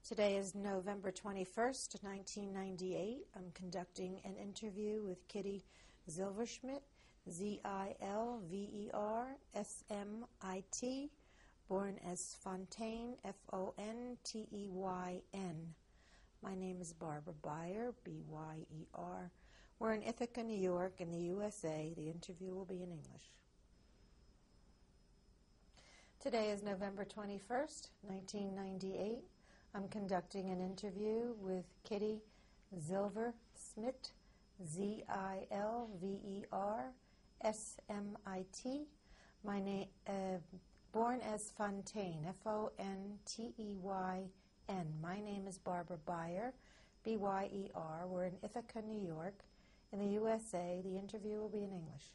Today is November 21st, 1998. I'm conducting an interview with Kitty Zilversmit, Zilversmit, born as Fonteyn, Fonteyn. My name is Barbara Byer, Byer. We're in Ithaca, New York, in the USA. The interview will be in English. Today is November 21st, 1998. I'm conducting an interview with Kitty Zilversmit, Zilversmit. My name, born as Fonteyn, Fonteyn. My name is Barbara Byer, Byer. We're in Ithaca, New York, in the USA. The interview will be in English.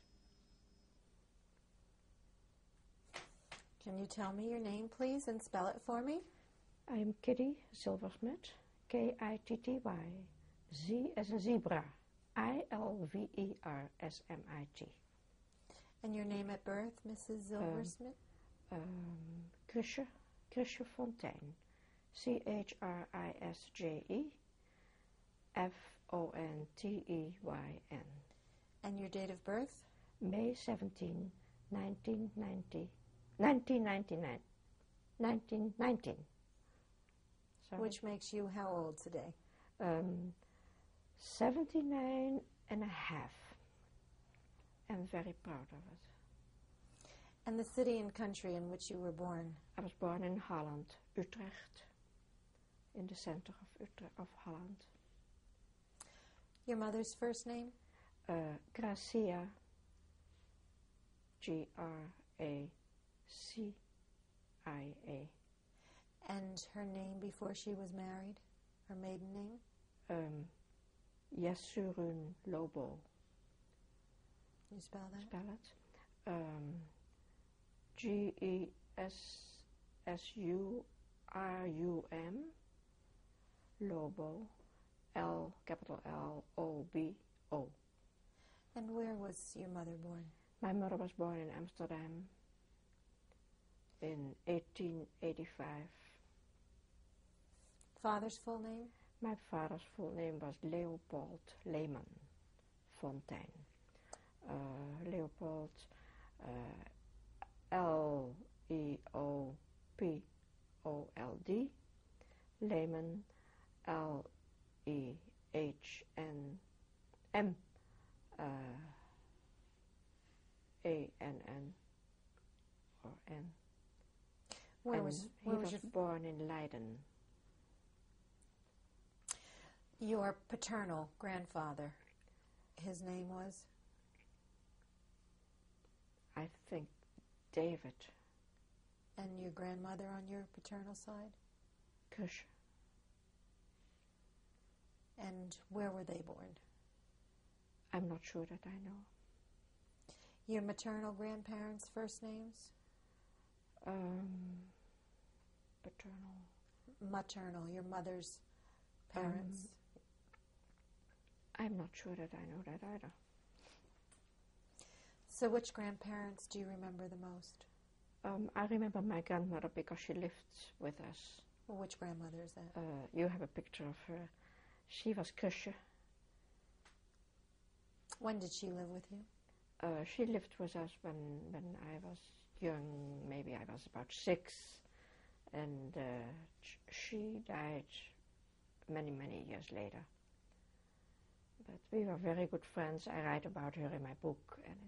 Can you tell me your name, please, and spell it for me? I'm Kitty Zilversmit, Kitty, Z as in zebra, Ilversmit. And your name at birth, Mrs. Zilversmit? Krisje Fonteyn, Chrisje Fonteyn. And your date of birth? May 17, 1919. Sorry. Which makes you how old today? 79 and a half. I'm very proud of it. And the city and country in which you were born? I was born in Holland, Utrecht, in the center of Holland. Your mother's first name? Gracia, Gracia. And her name before she was married? Her maiden name? Yesurun Lobo. Can you spell that? Spell it. Gessurum Lobo, capital Lobo. And where was your mother born? My mother was born in Amsterdam in 1885. Father's full name? My father's full name was Leopold Lehman Fonteyn. Leopold, Leopold, Lehman, Lehnm, Ann, or N. He was born in Leiden. Your paternal grandfather, his name was? I think David. And your grandmother on your paternal side? Krisje. And where were they born? I'm not sure that I know. Your maternal grandparents' first names? Paternal. Maternal, your mother's parents? I'm not sure that I know that either. So which grandparents do you remember the most? I remember my grandmother because she lived with us. Well, which grandmother is that? You have a picture of her. She was Krisje. When did she live with you? She lived with us when I was young. Maybe I was about 6. And she died many years later. But we were very good friends. I write about her in my book, and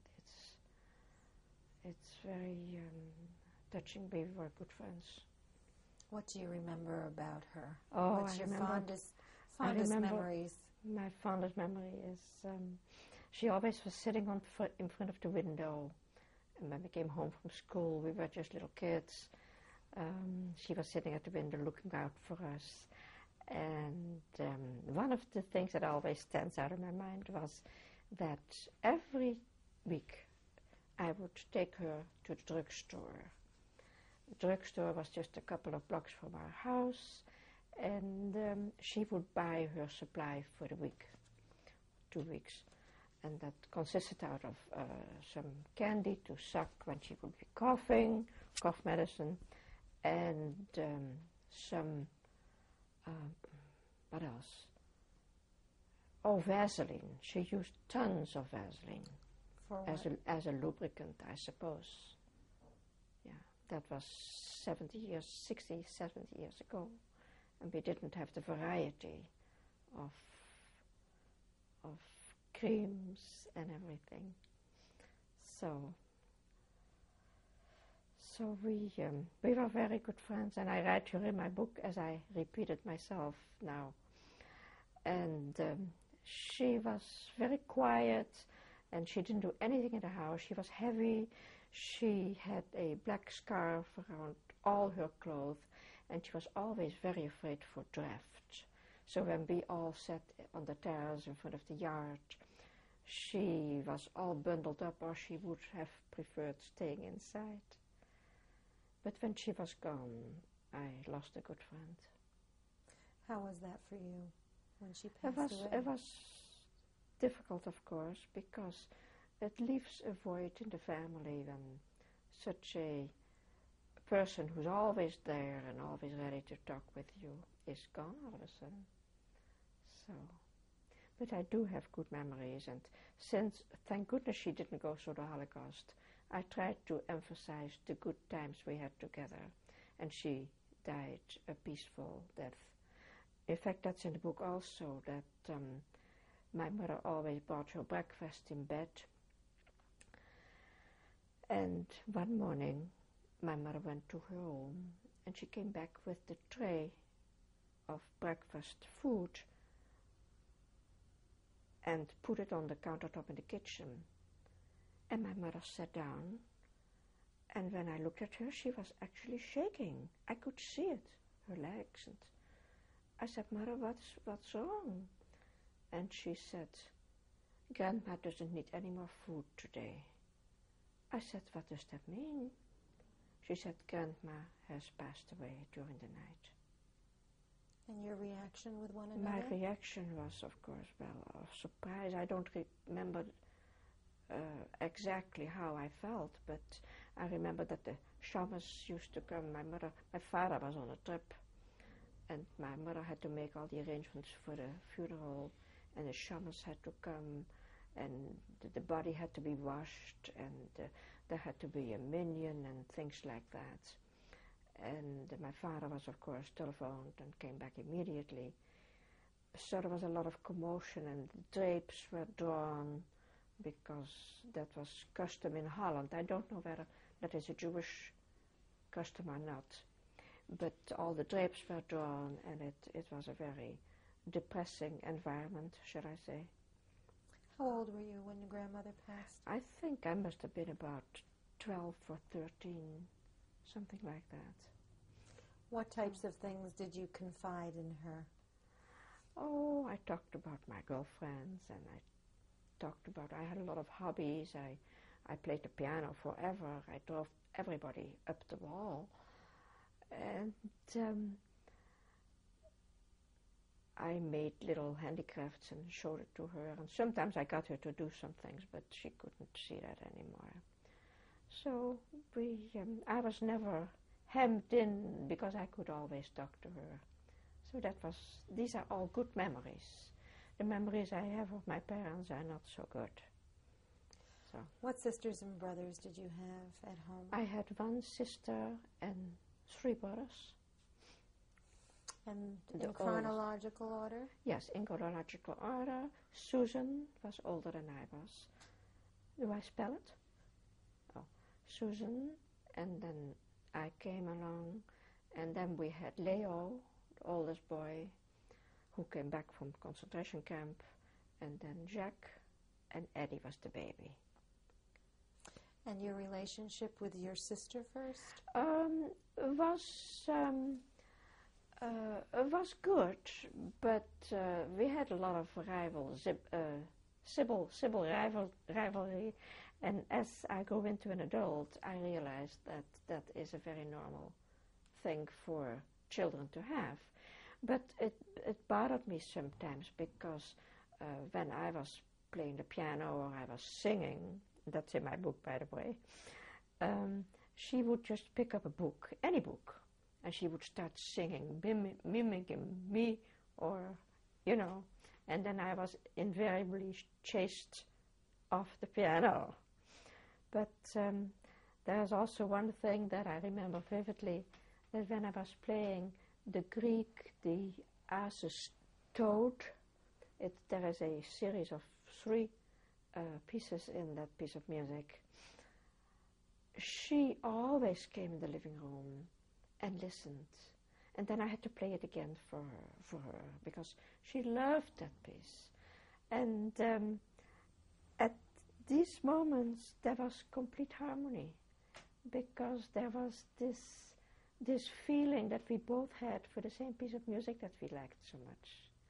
it's very touching. We were good friends. What do you remember about her? Oh, What's your fondest memories? My fondest memory is she always was sitting in front of the window, and when we came home from school, we were just little kids. She was sitting at the window looking out for us. And one of the things that always stands out in my mind was that every week I would take her to the drugstore. The drugstore was just a couple of blocks from our house, and she would buy her supply for the week, 2 weeks. And that consisted out of some candy to suck when she would be coughing, cough medicine, and some What else? Oh, Vaseline. She used tons of Vaseline For what? as a lubricant, I suppose. Yeah, that was 60, 70 years ago. And we didn't have the variety of creams and everything. So we were very good friends, and I write here in my book, as I repeated myself now. And she was very quiet, and she didn't do anything in the house. She was heavy. She had a black scarf around all her clothes, and she was always very afraid for drafts. So when we all sat on the terrace in front of the yard, she was all bundled up, or she would have preferred staying inside. But when she was gone, I lost a good friend. How was that for you when she passed away? It was difficult, of course, because it leaves a void in the family when such a person who's always there and always ready to talk with you is gone all of a sudden. So, but I do have good memories, and since, thank goodness she didn't go through the Holocaust, I tried to emphasize the good times we had together, and she died a peaceful death. In fact, that's in the book also, that my mother always brought her breakfast in bed, and one morning my mother went to her room, and she came back with the tray of breakfast food and put it on the countertop in the kitchen. And my mother sat down, and when I looked at her, she was actually shaking. I could see it, her legs. And I said, "Mother, what's wrong?" And she said, "Grandma doesn't need any more food today." I said, "What does that mean?" She said, "Grandma has passed away during the night." And your reaction with one another? My reaction was, of course, of surprise. I don't remember exactly how I felt, but I remember that the shamans used to come. My father was on a trip, and my mother had to make all the arrangements for the funeral, and the shamans had to come, and the body had to be washed, and there had to be a minion and things like that. And my father was, of course, telephoned and came back immediately. So there was a lot of commotion, and the drapes were drawn, because that was custom in Holland. I don't know whether that is a Jewish custom or not, but all the drapes were drawn, and it was a very depressing environment, should I say. How old were you when your grandmother passed? I think I must have been about 12 or 13, something like that. What types of things did you confide in her? Oh, I talked about my girlfriends, and I had a lot of hobbies. I played the piano forever. I drove everybody up the wall. And I made little handicrafts and showed it to her. And sometimes I got her to do some things, but she couldn't see that anymore. So I was never hemmed in, because I could always talk to her. So these are all good memories. The memories I have of my parents are not so good. So, what sisters and brothers did you have at home? I had one sister and 3 brothers. And in chronological order? Yes, in chronological order. Susan was older than I was. Do I spell it? Oh, Susan, and then I came along, and then we had Leo, the oldest boy, who came back from concentration camp, and then Jacques, and Eddie was the baby. And your relationship with your sister first? Was good, but we had a lot of civil rivalry, and as I grew into an adult, I realized that is a very normal thing for children to have. But it bothered me sometimes, because when I was playing the piano or I was singing, that's in my book, by the way, she would just pick up a book, any book, and she would start singing, mimicking me, or, you know, and then I was invariably chased off the piano. But there's also one thing that I remember vividly, that when I was playing the Greek, the Asus Toad, there is a series of 3 pieces in that piece of music. She always came in the living room and listened, and then I had to play it again for her because she loved that piece. And at these moments there was complete harmony, because there was this feeling that we both had for the same piece of music that we liked so much.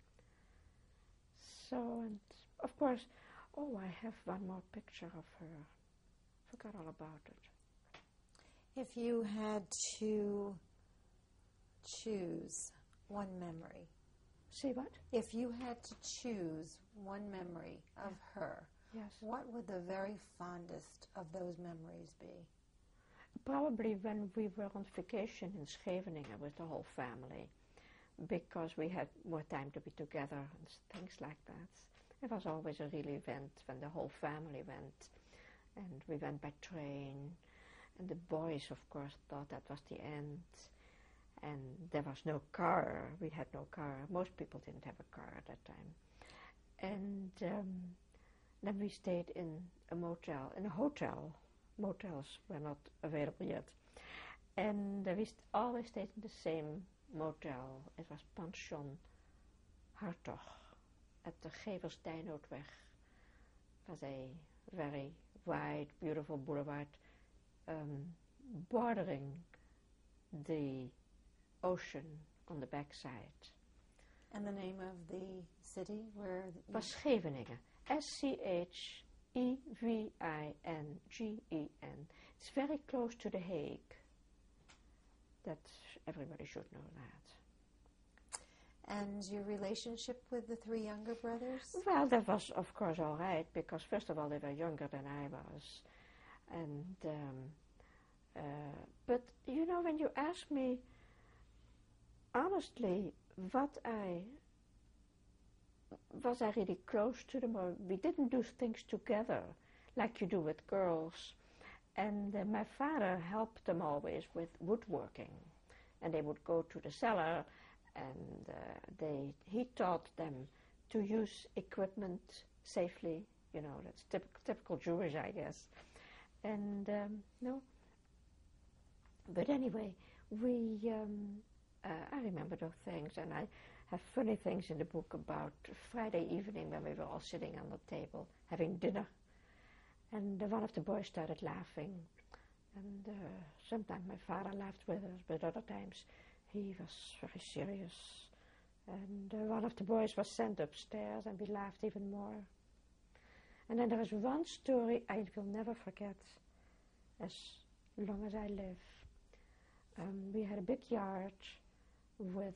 So, and of course, I have one more picture of her. Forgot all about it. If you had to choose one memory. Say what? If you had to choose one memory of her, yes, what would the very fondest of those memories be? Probably when we were on vacation in Scheveningen with the whole family, because we had more time to be together and things like that. It was always a real event when the whole family went, and we went by train, and the boys, of course, thought that was the end, and there was no car. We had no car. Most people didn't have a car at that time. And then we stayed in a motel, in a hotel. Motels were not available yet. And we always stayed in the same motel. It was Pension Hartog at the Geversdijnootweg. It was a very wide, beautiful boulevard bordering the ocean on the backside. And the name of the city where? It was Scheveningen. Schevingen. It's very close to The Hague. That everybody should know that. And your relationship with the 3 younger brothers? Well, that was, of course, all right, because first of all, they were younger than I was. And, but, you know, when you ask me, honestly, was I really close to them, or we didn't do things together like you do with girls. And my father helped them always with woodworking, and they would go to the cellar, and he taught them to use equipment safely. You know, that's typical Jewish, I guess. And no, but anyway, I remember those things, and I have funny things in the book about Friday evening when we were all sitting on the table having dinner, and one of the boys started laughing, and sometimes my father laughed with us, but other times he was very serious, and one of the boys was sent upstairs, and we laughed even more. And then there is one story I will never forget as long as I live. We had a big yard with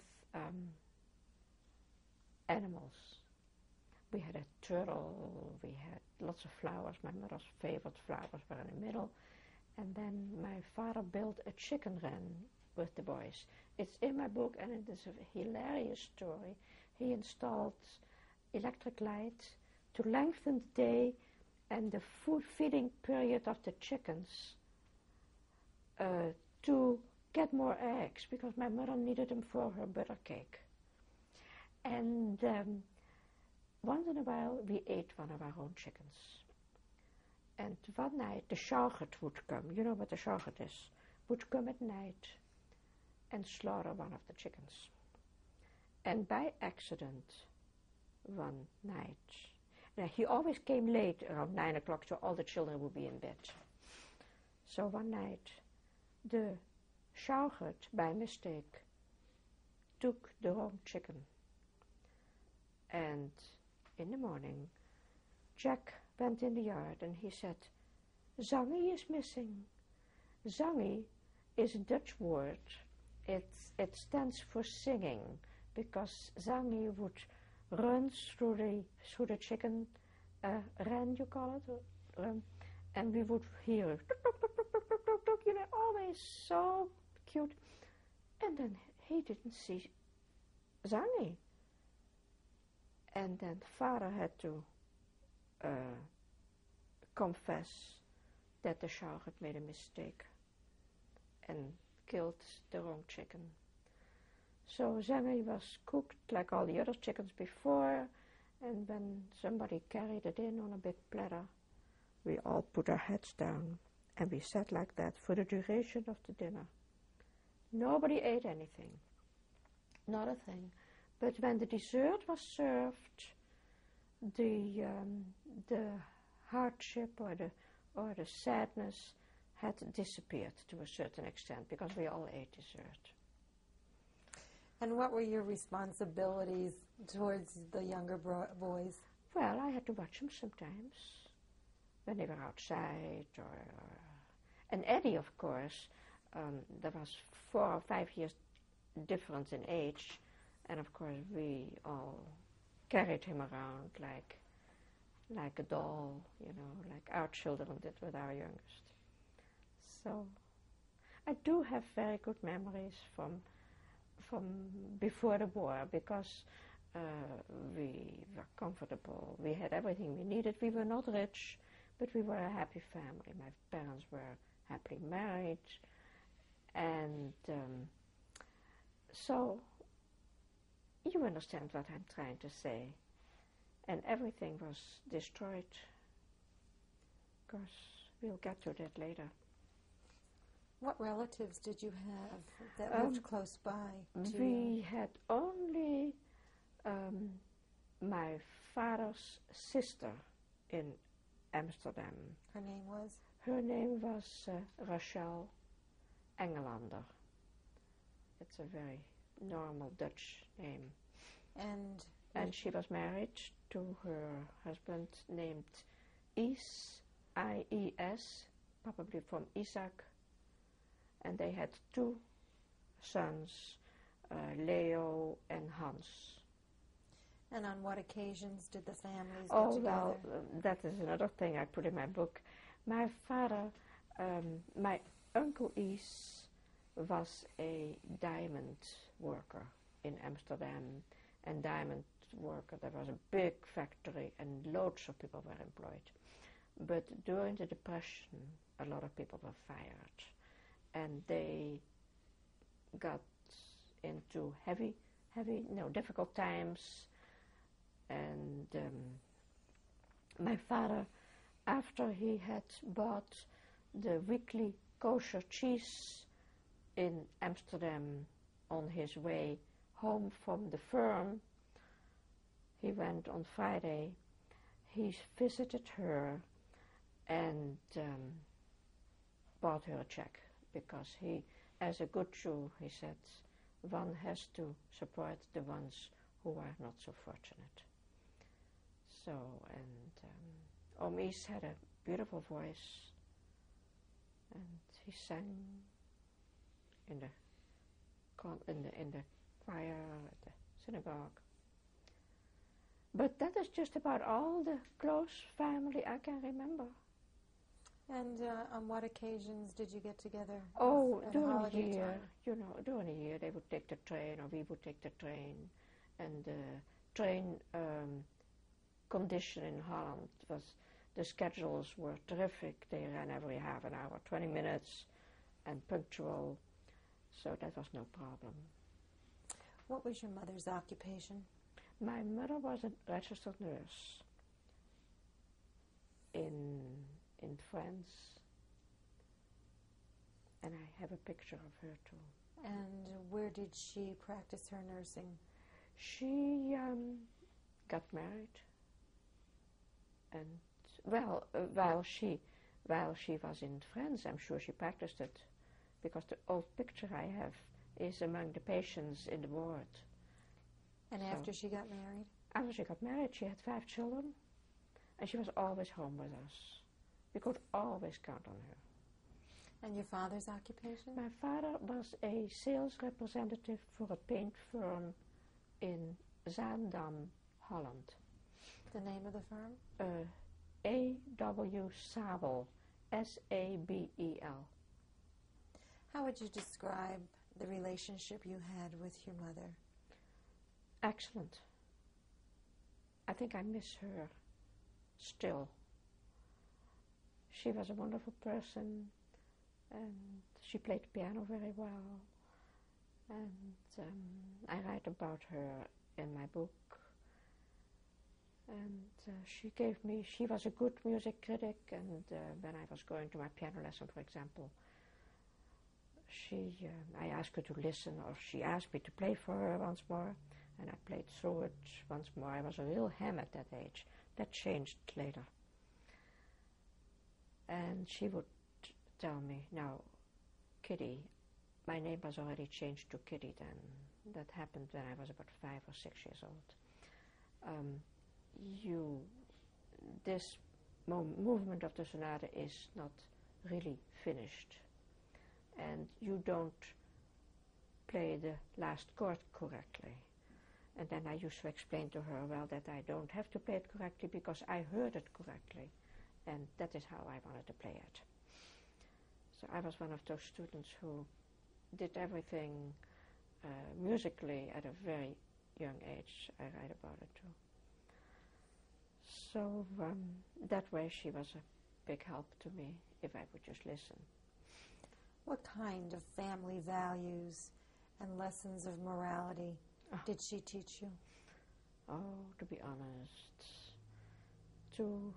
animals. We had a turtle, we had lots of flowers. My mother's favorite flowers were in the middle. And then my father built a chicken run with the boys. It's in my book, and it is a hilarious story. He installed electric lights to lengthen the day and the food feeding period of the chickens to get more eggs, because my mother needed them for her butter cake. And once in a while we ate one of our own chickens. And one night the Shoah would come, you know what the Shoah is, would come at night and slaughter one of the chickens. And by accident, one night, he always came late, around 9 o'clock, so all the children would be in bed. So one night, the Shoah, by mistake, took the wrong chicken. And in the morning, Jack went in the yard and he said, "Zangi is missing." Zangi is a Dutch word. It stands for singing, because Zangi would run through the chicken ran, you call it, and we would hear, you know, always so cute. And then he didn't see Zanny. And then father had to confess that the Shoah had made a mistake and killed the wrong chicken. So Zanny was cooked like all the other chickens before, and when somebody carried it in on a big platter, we all put our heads down and we sat like that for the duration of the dinner. Nobody ate anything, not a thing. But when the dessert was served, the hardship or the sadness had disappeared to a certain extent because we all ate dessert. And what were your responsibilities towards the younger boys? Well, I had to watch them sometimes when they were outside. And Eddie, of course, there was 4 or 5 years difference in age, and of course we all carried him around like a doll, you know, like our children did with our youngest. So I do have very good memories from before the war, because we were comfortable. We had everything we needed. We were not rich, but we were a happy family. My parents were happily married, and so you understand what I'm trying to say. And everything was destroyed. Of course, we'll get to that later. What relatives did you have that lived close by to you? We had only my father's sister in Amsterdam. Her name was? Her name was Rachel Engelander. It's a very normal Dutch name. And she was married to her husband named Is, I-E-S, probably from Isaac. And they had 2 sons, Leo and Hans. And on what occasions did the families get together? Well, that is another thing I put in my book. My father, my uncle Is was a diamond worker in Amsterdam. And diamond worker, there was a big factory and loads of people were employed. But during the Depression, a lot of people were fired. And they got into difficult times. And my father, after he had bought the weekly kosher cheese in Amsterdam on his way home from the firm, he went on Friday, he visited her and bought her a check, because he, as a good Jew, he said, one has to support the ones who are not so fortunate. So, and Omis had a beautiful voice, and he sang in the choir at the synagogue. But that is just about all the close family I can remember. And on what occasions did you get together? Oh, during the year, during the year they would take the train, or we would take the train. And the train condition in Holland the schedules were terrific. They ran every half an hour, 20 minutes, and punctual. So that was no problem. What was your mother's occupation? My mother was a registered nurse in France, and I have a picture of her too. And where did she practice her nursing? She got married, and while she was in France, I'm sure she practiced it, because the old picture I have is among the patients in the ward. And after she got married? After she got married, she had 5 children, and she was always home with us. We could always count on her. And your father's occupation? My father was a sales representative for a paint firm in Zaandam, Holland. The name of the firm? A.W. Sabel, S-A-B-E-L. How would you describe the relationship you had with your mother? Excellent. I think I miss her still. She was a wonderful person, and she played piano very well. And I write about her in my book. And she was a good music critic, and when I was going to my piano lesson, for example, I asked her to listen, or she asked me to play for her once more, and I played through it once more. I was a real ham at that age. That changed later. And she would tell me, now, Kitty, my name was already changed to Kitty then. That happened when I was about 5 or 6 years old. This movement of the sonata is not really finished, and you don't play the last chord correctly. And then I used to explain to her, well, that I don't have to play it correctly because I heard it correctly, and that is how I wanted to play it. So I was one of those students who did everything musically at a very young age. I write about it too. So that way she was a big help to me if I would just listen. What kind of family values and lessons of morality did she teach you? Oh, to be honest, to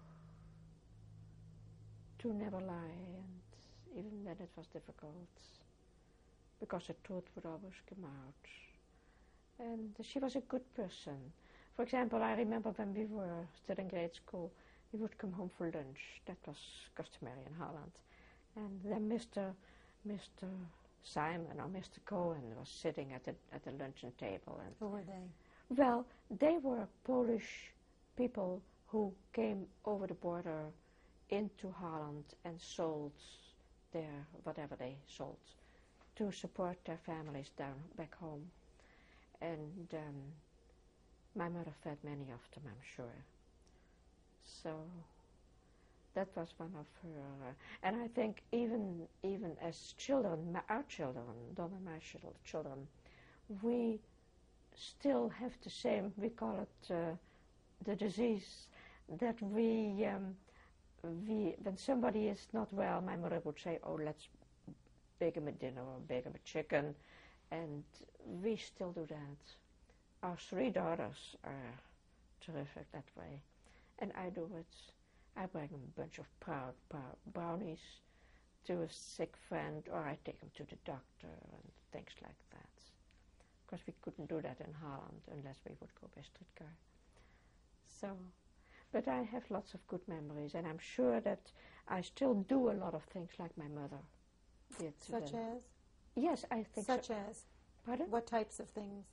never lie, and even when it was difficult, because the truth would always come out. And she was a good person. For example, I remember when we were still in grade school, we would come home for lunch. That was customary in Holland. And then Mr. Simon or Mr. Cohen was sitting at the luncheon table. And who were they? Well, they were Polish people who came over the border into Holland and sold whatever they sold to support their families back home. And my mother fed many of them, I'm sure. So that was one of her, and I think even as children, our children, Don and my children, we still have the same, we call it the disease, that when somebody is not well, my mother would say, oh, let's bake him a dinner or bake him a chicken, and we still do that. Our 3 daughters are terrific that way, and I do it. I bring them a bunch of brownies to a sick friend, or I take them to the doctor and things like that. Because we couldn't do that in Holland unless we would go by streetcar. So, but I have lots of good memories, and I'm sure that I still do a lot of things like my mother did. Such as? Yes, I think Such so. as? Pardon? What types of things?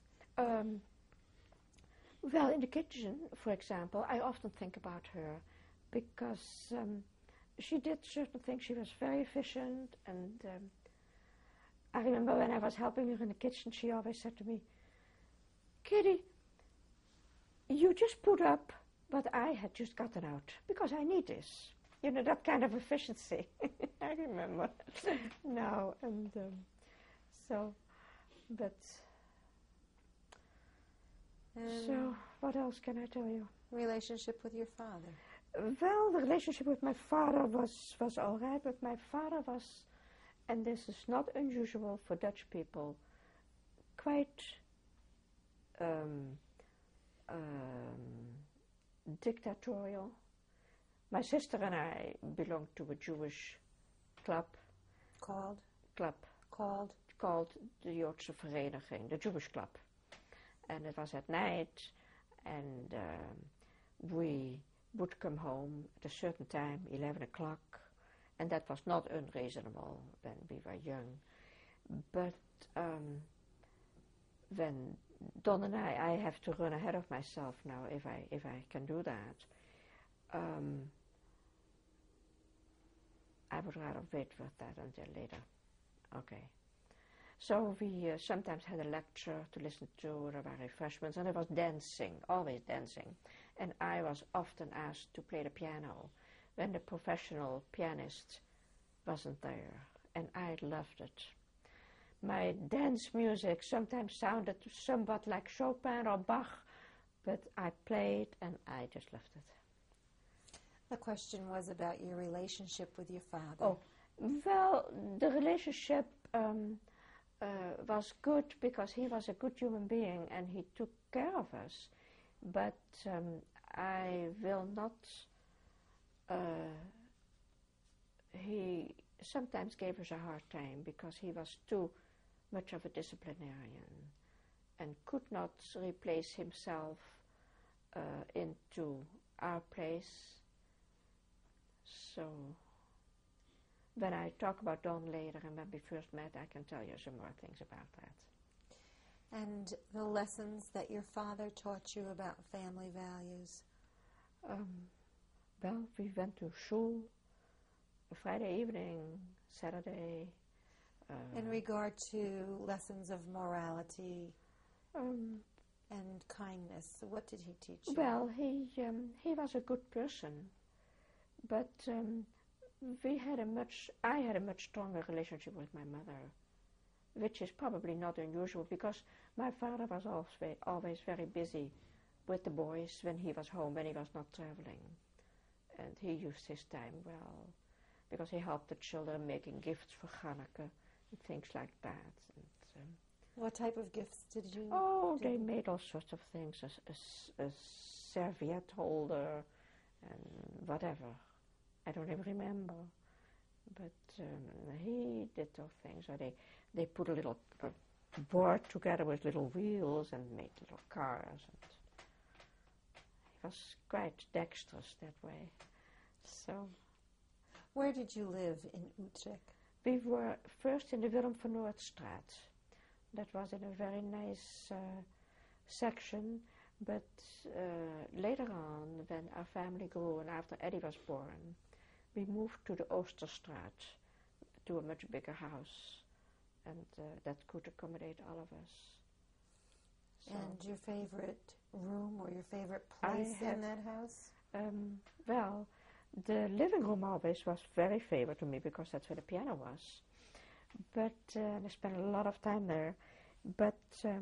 Well, in the kitchen, for example, I often think about her because she did certain things. She was very efficient, and I remember when I was helping her in the kitchen, she always said to me, Kitty, you just put up what I had just gotten out, because I need this. You know, that kind of efficiency. I remember now, and so, but... So, what else can I tell you? Relationship with your father? Well, the relationship with my father was all right, but my father was, and this is not unusual for Dutch people, quite dictatorial. My sister and I belonged to a Jewish club. Called the Joodse Vereniging, the Jewish club. And it was at night, and we would come home at a certain time, 11 o'clock, and that was not unreasonable when we were young. But when Don and I have to run ahead of myself now, if I can do that, I would rather wait with that until later. Okay. So we sometimes had a lecture to listen to, there were refreshments, and there was dancing, always dancing. And I was often asked to play the piano when the professional pianist wasn't there, and I loved it. My dance music sometimes sounded somewhat like Chopin or Bach, but I played and I just loved it. The question was about your relationship with your father. Oh, well, the relationship was good because he was a good human being and he took care of us. But I will not. He sometimes gave us a hard time because he was too much of a disciplinarian and could not replace himself into our place. So when I talk about Don later and when we first met, I can tell you some more things about that. And the lessons that your father taught you about family values? Well, we went to shul Friday evening, Saturday. In regard to lessons of morality and kindness, what did he teach you? Well, he was a good person, but I had a much stronger relationship with my mother, which is probably not unusual because my father was always very busy with the boys when he was home, when he was not traveling. And he used his time well because he helped the children making gifts for Hanukkah and things like that. And, what type of gifts did you do? Oh, they made all sorts of things, a serviette holder and whatever. I don't even remember. But he did those things. Or they put a little board together with little wheels and made little cars. And he was quite dexterous that way. So, where did you live in Utrecht? We were first in the Willem van Noordstraat. That was in a very nice section, but later on, when our family grew and after Eddie was born, we moved to the Oosterstraat, to a much bigger house, and that could accommodate all of us. So and your favorite room or your favorite place in that house? Well, the living room always was very favorite to me because that's where the piano was. But I spent a lot of time there. But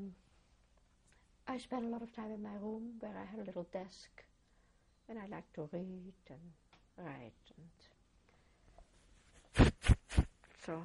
I spent a lot of time in my room where I had a little desk, and I liked to read and write. And so.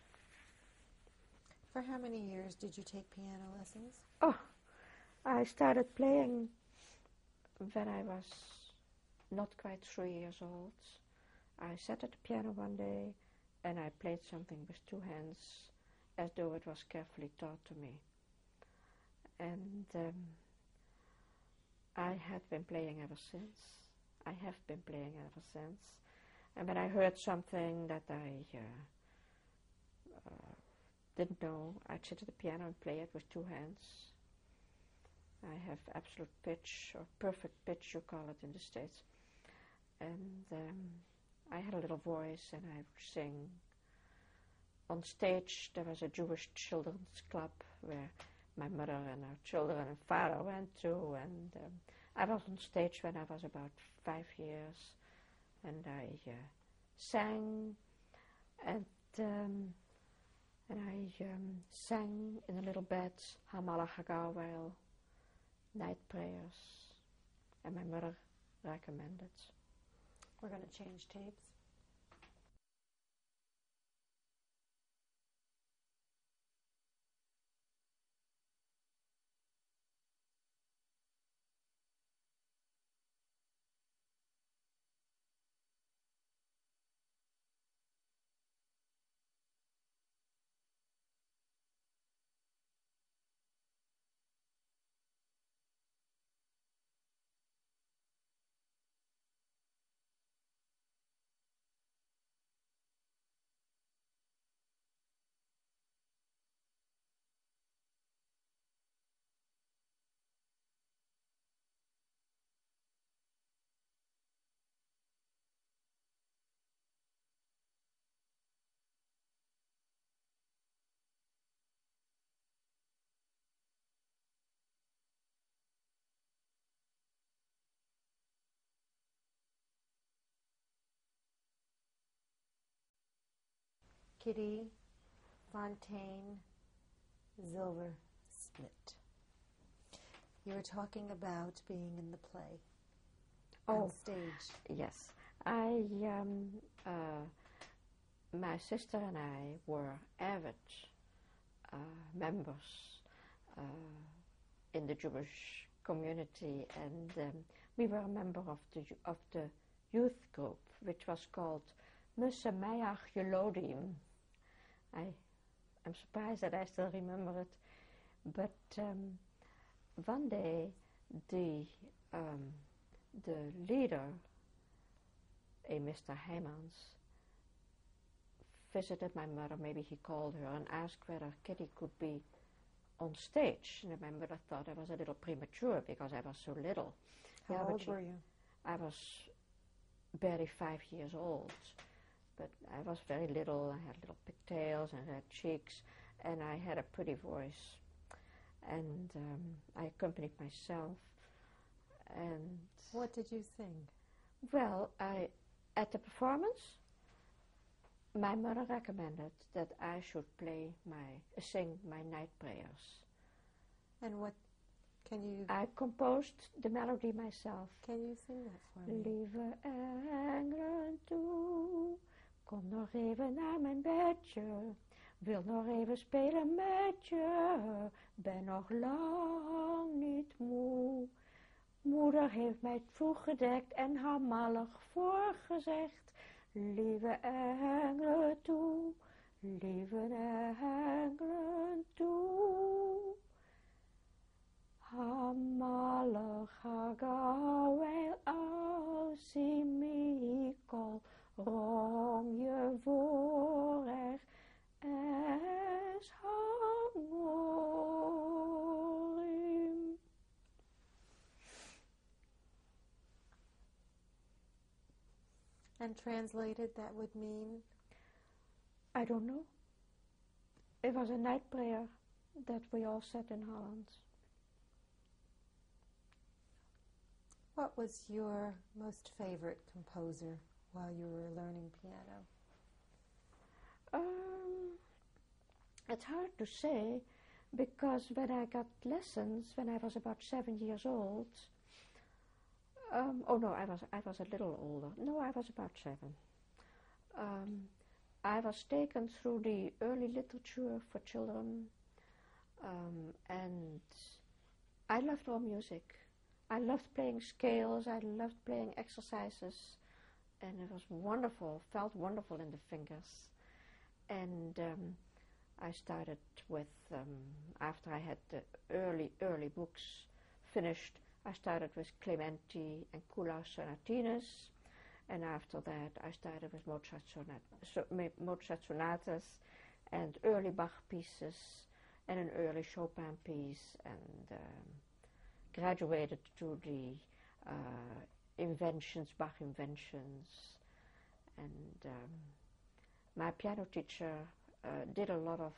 For how many years did you take piano lessons? Oh, I started playing when I was not quite 3 years old. I sat at the piano one day and I played something with two hands as though it was carefully taught to me. And I have been playing ever since. And when I heard something that I didn't know, I'd sit at the piano and play it with two hands. I have absolute pitch, or perfect pitch, you call it in the States. And I had a little voice and I would sing. On stage, there was a Jewish children's club where my mother and our children and father went to, and I was on stage when I was about 5 years, and I sang, and I sang in a little bed, Hamala Hagawel, night prayers, and my mother recommended. We're going to change tapes. Kitty Fonteyn Zilversmit. You were talking about being in the play Oh, on stage. yes. My sister and I were avid members in the Jewish community, and we were a member of the youth group, which was called Musemeach Yelodim. I'm surprised that I still remember it, but one day the leader, a Mr. Heymans, visited my mother. Maybe he called her and asked whether Kitty could be on stage. And my mother thought I was a little premature because I was so little. How old were you? I was barely 5 years old, but I was very little. I had little pigtails and red cheeks, and I had a pretty voice. And I accompanied myself. And what did you sing? Well, at the performance, my mother recommended that I should sing my night prayers. And what can you? I composed the melody myself. Can you sing that for me? Lieve engelen toe, kom nog even naar mijn bedje. Wil nog even spelen met je, ben nog lang niet moe. Moeder heeft mij vroeg gedekt en haar mallig voorgezegd. Lieve engelen toe, lieve engelen toe. Haar mallig haar gauw wel als ie Mikkel rong je voorrecht. Es hangorim. And translated, that would mean? I don't know. It was a night prayer that we all said in Holland. What was your most favorite composer while you were learning piano? It's hard to say, because when I got lessons when I was about 7 years old, I was a little older. No, I was about 7. I was taken through the early literature for children, and I loved all music. I loved playing scales, I loved playing exercises, and it was wonderful, felt wonderful in the fingers. And I started with, after I had the early books finished, I started with Clementi and Kuhlau sonatinus, and after that I started with Mozart sonatas and early Bach pieces and an early Chopin piece, and graduated to the Bach inventions. And my piano teacher did a lot of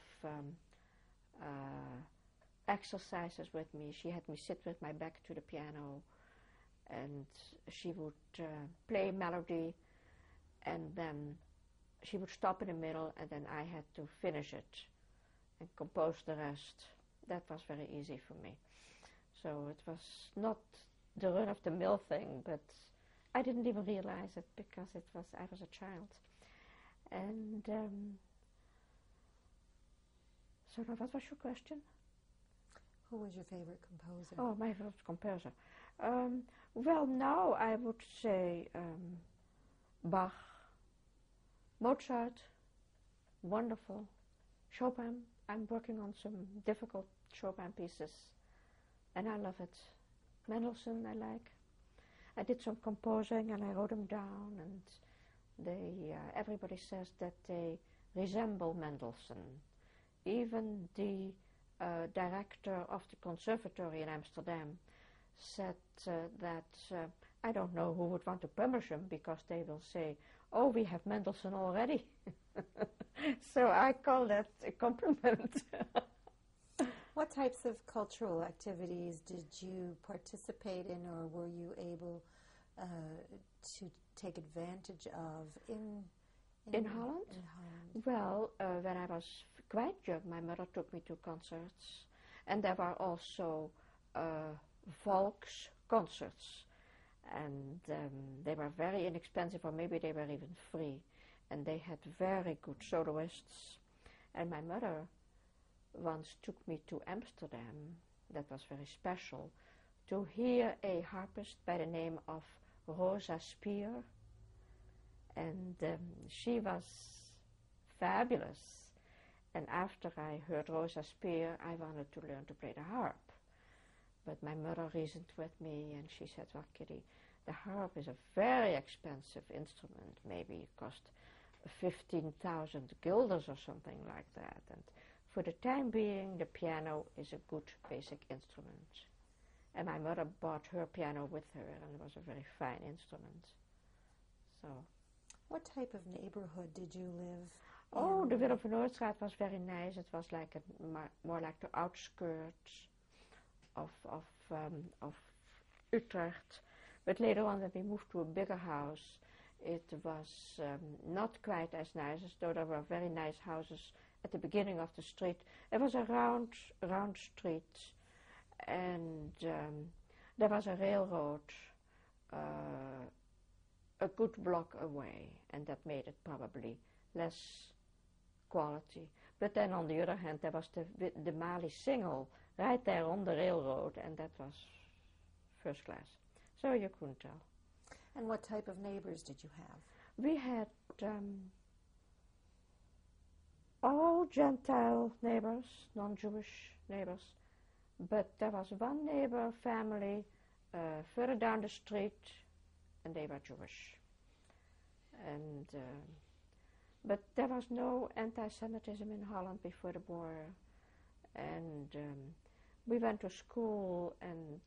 exercises with me. She had me sit with my back to the piano, and she would play melody, and then she would stop in the middle, and then I had to finish it and compose the rest. That was very easy for me. So it was not the run-of-the-mill thing, but I didn't even realize it because I was a child. And so now, what was your question? Who was your favorite composer? Oh, my favorite composer. Well, now I would say Bach, Mozart, wonderful. Chopin, I'm working on some difficult Chopin pieces, and I love it. Mendelssohn, I like. I did some composing, and I wrote them down, and everybody says that they resemble Mendelssohn. Even the director of the conservatory in Amsterdam said that I don't know who would want to publish them, because they will say, oh, we have Mendelssohn already. So I call that a compliment. What types of cultural activities did you participate in, or were you able to take advantage of in In Holland? In Holland. Well, when I was quite young, my mother took me to concerts, and there were also Volks concerts, and they were very inexpensive, or maybe they were even free, and they had very good soloists. And my mother once took me to Amsterdam, that was very special, to hear a harpist by the name of Rosa Spier, and she was fabulous. And after I heard Rosa Spier, I wanted to learn to play the harp. But my mother reasoned with me, and she said, well, Kitty, the harp is a very expensive instrument. Maybe it cost 15,000 guilders or something like that. And for the time being, the piano is a good basic instrument. And my mother bought her piano with her, and it was a very fine instrument. So. What type of neighborhood did you live in? Oh, the Willem van Noordstraat was very nice. It was like more like the outskirts of Utrecht. But later on, when we moved to a bigger house, it was not quite as nice, as though there were very nice houses at the beginning of the street. It was a round street, and there was a railroad a good block away, and that made it probably less quality. But then on the other hand, there was the Mali Single right there on the railroad, and that was first class. So you couldn't tell. And what type of neighbors did you have? We had all Gentile neighbors, non-Jewish neighbors, but there was one neighbor family further down the street, and they were Jewish. And but there was no anti-Semitism in Holland before the war, and we went to school, and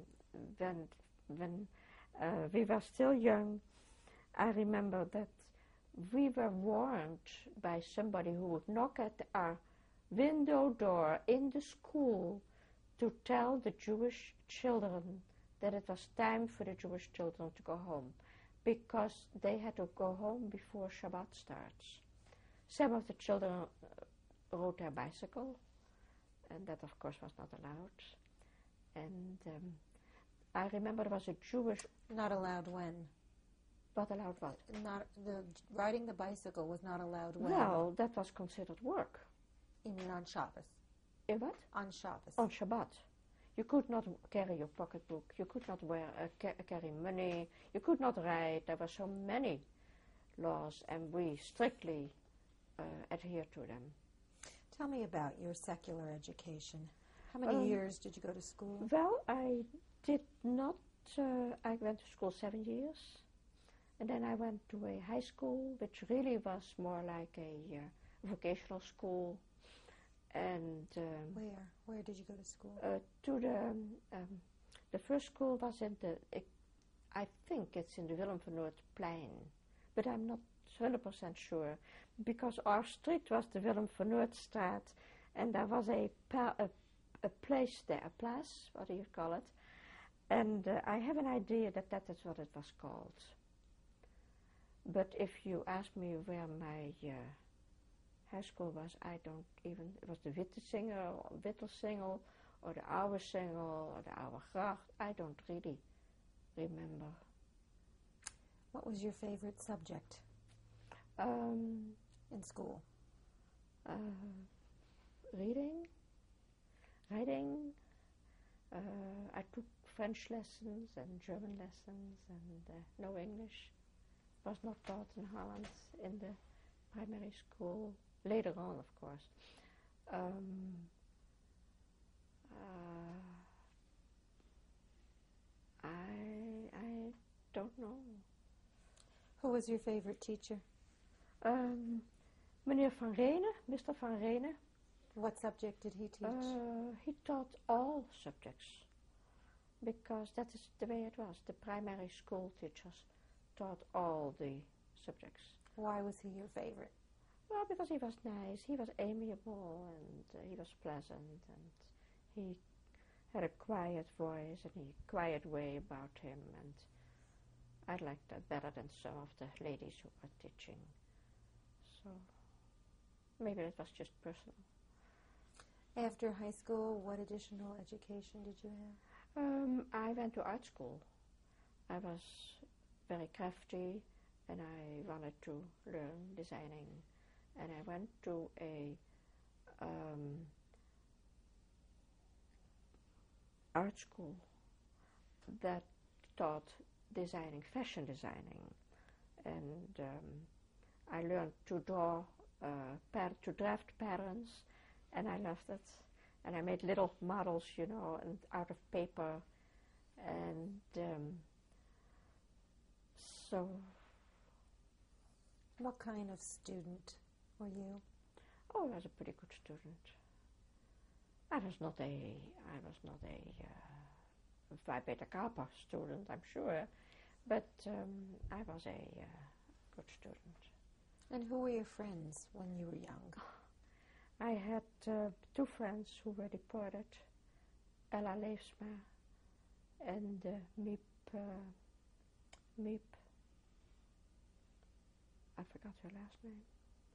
when we were still young, I remember that we were warned by somebody who would knock at our window door in the school to tell the Jewish children that it was time for the Jewish children to go home, because they had to go home before Shabbat starts. Some of the children rode their bicycle, and that of course was not allowed. And I remember there was a Jewish... Not allowed when? Not allowed what? Not riding the bicycle was not allowed when? Well, that was considered work. You mean on Shabbos? In what? On Shabbos. On Shabbat. You could not carry your pocketbook, you could not carry money, you could not ride. There were so many laws, and we strictly adhered to them. Tell me about your secular education. How many years did you go to school? Well, I did not. I went to school 7 years, and then I went to a high school, which really was more like a vocational school. And where did you go to school? To the first school was in I think it's in the Willem van Noordplein, but I'm not 100% sure, because our street was the Willem van Noordstraat, and there was a place there, a place, what do you call it? And I have an idea that is what it was called. But if you ask me where my high school was, I don't even, it was the Wittelsingel, or the Ouwesingel, or the Ouwegracht, I don't really remember. What was your favorite subject in school? Reading, writing. I took French lessons and German lessons, and no English. Was not taught in Holland in the primary school. Later on, of course. I don't know. Who was your favorite teacher? Meneer Van Rene, Mr. Van Rene. What subject did he teach? He taught all subjects, because that is the way it was. The primary school teachers taught all the subjects. Why was he your favorite? Well, because he was nice, he was amiable, and he was pleasant, and he had a quiet voice and a quiet way about him, and I liked that better than some of the ladies who were teaching So maybe it was just personal. After high school, what additional education did you have? I went to art school. I was very crafty and I wanted to learn designing. And I went to a art school that taught designing, fashion designing. And I learned to draw, to draft patterns, and I loved it. And I made little models, you know, and out of paper. And so... What kind of student were you? Oh, I was a pretty good student. I was not a Phi Beta Kappa student, I'm sure, but I was a good student. And who were your friends when you were young? I had two friends who were deported, Ella Leefsma and Miep, I forgot her last name.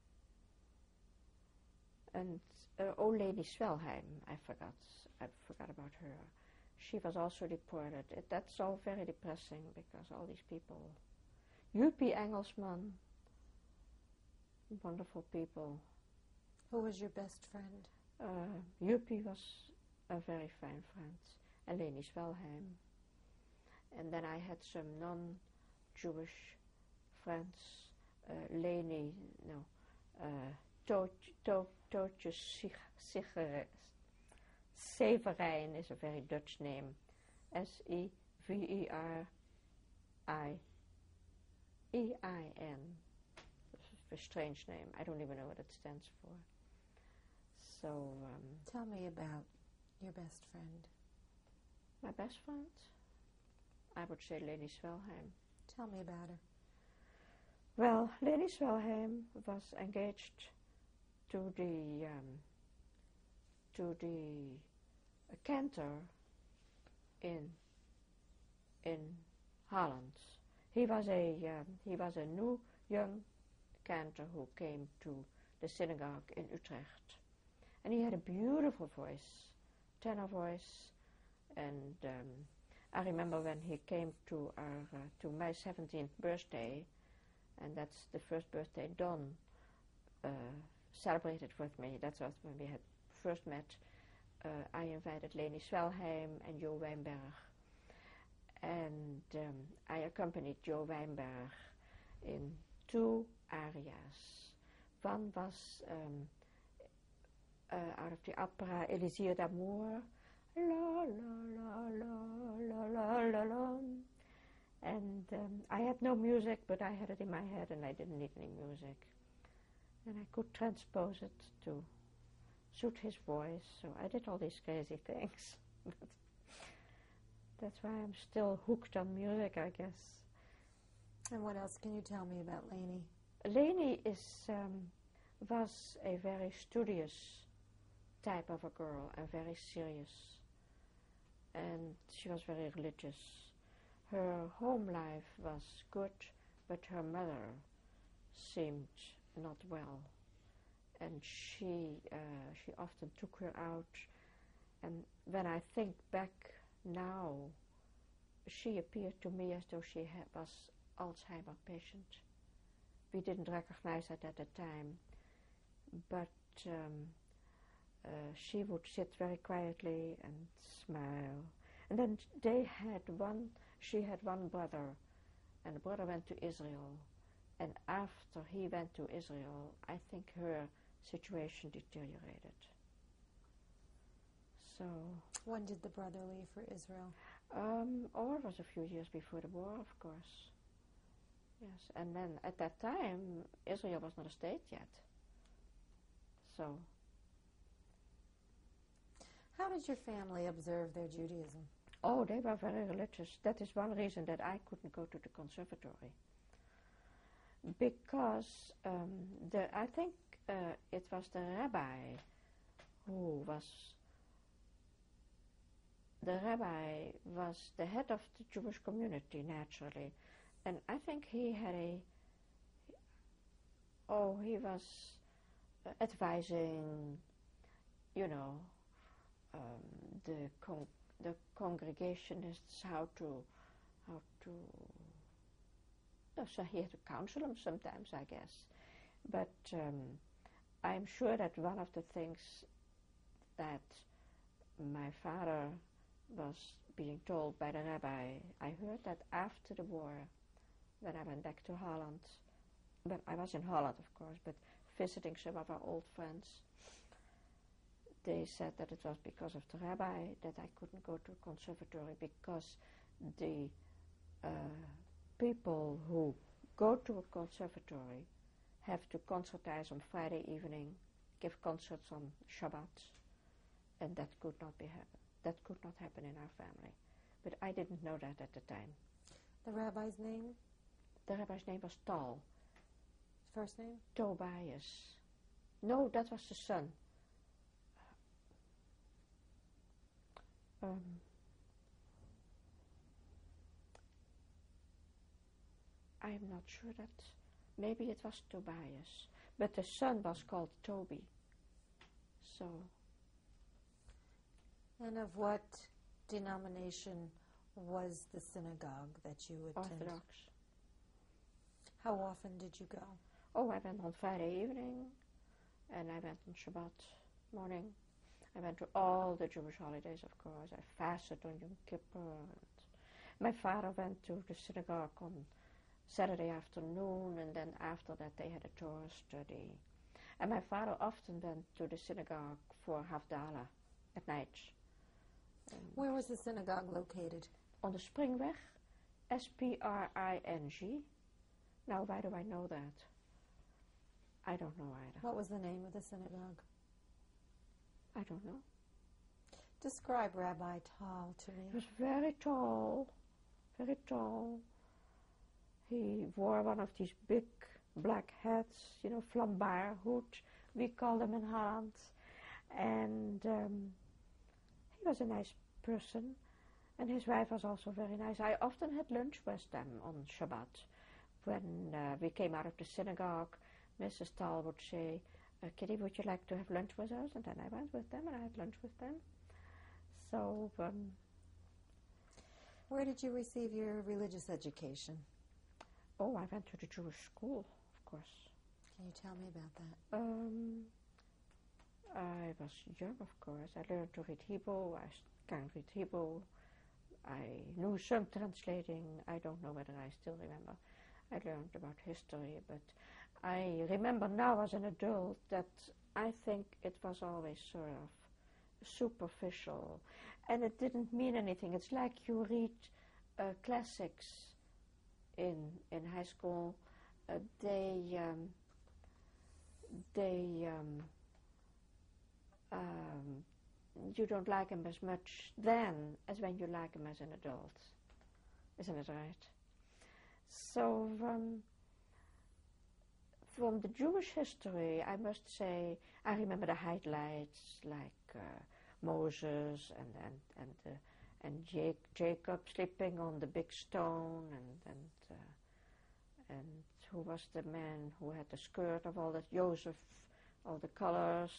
And Lady Swelheim, I forgot about her. She was also deported. That's all very depressing because all these people. Juppie Engelsman, wonderful people. Who was your best friend? Juppie was a very fine friend, and Leni Swelheim. And then I had some non-Jewish friends. Tootje Severijn is a very Dutch name. Severein. It's a strange name. I don't even know what it stands for. So... Tell me about your best friend. My best friend? I would say Leni Swelheim. Tell me about her. Well, Leni Swelheim was engaged to the cantor in Holland. He was a new young cantor who came to the synagogue in Utrecht, and he had a beautiful voice, tenor voice, and I remember when he came to my 17th birthday. And that's the first birthday Don celebrated with me. That was when we had first met. I invited Leni Swelheim and Jo Weinberg. And I accompanied Jo Weinberg in two arias. One was out of the opera Elisir d'Amour. La la la la la la la la. And I had no music, but I had it in my head and I didn't need any music. And I could transpose it to suit his voice, so I did all these crazy things. That's why I'm still hooked on music, I guess. And what else can you tell me about Leni? Leni was a very studious type of a girl and very serious. And she was very religious. Her home life was good, but her mother seemed not well, and she often took her out. And when I think back now, she appeared to me as though she was Alzheimer's patient. We didn't recognize it at the time, but she would sit very quietly and smile. And then she had one brother, and the brother went to Israel. And after he went to Israel, I think her situation deteriorated. So... When did the brother leave for Israel? It was a few years before the war, of course. Yes, and then at that time, Israel was not a state yet. So... How did your family observe their Judaism? Oh, they were very religious. That is one reason that I couldn't go to the conservatory. Because I think it was the rabbi who was... The rabbi was the head of the Jewish community, naturally. And I think he had Oh, he was advising, you know, the congregationists how to. So he had to counsel them sometimes, I guess. But I'm sure that one of the things that my father was being told by the rabbi, I heard that after the war, when I went back to Holland, but I was in Holland, of course, but visiting some of our old friends, they said that it was because of the rabbi that I couldn't go to conservatory, because the people who go to a conservatory have to concertize on Friday evening, give concerts on Shabbat, and that could not happen in our family. But I didn't know that at the time. The rabbi's name? The rabbi's name was Tal. First name? Tobias. No, that was the son. I'm not sure that, maybe it was Tobias, but the son was called Toby. So. And of what denomination was the synagogue that you attended? Orthodox. How often did you go? Oh, I went on Friday evening, and I went on Shabbat morning. I went to all the Jewish holidays, of course. I fasted on Yom Kippur. My father went to the synagogue on Saturday afternoon, and then after that they had a Torah study. And my father often went to the synagogue for Havdalah at night. Where was the synagogue located? On the Springweg, Spring. Now, why do I know that? I don't know either. What was the name of the synagogue? I don't know. Describe Rabbi Tal to me. He was very tall, very tall. He wore one of these big black hats, you know, flambard hood, we call them in Holland. And he was a nice person, and his wife was also very nice. I often had lunch with them on Shabbat. When we came out of the synagogue, Mrs. Tal would say, Kitty, would you like to have lunch with us? And then I went with them, and I had lunch with them. So, where did you receive your religious education? Oh, I went to the Jewish school, of course. Can you tell me about that? I was young, of course. I learned to read Hebrew. I can't read Hebrew. I knew some translating. I don't know whether I still remember. I learned about history, but I remember now as an adult that I think it was always sort of superficial, and it didn't mean anything. It's like you read classics in high school. You don't like them as much then as when you like them as an adult. Isn't it right? So from the Jewish history, I must say, I remember the highlights like Moses and Jacob sleeping on the big stone, and who was the man who had the skirt of all that, Joseph, all the colors.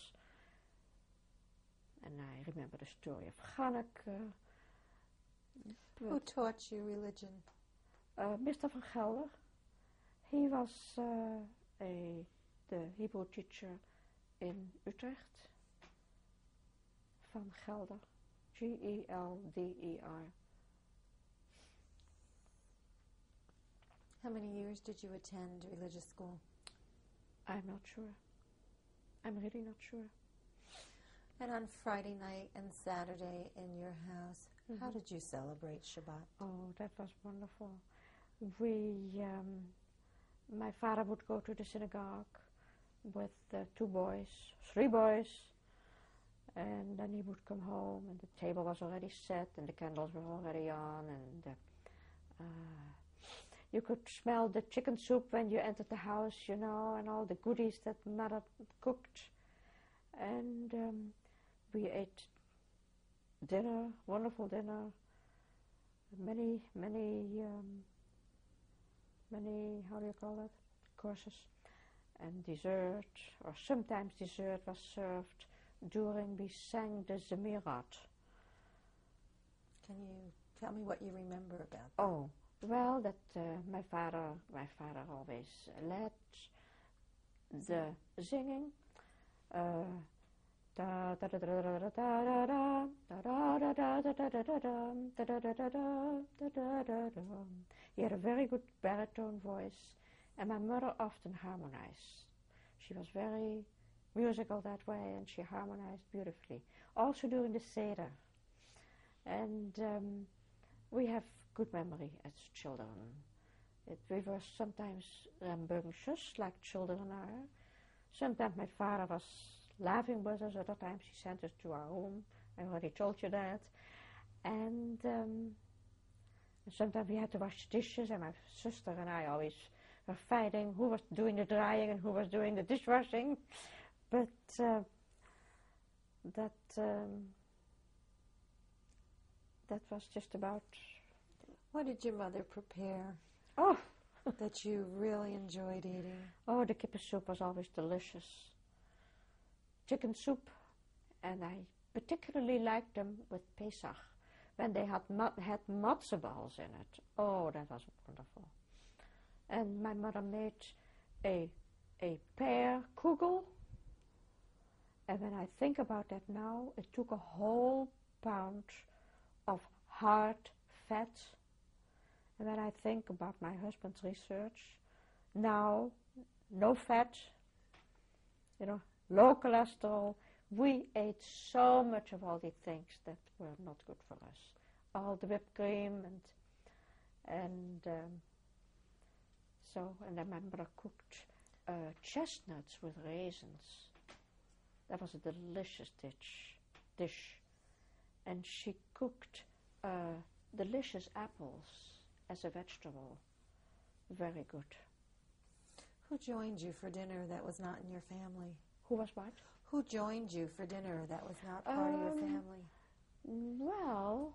And I remember the story of Hanukkah. Who taught you religion? Mr. van Gelder. He was the Hebrew teacher in Utrecht. Van Gelder. Gelder. How many years did you attend religious school? I'm not sure. I'm really not sure. And on Friday night and Saturday in your house, how did you celebrate Shabbat? Oh, that was wonderful. My father would go to the synagogue with 3 boys, and then he would come home, and the table was already set, and the candles were already on, and you could smell the chicken soup when you entered the house, you know, and all the goodies that mother cooked. And we ate dinner, wonderful dinner, many, how do you call it, courses. and dessert, or sometimes dessert was served during we sang the Zemirat. Can you tell me what you remember about that? Oh, well, that my father always led the singing. He had a very good baritone voice, and my mother often harmonized. She was very musical that way, and she harmonized beautifully. Also during the Seder. And we have good memory as children. We were sometimes rambunctious, like children are. Sometimes my father was laughing with us, other times he sent us to our room. I already told you that. And sometimes we had to wash dishes, and my sister and I always were fighting who was doing the drying and who was doing the dishwashing. But that was just about. What did your mother prepare? Oh, that you really enjoyed eating? Oh, the kippen soup was always delicious. Chicken soup, and I particularly liked them with Pesach, when they had matzo balls in it. Oh, that was wonderful. And my mother made a pear kugel, and when I think about that now, it took a whole pound of hard fat. And when I think about my husband's research, now, no fat, low cholesterol, we ate so much of all the things that were not good for us. All the whipped cream and then my mother cooked chestnuts with raisins. That was a delicious dish. And she cooked delicious apples as a vegetable. Very good. Who joined you for dinner that was not in your family? Who was what? Who joined you for dinner that was not part of your family? Well,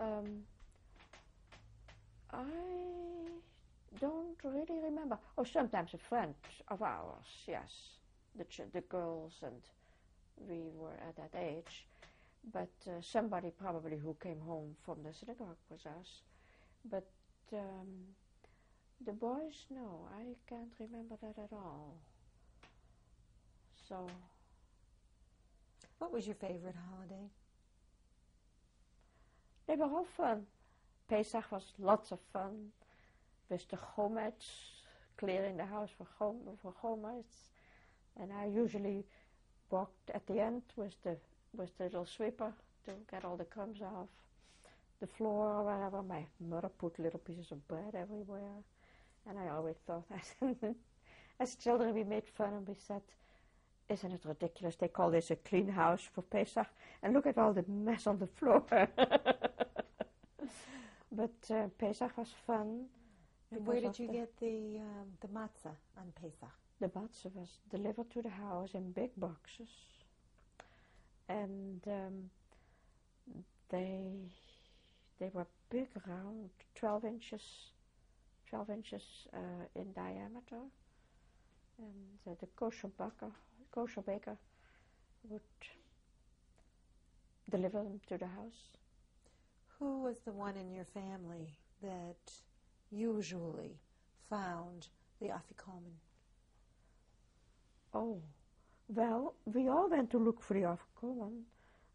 I don't really remember. Oh, sometimes a friend of ours, yes. The girls, and we were at that age. But somebody probably who came home from the synagogue with us. But the boys, no, I can't remember that at all. So. What was your favorite holiday? They were all fun. Pesach was lots of fun with the chomets, clearing the house for chomets. And I usually walked at the end with the little sweeper to get all the crumbs off the floor or wherever. My mother put little pieces of bread everywhere. And I always thought, as children, we made fun and we said, isn't it ridiculous? They call this a clean house for Pesach. And look at all the mess on the floor. But Pesach was fun. Where did you get the matzah on Pesach? The matzah was delivered to the house in big boxes. And they were big, round, 12 inches in diameter. And the kosher baker would deliver them to the house. Who was the one in your family that usually found the afikomen? Oh, well, we all went to look for the afikomen.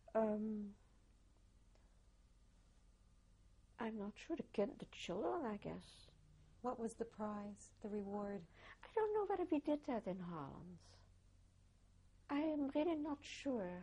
I'm not sure, the children, I guess. What was the prize, the reward? I don't know whether we did that in Holland. I am really not sure.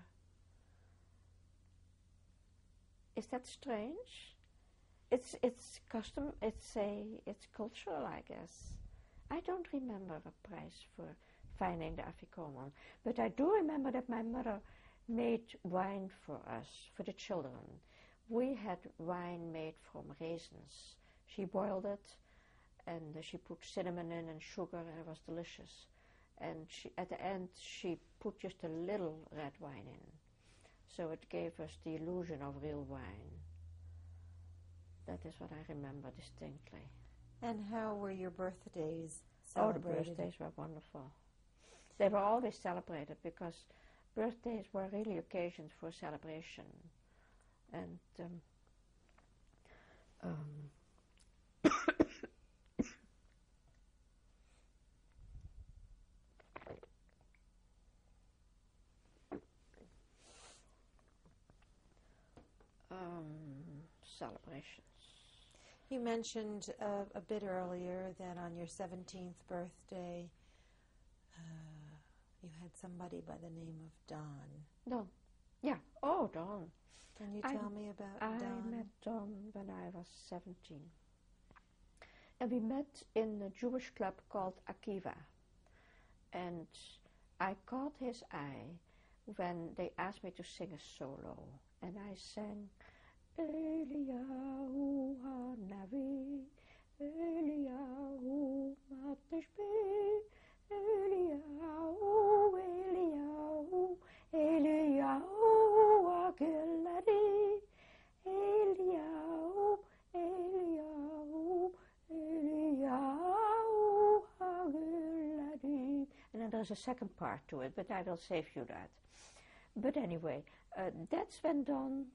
Is that strange? It's custom. It's cultural, I guess. I don't remember a prize for finding the afikomen, but I do remember that my mother made wine for us, for the children. We had wine made from raisins. She boiled it, and she put cinnamon in and sugar, and it was delicious. And at the end, she put just a little red wine in. So it gave us the illusion of real wine. That is what I remember distinctly. And how were your birthdays celebrated? Oh, the birthdays were wonderful. They were always celebrated because birthdays were really occasions for celebration. And celebrations. You mentioned a bit earlier that on your 17th birthday, you had somebody by the name of Don. Don. Yeah. Oh, Don. Can you tell me about Don? I met Don when I was 17. And we met in a Jewish club called Akiva. And I caught his eye when they asked me to sing a solo. And I sang, Eliyahu HaNavi, Eliyahu Matashbe, Eliyahu, Eliyahu, Eliyahu Agiladi, Eliyahu, Eliyahu, Eliyahu Agiladi. And then there's a second part to it, but I will save you that. But anyway, that's when Don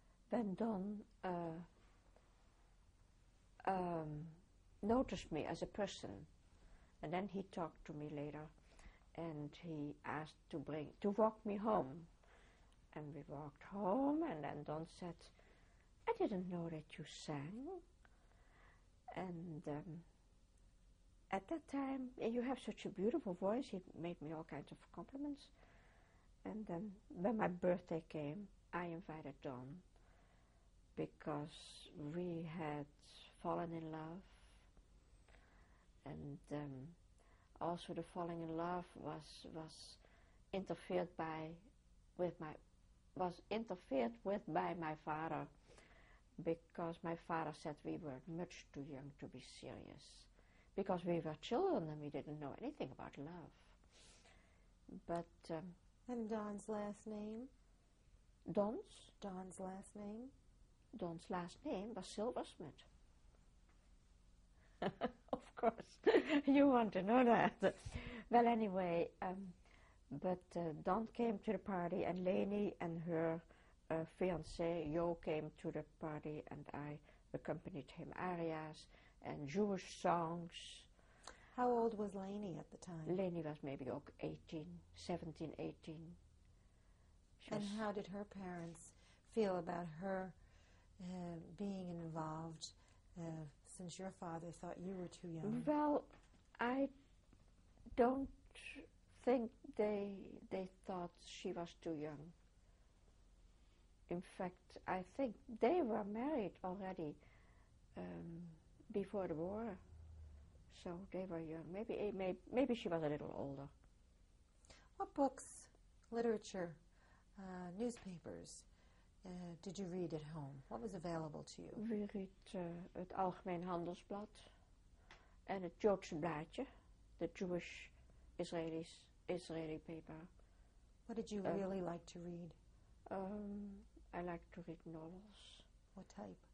noticed me as a person, and then he talked to me later, and he asked to walk me home, and we walked home, and then Don said, "I didn't know that you sang," and at that time, you have such a beautiful voice. He made me all kinds of compliments, and then when my birthday came, I invited Don, because we had fallen in love, and also the falling in love was interfered with by my father, because my father said we were much too young to be serious, because we were children and we didn't know anything about love. But and Don's last name? Don's last name? Don's last name was Zilversmit. Of course, you want to know that. Well, anyway, but Don came to the party, and Leni and her fiancé, Jo, came to the party, and I accompanied him arias and Jewish songs. How old was Leni at the time? Leni was maybe 17, 18. And how did her parents feel about her being involved, since your father thought you were too young? Well, I don't think they thought she was too young. In fact, I think they were married already before the war, so they were young. Maybe she was a little older. What books, literature, newspapers did you read at home? What was available to you? We read het Algemeen Handelsblad en het Joodse blaadje, the Jewish Israeli paper. What did you really like to read? I like to read novels. What type?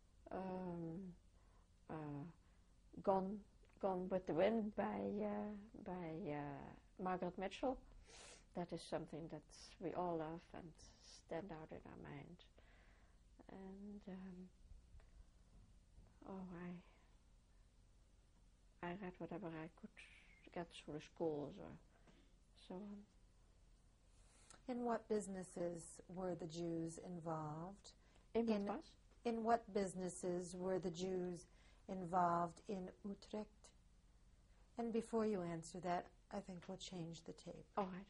Gone with the Wind by Margaret Mitchell. That is something that we all love and stand out in our mind. And I read whatever I could get through the schools or so on. In what businesses were the Jews involved? In what businesses were the Jews involved in Utrecht? And before you answer that, I think we'll change the tape. All right.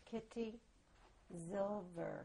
Kitty Zilversmit.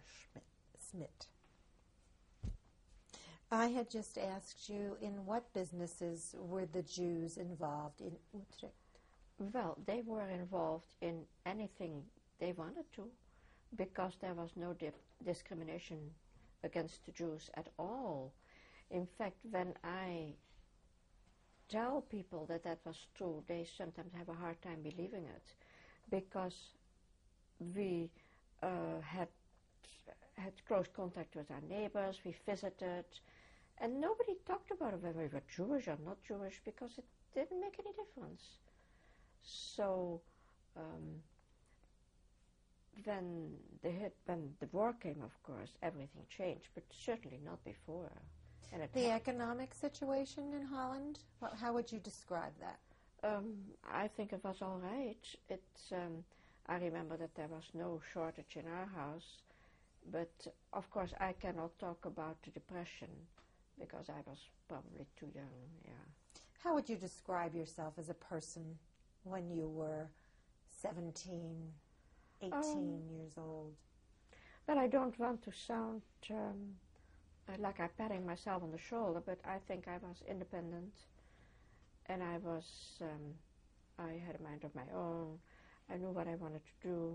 I had just asked you, in what businesses were the Jews involved in Utrecht? Well, they were involved in anything they wanted to, because there was no discrimination against the Jews at all. In fact, when I tell people that that was true, they sometimes have a hard time believing it, because we had close contact with our neighbors, we visited, and nobody talked about whether we were Jewish or not Jewish, because it didn't make any difference. So when the war came, of course, everything changed, but certainly not before. And the economic situation in Holland, how would you describe that? I think it was all right. I remember that there was no shortage in our house, but of course I cannot talk about the Depression, because I was probably too young, yeah. How would you describe yourself as a person when you were 17, 18 years old? Well, I don't want to sound like I'm patting myself on the shoulder, but I think I was independent, and I had a mind of my own. I knew what I wanted to do.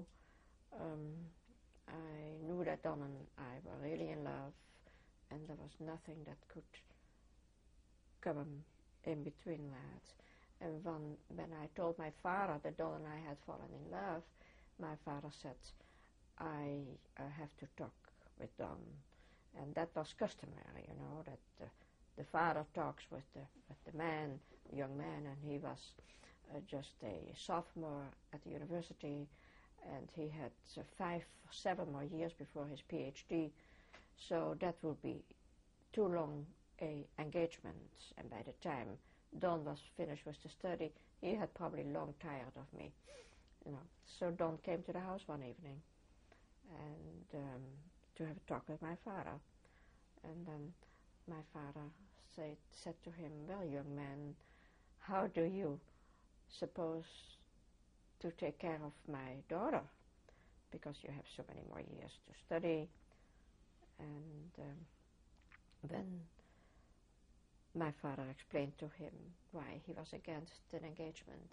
I knew that Don and I were really in love, and there was nothing that could come in between that. And when I told my father that Don and I had fallen in love, my father said, I have to talk with Don. And that was customary, you know, that the father talks with the young man, and he was just a sophomore at the university, and he had 5 or 7 more years before his PhD, so that would be too long a engagement. And by the time Don was finished with the study, he had probably long tired of me, you know. So Don came to the house one evening, and to have a talk with my father. And then my father said to him, well, young man, how do you suppose to take care of my daughter? Because you have so many more years to study. And then my father explained to him why he was against an engagement.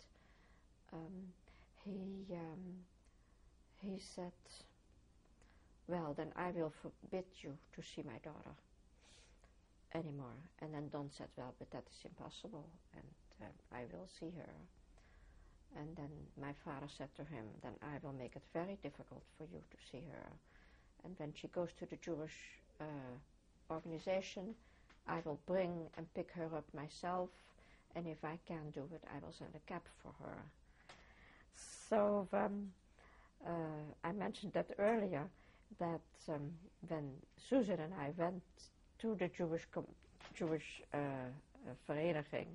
He said, well, then I will forbid you to see my daughter anymore. And then Don said, well, but that is impossible, and I will see her. And then my father said to him, then I will make it very difficult for you to see her. And when she goes to the Jewish organization, I will bring and pick her up myself, and if I can't do it, I will send a cab for her. So I mentioned that earlier, that when Susan and I went to the Jewish vereniging,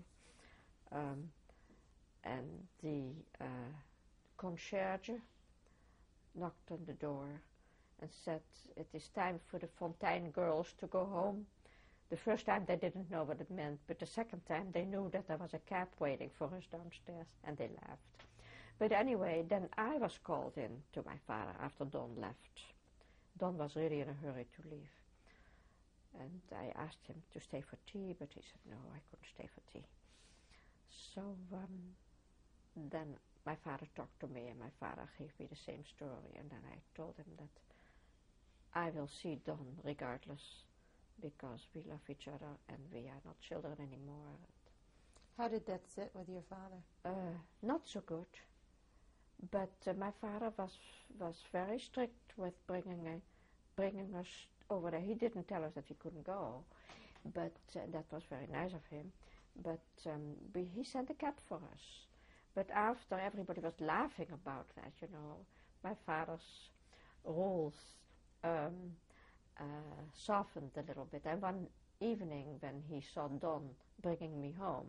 and the concierge knocked on the door and said, it is time for the Fonteyn girls to go home. The first time they didn't know what it meant, but the second time they knew that there was a cab waiting for us downstairs, and they laughed. But anyway, then I was called in to my father after Don left. Don was really in a hurry to leave. And I asked him to stay for tea, but he said, no, I couldn't stay for tea. So then my father talked to me, and my father gave me the same story, and then I told him that I will see Don regardless, because we love each other and we are not children anymore. How did that sit with your father? Not so good. But my father was very strict with bringing us over there. He didn't tell us that he couldn't go, but that was very nice of him. But he sent a cab for us. But after, everybody was laughing about that, you know. My father's rules softened a little bit. And one evening when he saw Don bringing me home,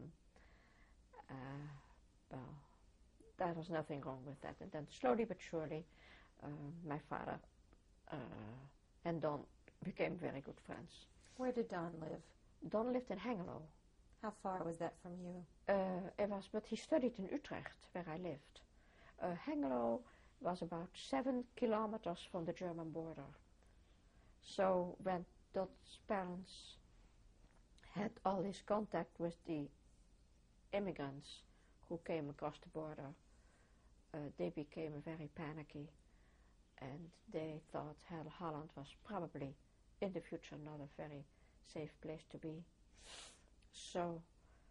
well, there was nothing wrong with that. And then slowly but surely, my father and Don became very good friends. Where did Don live? Don lived in Hengelo. How far was that from you? But he studied in Utrecht, where I lived. Hengelo was about 7 kilometers from the German border. So when Dot's parents had all this contact with the immigrants who came across the border, they became very panicky, and they thought Holland was probably in the future not a very safe place to be. So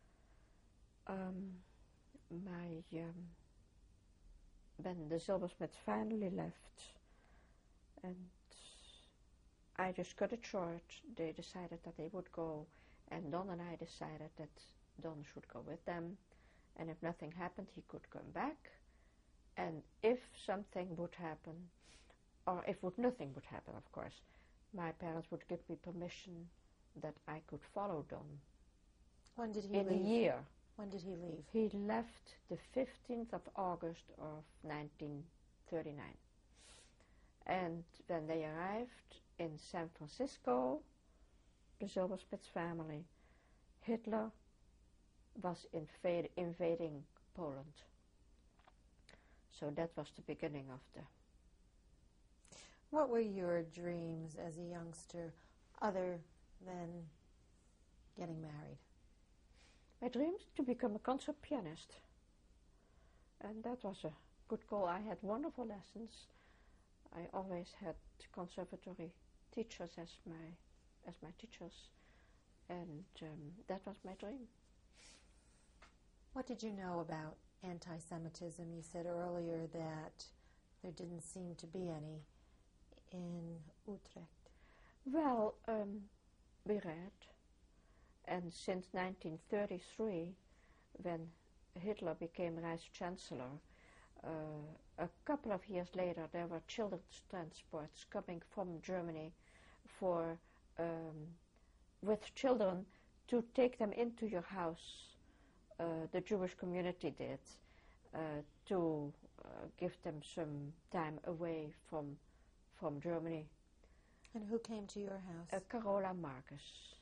when the Zilversmits finally left, and I just cut it short, they decided that they would go, and Don and I decided that Don should go with them, and if nothing happened, he could come back, and if something would happen, or if nothing would happen, of course, my parents would give me permission that I could follow Don. When did he leave? In a year. When did he leave? He left the 15th of August of 1939. And when they arrived in San Francisco, the Zilversmits family, Hitler was invading Poland. So that was the beginning of the... What were your dreams as a youngster other than getting married? My dreams to become a concert pianist. And that was a good goal. I had wonderful lessons. I always had conservatory teachers as my teachers, and that was my dream. What did you know about anti-Semitism? You said earlier that there didn't seem to be any in Utrecht. Well, we read, and since 1933, when Hitler became Vice Chancellor, a couple of years later there were children's transports coming from Germany for with children to take them into your house. The Jewish community did to give them some time away from Germany. And who came to your house? Carola Marcus.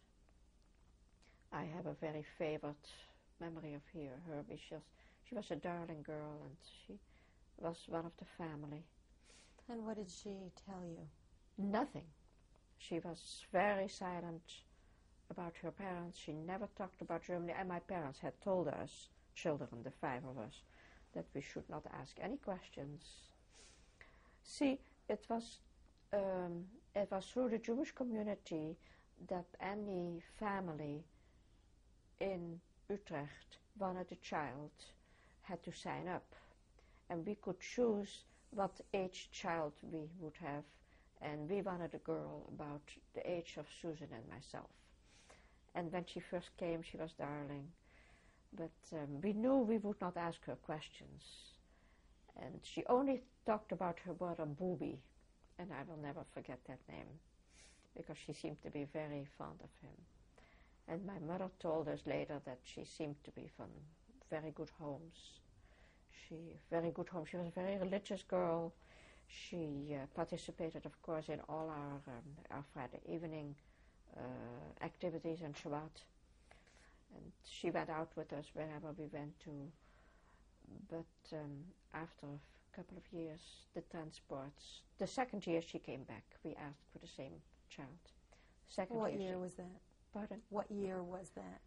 I have a very favorite memory of her. She was a darling girl, and she was one of the family. And what did she tell you? Nothing. She was very silent about her parents. She never talked about Germany, and my parents had told us, children, the 5 of us, that we should not ask any questions. See, it was through the Jewish community that any family in Utrecht wanted a child had to sign up, and we could choose what age child we would have, and we wanted a girl about the age of Susan and myself. And when she first came, she was darling, but we knew we would not ask her questions, and she only talked about her brother Booby, and I will never forget that name, because she seemed to be very fond of him. And my mother told us later that she seemed to be from very good homes. She was a very religious girl. She participated, of course, in all our Friday evening activities and Shabbat. And she went out with us wherever we went to. But after a couple of years, the transports, the second year she came back, we asked for the same child. What year was that? Pardon? What year was that?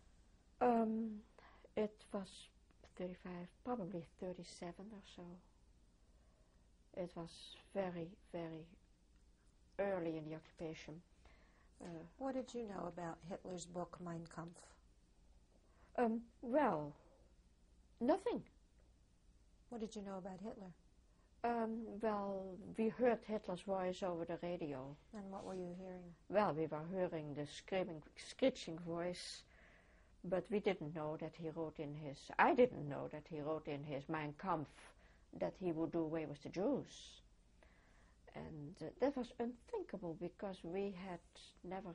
It was 35, probably 37 or so. It was very, very early in the occupation. What did you know about Hitler's book, Mein Kampf? Well, nothing. What did you know about Hitler? Well, we heard Hitler's voice over the radio. And what were you hearing? Well, we were hearing the screeching voice, but we didn't know that he wrote in his... I didn't know that he wrote in his Mein Kampf that he would do away with the Jews. And that was unthinkable, because we had never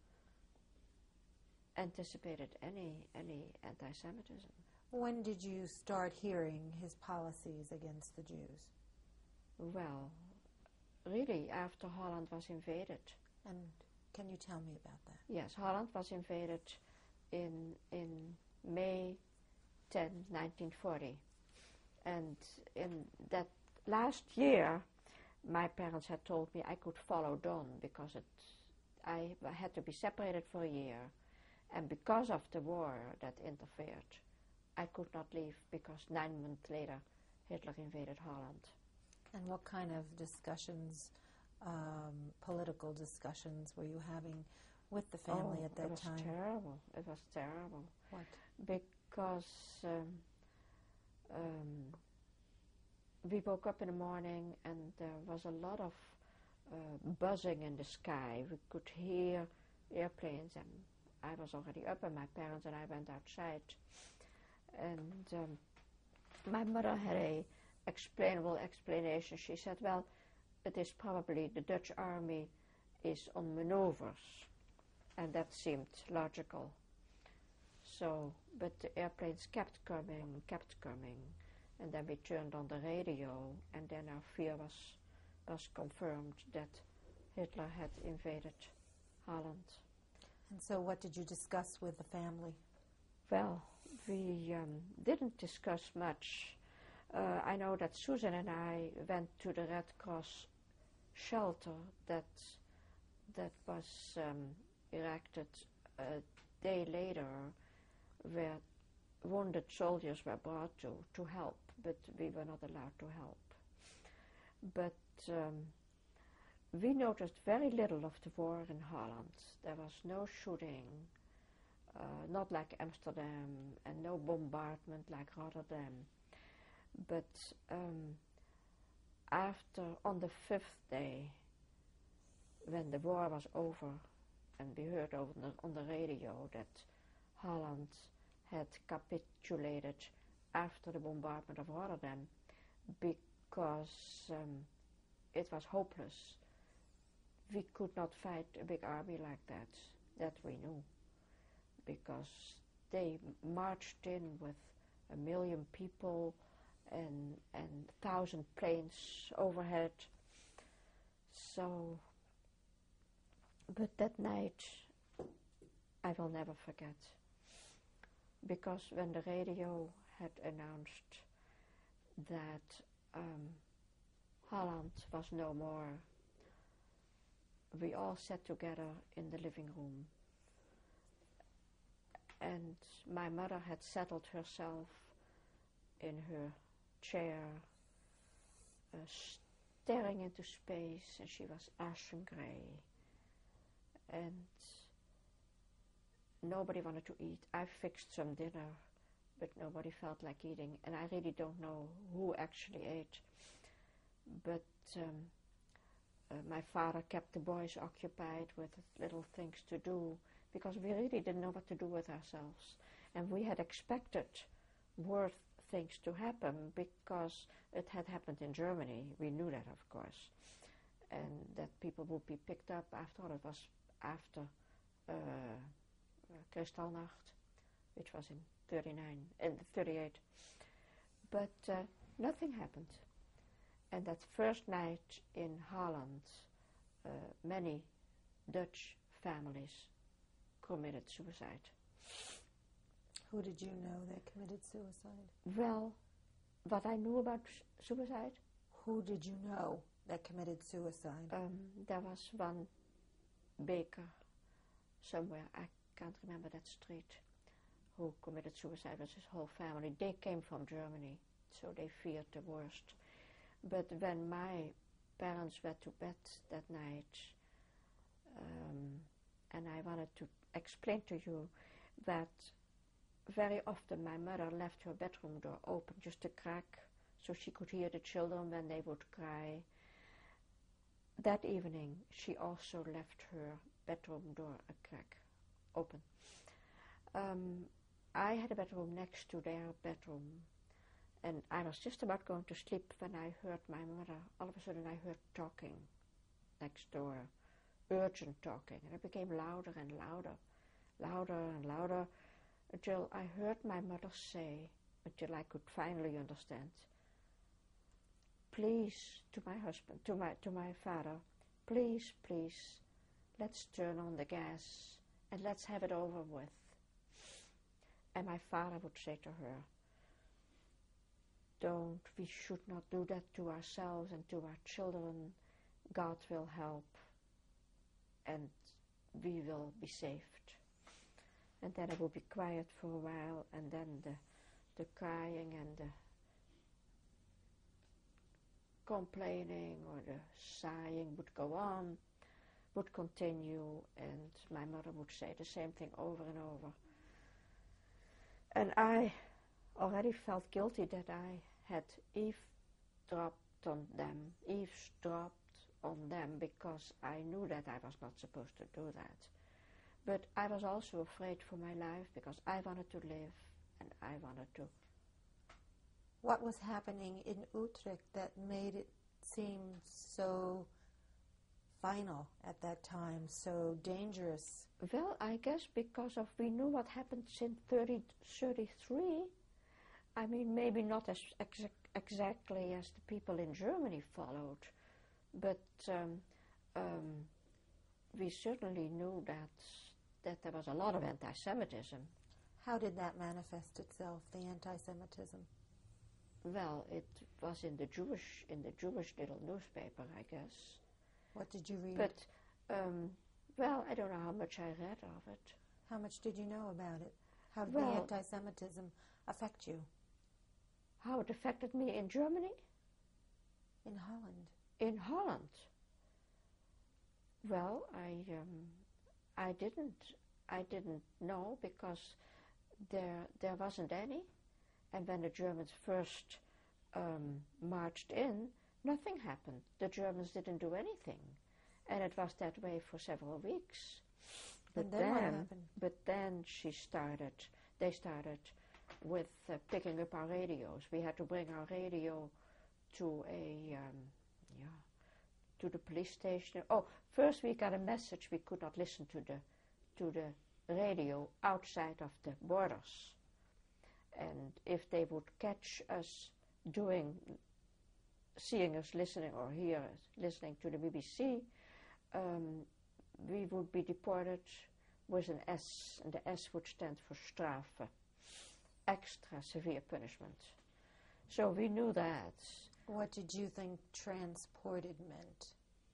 anticipated any anti-Semitism. When did you start hearing his policies against the Jews? Well, really after Holland was invaded. And can you tell me about that? Yes, Holland was invaded in May 10, 1940. And in that last year, my parents had told me I could follow Don because I had to be separated for a year, and because of the war that interfered, I could not leave because 9 months later Hitler invaded Holland. And what kind of discussions, political discussions, were you having with the family at that time? It was terrible. It was terrible. What? Because we woke up in the morning and there was a lot of buzzing in the sky. We could hear airplanes, and I was already up, and my parents and I went outside. And my mother had a explainable explanation. She said, well, it is probably the Dutch army is on maneuvers, and that seemed logical. So, but the airplanes kept coming, and then we turned on the radio, and then our fear was confirmed that Hitler had invaded Holland. And so what did you discuss with the family? Well, we didn't discuss much. I know that Susan and I went to the Red Cross shelter that was erected a day later, where wounded soldiers were brought to help, but we were not allowed to help. But we noticed very little of the war in Holland. There was no shooting, not like Amsterdam, and no bombardment like Rotterdam. But on the 5th day, when the war was over, and we heard on the radio that Holland had capitulated after the bombardment of Rotterdam because it was hopeless. We could not fight a big army like that we knew, because they marched in with 1 million people and 1,000 planes overhead. So, but that night I will never forget, because when the radio had announced that Holland was no more, we all sat together in the living room, and my mother had settled herself in her chair, staring into space, and she was ashen gray, and nobody wanted to eat. I fixed some dinner, but nobody felt like eating, and I really don't know who actually ate. But my father kept the boys occupied with little things to do, because we really didn't know what to do with ourselves. And we had expected worse things to happen, because it had happened in Germany. We knew that, of course, and that people would be picked up. I thought it was after Kristallnacht, which was in 38. But nothing happened. And that first night in Holland, many Dutch families committed suicide. Who did you know that committed suicide? Well, what I knew about suicide? Who did you know that committed suicide? There was one baker somewhere, I can't remember that street, who committed suicide with his whole family. They came from Germany, so they feared the worst. But when my parents went to bed that night, and I wanted to explain to you that very often my mother left her bedroom door open, just a crack, so she could hear the children when they would cry. That evening, she also left her bedroom door a crack open. I had a bedroom next to their bedroom, and I was just about going to sleep when I heard my mother. All of a sudden I heard talking next door, urgent talking, and it became louder and louder, louder and louder, until I heard my mother say, until I could finally understand, please, to my husband, to my father, please, please, let's turn on the gas and let's have it over with. And my father would say to her, we should not do that to ourselves and to our children. God will help and we will be saved. And then I would be quiet for a while, and then the crying and the complaining or the sighing would go on, would continue, and my mother would say the same thing over and over. And I already felt guilty that I had eavesdropped on them because I knew that I was not supposed to do that. But I was also afraid for my life because I wanted to live and I wanted to. What was happening in Utrecht that made it seem so final at that time, so dangerous? Well, I guess because we knew what happened since 1933. I mean, maybe not as exactly as the people in Germany followed, but we certainly knew that there was a lot of anti-Semitism. How did that manifest itself, the anti-Semitism? Well, it was in the Jewish little newspaper, I guess. What did you read? But, well, I don't know how much I read of it. How much did you know about it? How did the anti-Semitism affect you? How it affected me in Germany? In Holland. In Holland? Well, I didn't know because there wasn't any. And when the Germans first marched in, nothing happened. The Germans didn't do anything. And it was that way for several weeks. But then what happened? But then they started with picking up our radios. We had to bring our radio to to the police station. Oh, first we got a message we could not listen to the radio outside of the borders. And if they would catch us seeing us listening or hear us listening to the BBC, we would be deported with an S, and the S would stand for Strafe, extra severe punishment. So we knew that. What did you think transported meant?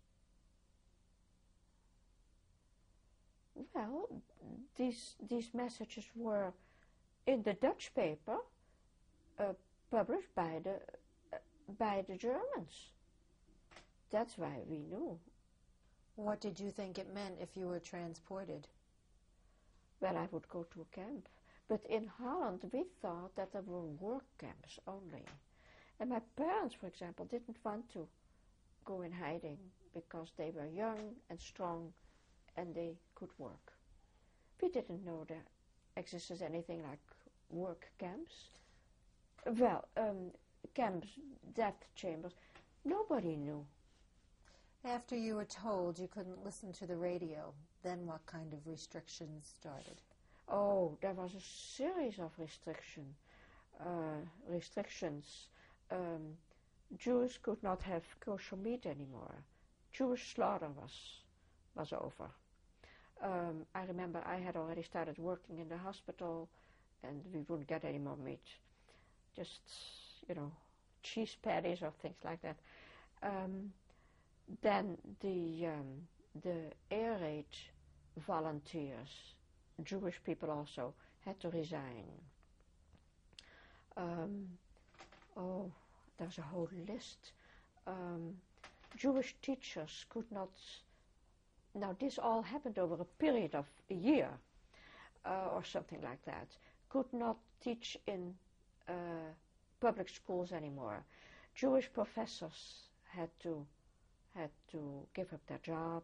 Well, these messages were in the Dutch paper, published by the Germans. That's why we knew. What did you think it meant if you were transported? Well, I would go to a camp. But in Holland, we thought that there were work camps only. And my parents, for example, didn't want to go in hiding because they were young and strong and they could work. We didn't know there existed anything like work camps. Well, camps, death chambers, nobody knew. After you were told you couldn't listen to the radio, then what kind of restrictions started? Oh, there was a series of restrictions. Jews could not have kosher meat anymore. Jewish slaughter was over. I remember I had already started working in the hospital, and we wouldn't get any more meat. Just, cheese patties or things like that. Then the air raid volunteers, Jewish people also, had to resign. There's a whole list. Jewish teachers could not. Now this all happened over a period of a year or something like that. Could not teach in public schools anymore. Jewish professors had to give up their job.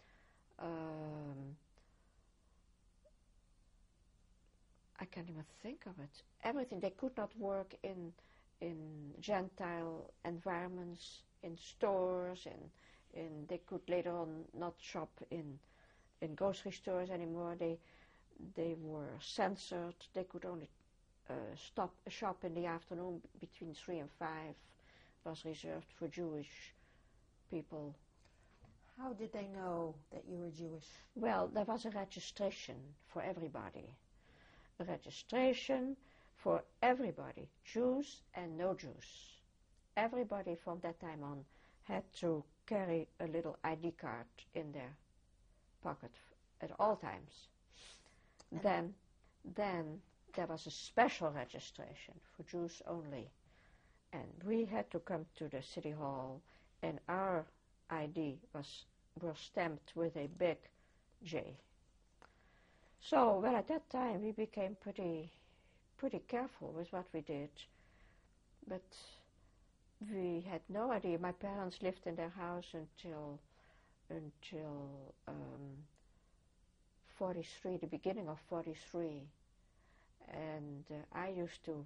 I can't even think of it. Everything. They could not work in Gentile environments, in stores, they could later on not shop in grocery stores anymore. They were censored. They could only shop in the afternoon between 3 and 5 was reserved for Jewish people. How did they know that you were Jewish? Well, there was a registration for everybody. A registration for everybody, Jews and no Jews. Everybody from that time on had to carry a little ID card in their pocket at all times. Then there was a special registration for Jews only, and we had to come to the city hall, and our ID was stamped with a big J. So, well, at that time we became pretty careful with what we did, but we had no idea. My parents lived in their house until 43, the beginning of 43, and I used to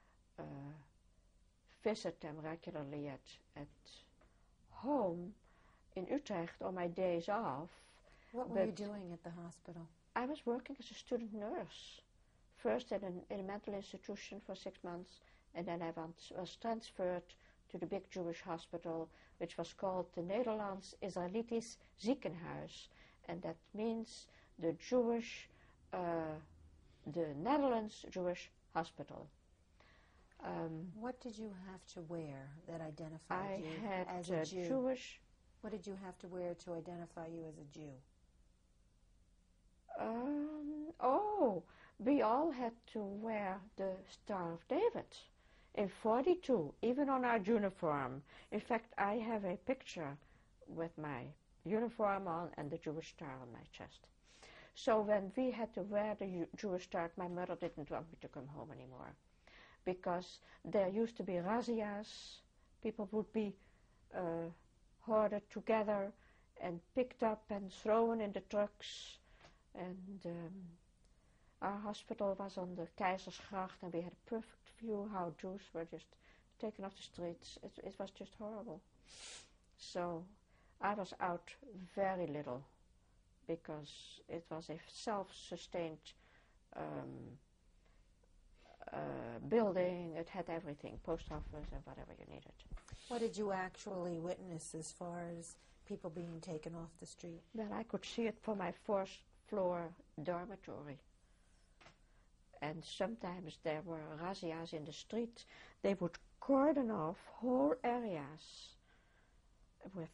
visit them regularly at home in Utrecht on my days off. What were you doing at the hospital? I was working as a student nurse, first in a mental institution for 6 months, and then I was transferred to the big Jewish hospital, which was called the Nederlands Israelitisch Ziekenhuis, and that means the Netherlands Jewish Hospital. What did you have to wear that identified you as a a Jew? Jewish. What did you have to wear to identify you as a Jew? We all had to wear the Star of David in 42, even on our uniform. In fact, I have a picture with my uniform on and the Jewish star on my chest. So when we had to wear the Jewish star, my mother didn't want me to come home anymore, because there used to be razzias. People would be hoarded together and picked up and thrown in the trucks, and our hospital was on the Keizersgracht, and we had a perfect view how Jews were just taken off the streets. It was just horrible. So I was out very little, because it was a self-sustained building. It had everything, post office and whatever you needed. What did you actually witness as far as people being taken off the street? Well, I could see it from my 4th floor dormitory. And sometimes there were razzias in the street. They would cordon off whole areas with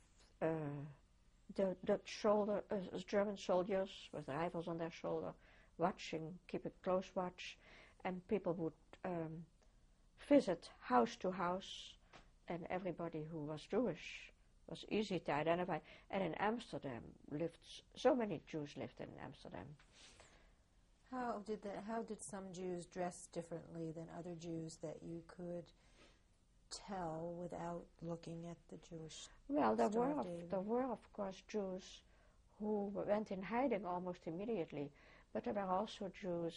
the German soldiers with rifles on their shoulder, keeping close watch, and people would visit house to house, and everybody who was Jewish was easy to identify. And in Amsterdam so many Jews lived in Amsterdam. How did some Jews dress differently than other Jews that you could tell without looking at the Jewish Well, there Star were of David? of course Jews who went in hiding almost immediately, but there were also Jews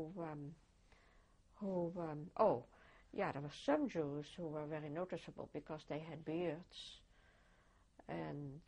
there were some Jews who were very noticeable because they had beards, and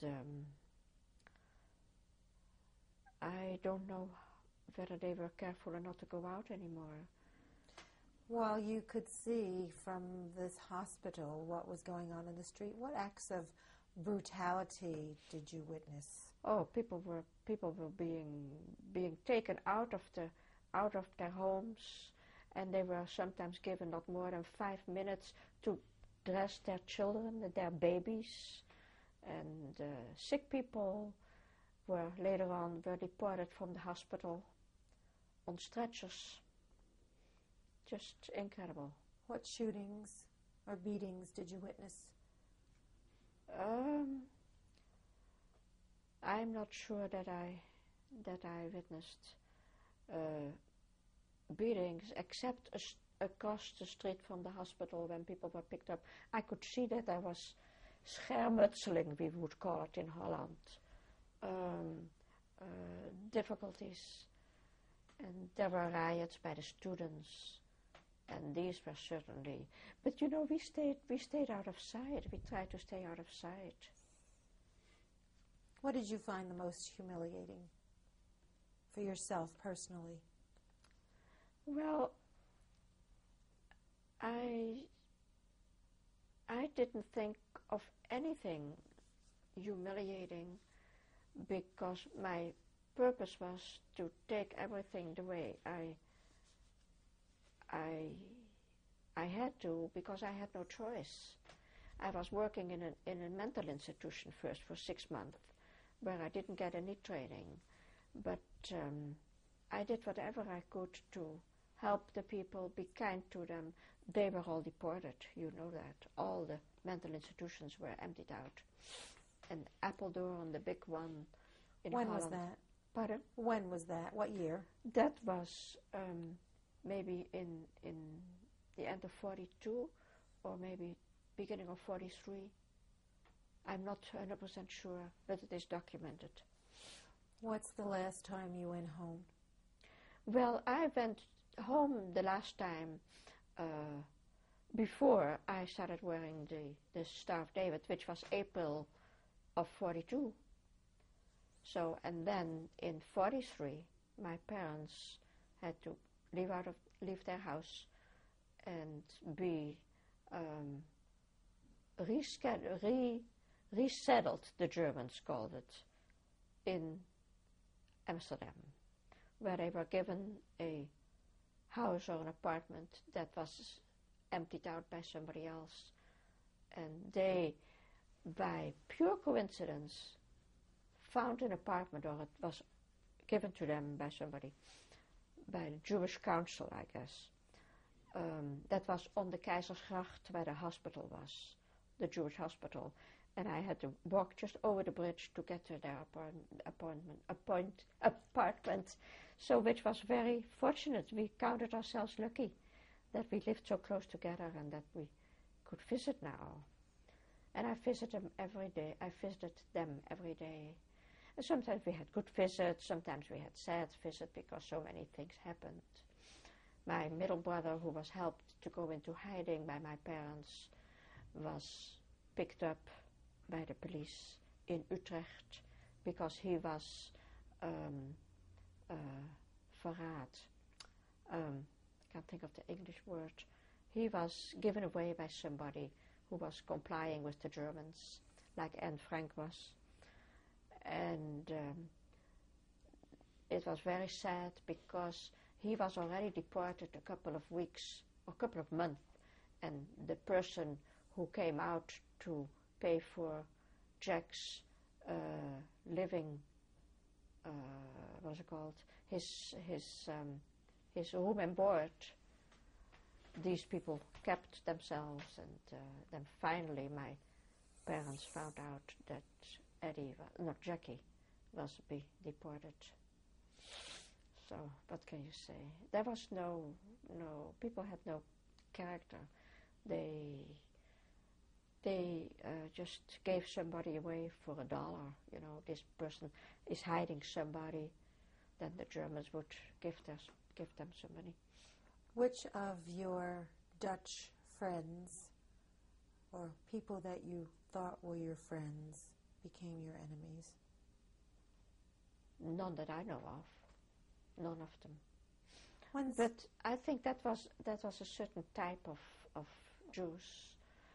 I don't know whether they were careful or not to go out anymore. Well, you could see from this hospital what was going on in the street. What acts of brutality did you witness? Oh, people were being taken out of their homes, and they were sometimes given not more than 5 minutes to dress their children, their babies, and sick people were later on deported from the hospital on stretchers. Just incredible. What shootings or beatings did you witness? I'm not sure that I witnessed beatings, except across the street from the hospital when people were picked up. I could see that there was schermutseling, we would call it in Holland, difficulties, and there were riots by the students. And these were certainly, but you know, we stayed out of sight. We tried to stay out of sight. What did you find the most humiliating for yourself personally? Well, I didn't think of anything humiliating, because my purpose was to take everything the way I had to, because I had no choice. I was working in a mental institution first for 6 months, where I didn't get any training, but I did whatever I could to help the people, be kind to them. They were all deported, you know that. All the mental institutions were emptied out. And Apeldoorn, the big one in When Holland. was that? Pardon? When was that? What year? That was maybe in the end of 42 or maybe beginning of 43. I'm not 100% sure, but it is documented. What's the last time you went home? Well, I went home the last time before I started wearing the Star of David, which was April of 42. So, and then in 43, my parents had to leave their house and be resettled, the Germans called it, in Amsterdam, where they were given a house or an apartment that was emptied out by somebody else. And they, by pure coincidence, found an apartment, or it was given to them by somebody, by the Jewish Council, I guess. That was on the Keizersgracht, where the hospital was, the Jewish hospital. And I had to walk just over the bridge to get to their apartment. So, which was very fortunate. We counted ourselves lucky that we lived so close together and that we could visit now. And I visited them every day. And sometimes we had good visits, sometimes we had sad visits because so many things happened. My middle brother, who was helped to go into hiding by my parents, was picked up by the police in Utrecht because he was verraad. I can't think of the English word. He was given away by somebody who was complying with the Germans, like Anne Frank was. And it was very sad because he was already deported a couple of weeks or a couple of months, and the person who came out to pay for Jack's living, what's it called, his room and board, these people kept themselves, and then finally my parents found out that Jackie was deported. So, what can you say? There was no, people had no character. They just gave somebody away for $1. You know, this person is hiding somebody, then the Germans would give them some money. Which of your Dutch friends or people that you thought were your friends became your enemies? None that I know of. None of them. When's But I think that was a certain type of Jews.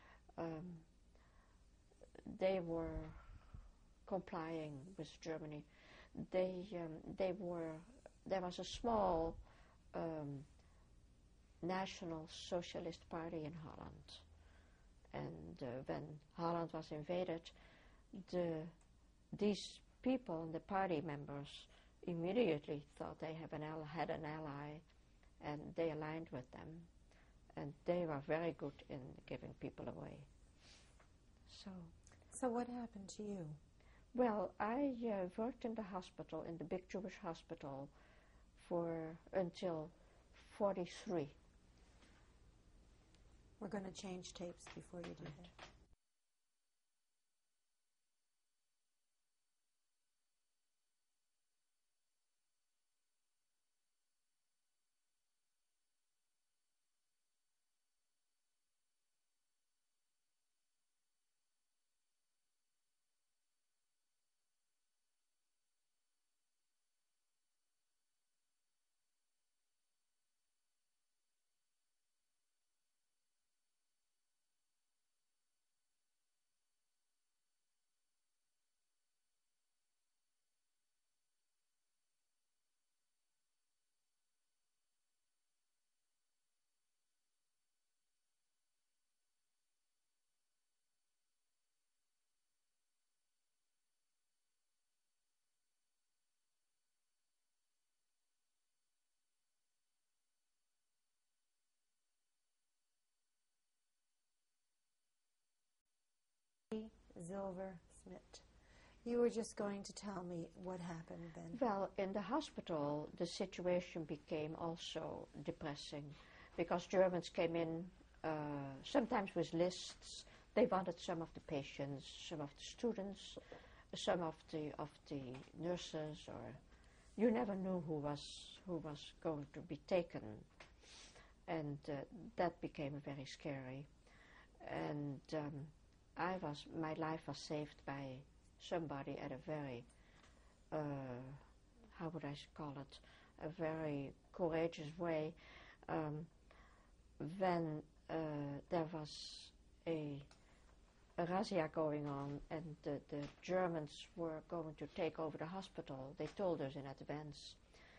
They were complying with Germany. There was a small National Socialist Party in Holland, and when Holland was invaded, these people, the party members, immediately thought they had an ally, and they aligned with them, and they were very good in giving people away. So what happened to you? Well, I worked in the hospital, in the big Jewish hospital, until 43. We're going to change tapes before you do that. Zilversmit. You were just going to tell me what happened then. Well, in the hospital, the situation became also depressing because Germans came in sometimes with lists. They wanted some of the patients, some of the students, some of the nurses, or you never knew who was going to be taken, and that became very scary. And my life was saved by somebody at a very, how would I call it, a very courageous way. When there was a razzia going on and the Germans were going to take over the hospital, they told us in advance.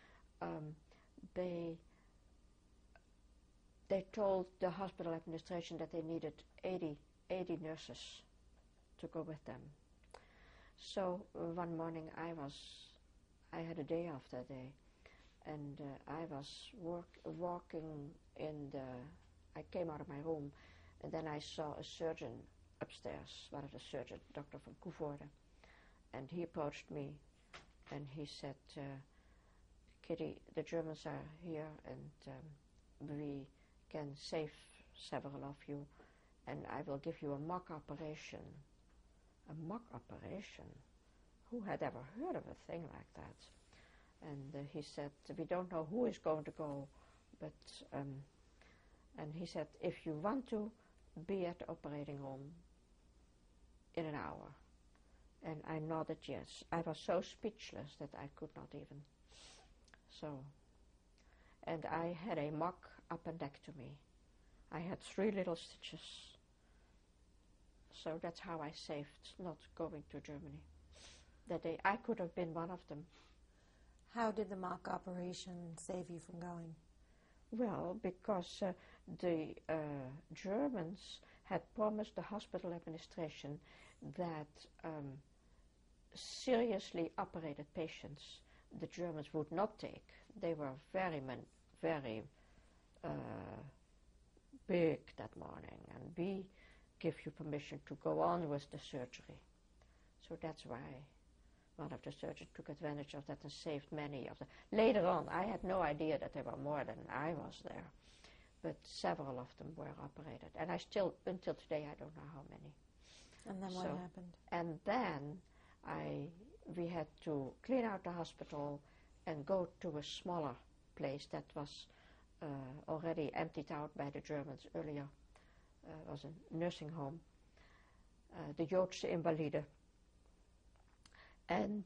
They told the hospital administration that they needed 80 nurses to go with them. So one morning I had a day off that day, and I was walking I came out of my room, and then I saw a surgeon upstairs, one of the surgeons, Dr. van Koevoorde, and he approached me, and he said, Kitty, the Germans are here, and we can save several of you, and I will give you a mock operation. A mock operation? Who had ever heard of a thing like that? And he said, we don't know who is going to go, but, and he said, if you want to, be at the operating room in an hour. And I nodded yes. I was so speechless that I could not even. So, and I had a mock appendectomy. I had 3 little stitches. So that's how I saved not going to Germany. That day, I could have been one of them. How did the mock operation save you from going? Well, because the Germans had promised the hospital administration that seriously operated patients the Germans would not take. They were very big that morning, and we give you permission to go on with the surgery. So that's why one of the surgeons took advantage of that and saved many of them. Later on, I had no idea that there were more than I was there, but several of them were operated. And I still, until today, I don't know how many. And then what happened? And then we had to clean out the hospital and go to a smaller place that was already emptied out by the Germans earlier. It was a nursing home, the Joodse Invalide. And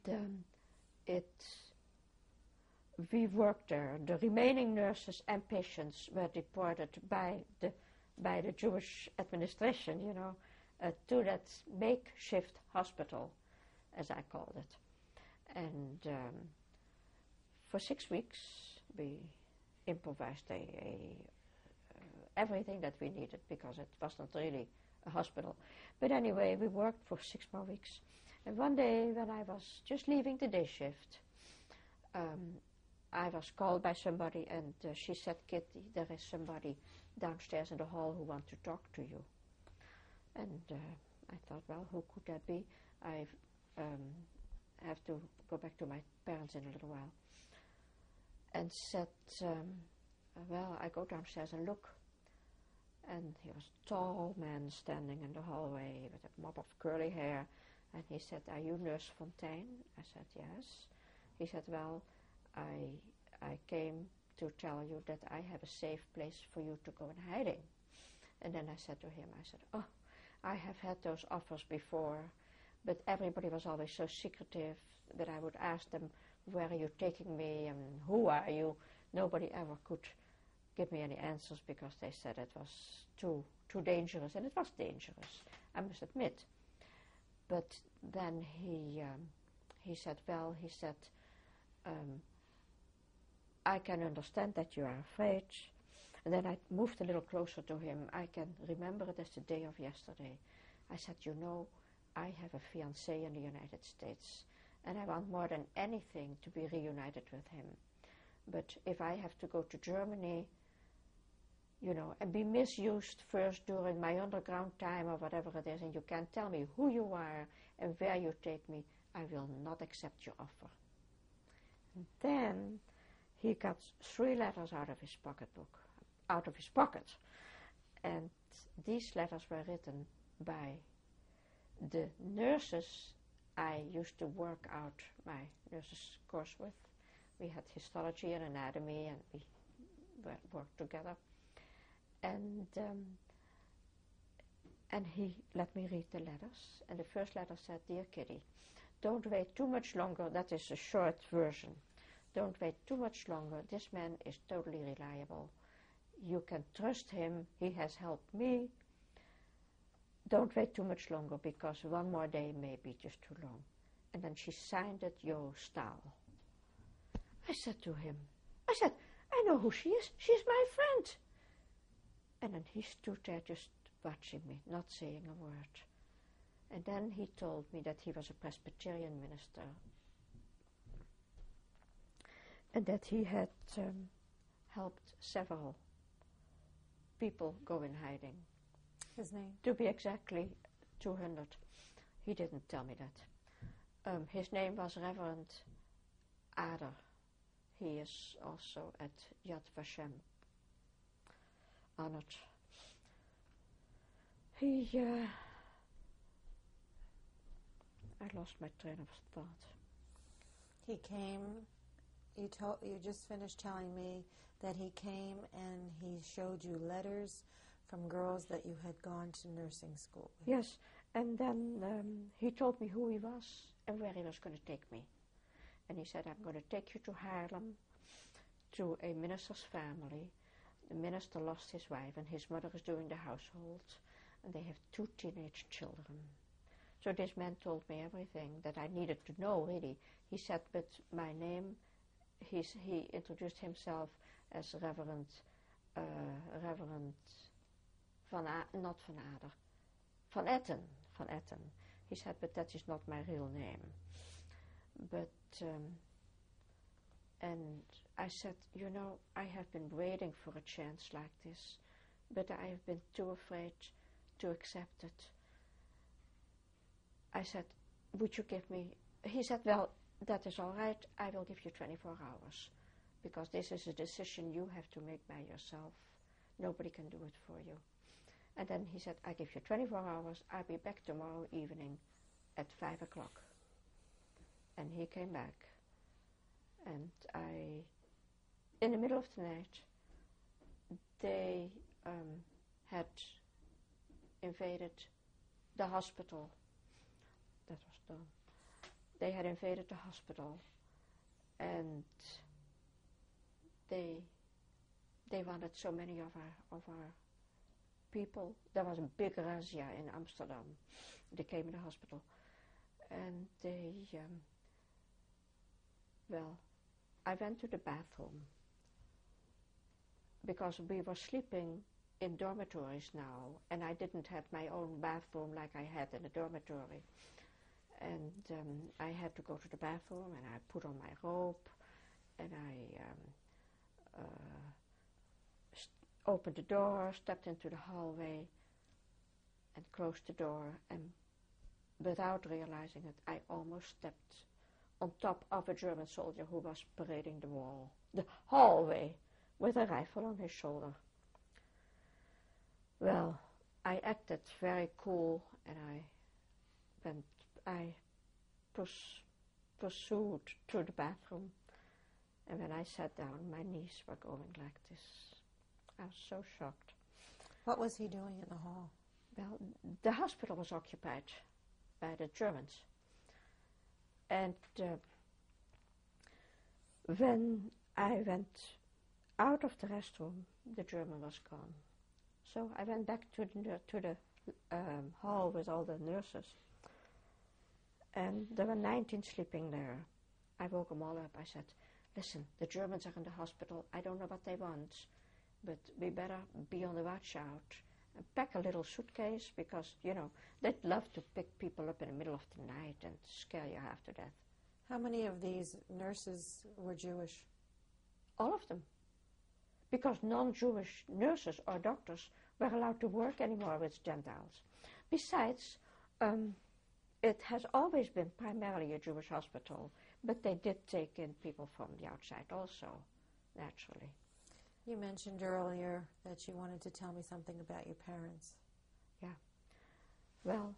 we worked there. The remaining nurses and patients were deported by the Jewish administration, you know, to that makeshift hospital, as I called it. And for 6 weeks, we improvised everything that we needed, because it was not really a hospital. But anyway, we worked for 6 more weeks. And one day, when I was just leaving the day shift, I was called by somebody, and she said, Kitty, there is somebody downstairs in the hall who wants to talk to you. And I thought, well, who could that be? I have to go back to my parents in a little while. And said, well, I go downstairs and look. And he was a tall man standing in the hallway with a mop of curly hair. And he said, are you Nurse Fonteyn? I said, yes. He said, well, I came to tell you that I have a safe place for you to go in hiding. And then I said to him, I said, oh, I have had those offers before, but everybody was always so secretive that I would ask them, where are you taking me and who are you? Nobody ever could give me any answers, because they said it was too dangerous, and it was dangerous, I must admit. But then he said, well, he said, I can understand that you are afraid. And then I moved a little closer to him. I can remember it as the day of yesterday. I said, you know, I have a fiancé in the United States, and I want more than anything to be reunited with him. But if I have to go to Germany, you know, and be misused first during my underground time or whatever it is, and you can tell me who you are and where you take me, I will not accept your offer. And then he got 3 letters out of his pocket, and these letters were written by the nurses I used to work out my nurses course with. We had histology and anatomy, and we worked together. And he let me read the letters. And the first letter said, "Dear Kitty, don't wait too much longer." That is a short version. "Don't wait too much longer. This man is totally reliable. You can trust him. He has helped me. Don't wait too much longer, because 1 more day may be just too long." And then she signed it, "Jo Staal." I said to him, "I know who she is. She's my friend." And then he stood there just watching me, not saying a word. And then he told me that he was a Presbyterian minister, and that he had helped several people go in hiding. His name? To be exactly 200. He didn't tell me that. His name was Reverend Ader. He is also at Yad Vashem, honored. I lost my train of thought. He came, you just finished telling me that he came and he showed you letters from girls that you had gone to nursing school with. Yes, and then he told me who he was and where he was going to take me. And he said, "I'm going to take you to Haarlem, to a minister's family. The minister lost his wife, and his mother is doing the household, and they have 2 teenage children." So this man told me everything that I needed to know, really. He said, with my name, he introduced himself as Reverend Van Etten. He said, "But that is not my real name." But, and I said, "You know, I have been waiting for a chance like this, but I have been too afraid to accept it." I said, "Would you give me..." He said, "Well, that is all right. I will give you 24 hours, because this is a decision you have to make by yourself. Nobody can do it for you." And then he said, "I give you 24 hours. I'll be back tomorrow evening at 5 o'clock. And he came back, and in the middle of the night, they had invaded the hospital. That was done. They had invaded the hospital, and they wanted so many of our people. There was a big razzia in Amsterdam. They came in the hospital, and they, I went to the bathroom, because we were sleeping in dormitories now, and I didn't have my own bathroom like I had in a dormitory. And I had to go to the bathroom, and I put on my robe, and I opened the door, stepped into the hallway, and closed the door, and without realizing it, I almost stepped on top of a German soldier who was parading the hallway, with a rifle on his shoulder. Well, I acted very cool, and I pursued through the bathroom, and when I sat down, my knees were going like this. I was so shocked. What was he doing in the hall? Well, the hospital was occupied by the Germans, and when I went out of the restroom, the German was gone. So I went back to the hall with all the nurses, and there were 19 sleeping there. I woke them all up. I said, "Listen, the Germans are in the hospital. I don't know what they want, but we better be on the watch out. And pack a little suitcase, because, you know, they'd love to pick people up in the middle of the night and scare you half to death." How many of these nurses were Jewish? All of them. because non-Jewish nurses or doctors were allowed to work anymore with Gentiles. Besides, it has always been primarily a Jewish hospital, but they did take in people from the outside also, naturally. You mentioned earlier that you wanted to tell me something about your parents. Yeah. Well,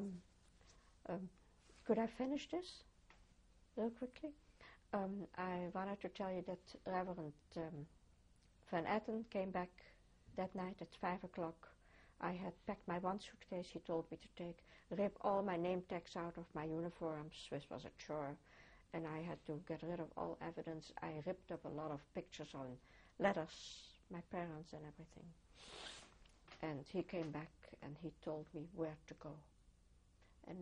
could I finish this real quickly? I wanted to tell you that Reverend Van Etten came back that night at 5 o'clock. I had packed my one suitcase he told me to take, rip all my name tags out of my uniforms, which was a chore, and I had to get rid of all evidence. I ripped up a lot of pictures on letters, my parents and everything. And he came back and he told me where to go. And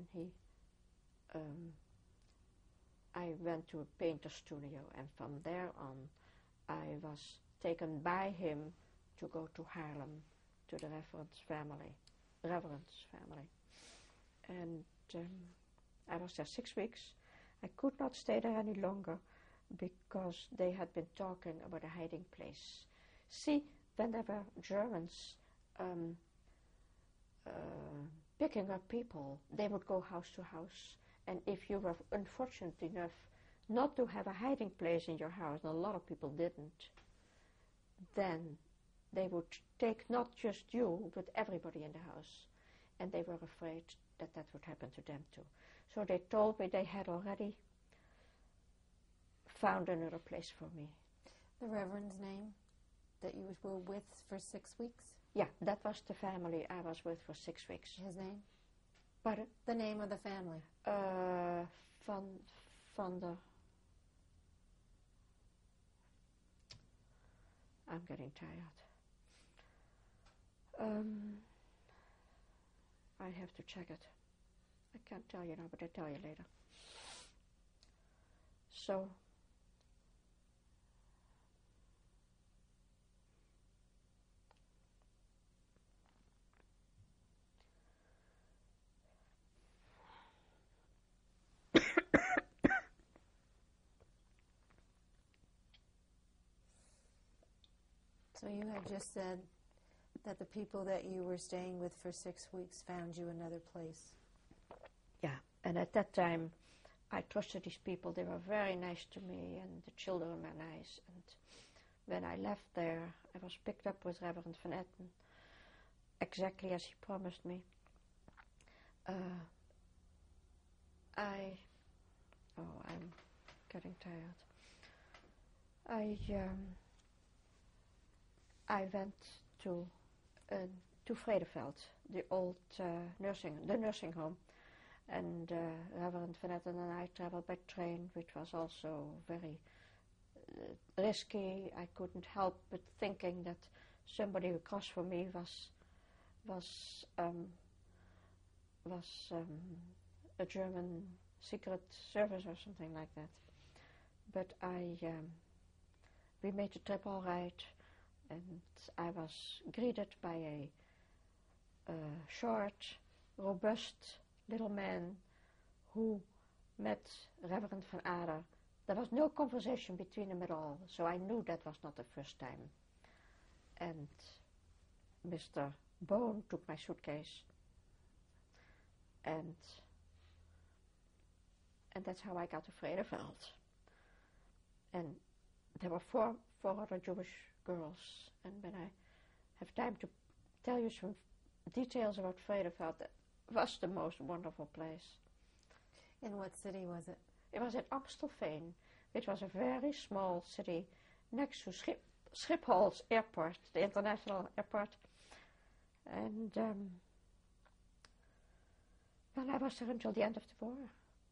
I went to a painter studio, and from there on I was taken by him to go to Haarlem, to the Reverend's family. And I was there 6 weeks. I could not stay there any longer because they had been talking about a hiding place. See, when there were Germans picking up people, they would go house to house, and if you were unfortunate enough not to have a hiding place in your house, and a lot of people didn't, then they would take not just you, but everybody in the house, and they were afraid that that would happen to them too. So they told me they had already found another place for me. The Reverend's name that you were with for 6 weeks? Yeah, that was the family I was with for 6 weeks. His name? Pardon? The name of the family? Van der... I'm getting tired. I have to check it. I can't tell you now, but I'll tell you later. So, So you had just said that the people that you were staying with for 6 weeks found you another place. yeah, and at that time I trusted these people. They were very nice to me, and the children were nice. And when I left there, I was picked up with Reverend Van Etten, exactly as he promised me. I'm getting tired. I went to Vredeveld, the old nursing home, and Reverend Van Etten and I traveled by train, which was also very risky. I couldn't help but thinking that somebody across from me was a German secret service or something like that. But we made the trip all right, and I was greeted by a short, robust little man who met Reverend Van Ader. There was no conversation between them at all, so I knew that was not the first time. And Mr. Boone took my suitcase, and that's how I got to Vredeveld. And there were four other Jewish girls, and when I have time to tell you some details about Vredeveld, that was the most wonderful place. In what city was it? It was at Amstelveen, which was a very small city next to Schiphol's airport, the international airport. And well, I was there until the end of the war.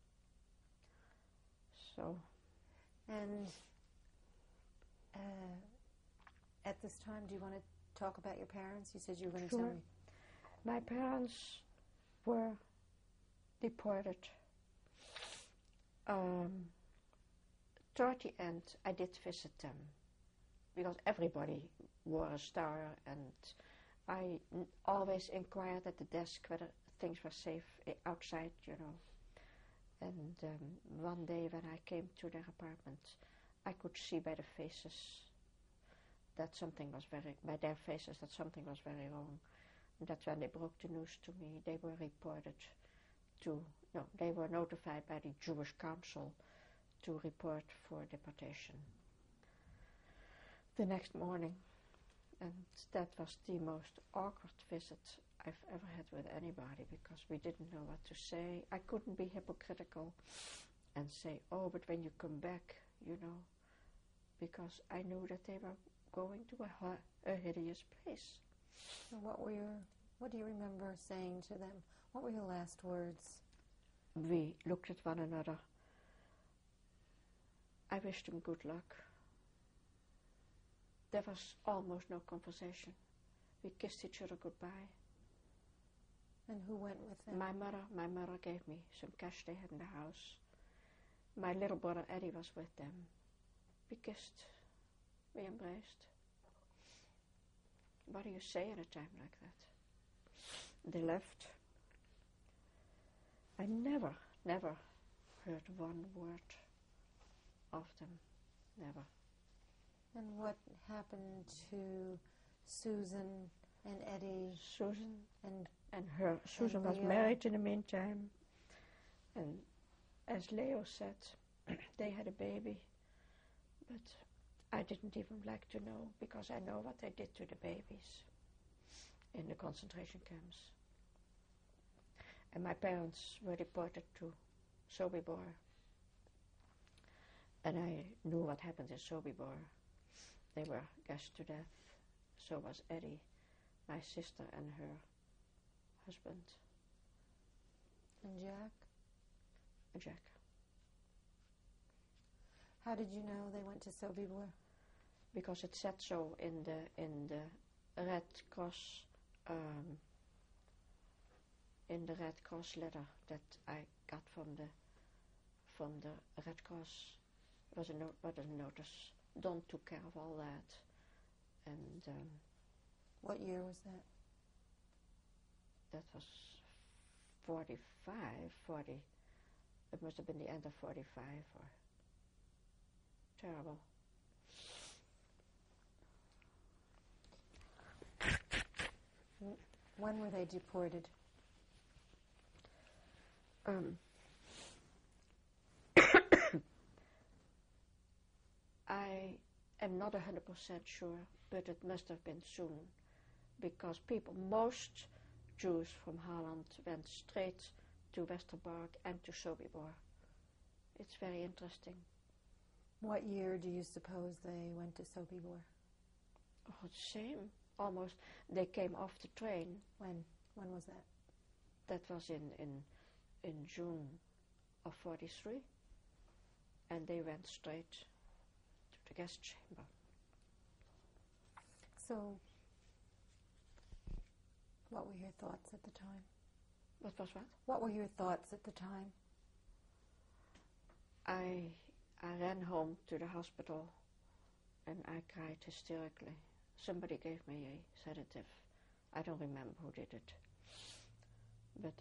So. And at this time, do you want to talk about your parents? You said you were going to tell me. My parents were deported. Toward the end, I did visit them, because everybody wore a star, and I always inquired at the desk whether things were safe outside, you know. And one day when I came to their apartment, I could see by the faces that something was by their faces, that something was very wrong. And that's when they broke the news to me. They were reported they were notified by the Jewish Council to report for deportation the next morning. And that was the most awkward visit I've ever had with anybody, because we didn't know what to say. I couldn't be hypocritical and say, oh, but when you come back, because I knew that they were going to a hideous place. What do you remember saying to them? What were your last words? We looked at one another. I wished them good luck. There was almost no conversation. We kissed each other goodbye. And who went with them? My mother gave me some cash they had in the house. My little brother Eddie was with them. We kissed. We embraced. What do you say at a time like that? They left. I never heard one word of them. Never. And what happened to Susan and Eddie? Susan was married in the meantime. And as Leo said, they had a baby. But I didn't even like to know, because I know what they did to the babies in the concentration camps. And my parents were deported to Sobibor. And I knew what happened in Sobibor. They were gassed to death. So was Eddie, my sister, and her husband. And Jack? Jack. How did you know they went to Sobibor? Because it said so in the Red Cross letter that I got from the Red Cross. It was a notice. Don took care of all that. And what year was that? That was 40. It must have been the end of 45 or terrible. When were they deported? I am not 100% sure, but it must have been soon, because most Jews from Holland went straight to Westerbork and to Sobibor. It's very interesting. What year do you suppose they went to Sobibor? Oh, same, almost. They came off the train. When was that? That was in June of 43, and they went straight to the gas chamber. So, what were your thoughts at the time? What was what? What were your thoughts at the time? I ran home to the hospital, and I cried hysterically. Somebody gave me a sedative. I don't remember who did it. But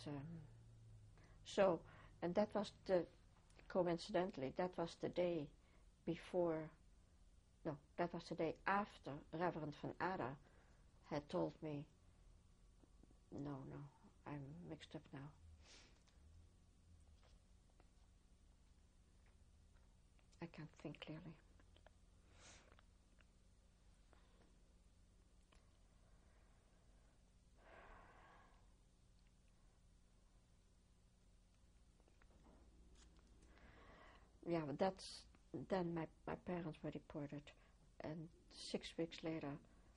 and that was coincidentally, that was the day that was the day after Reverend van Ada had told me, no, I'm mixed up now. I can't think clearly. Yeah, but then my parents were deported, and 6 weeks later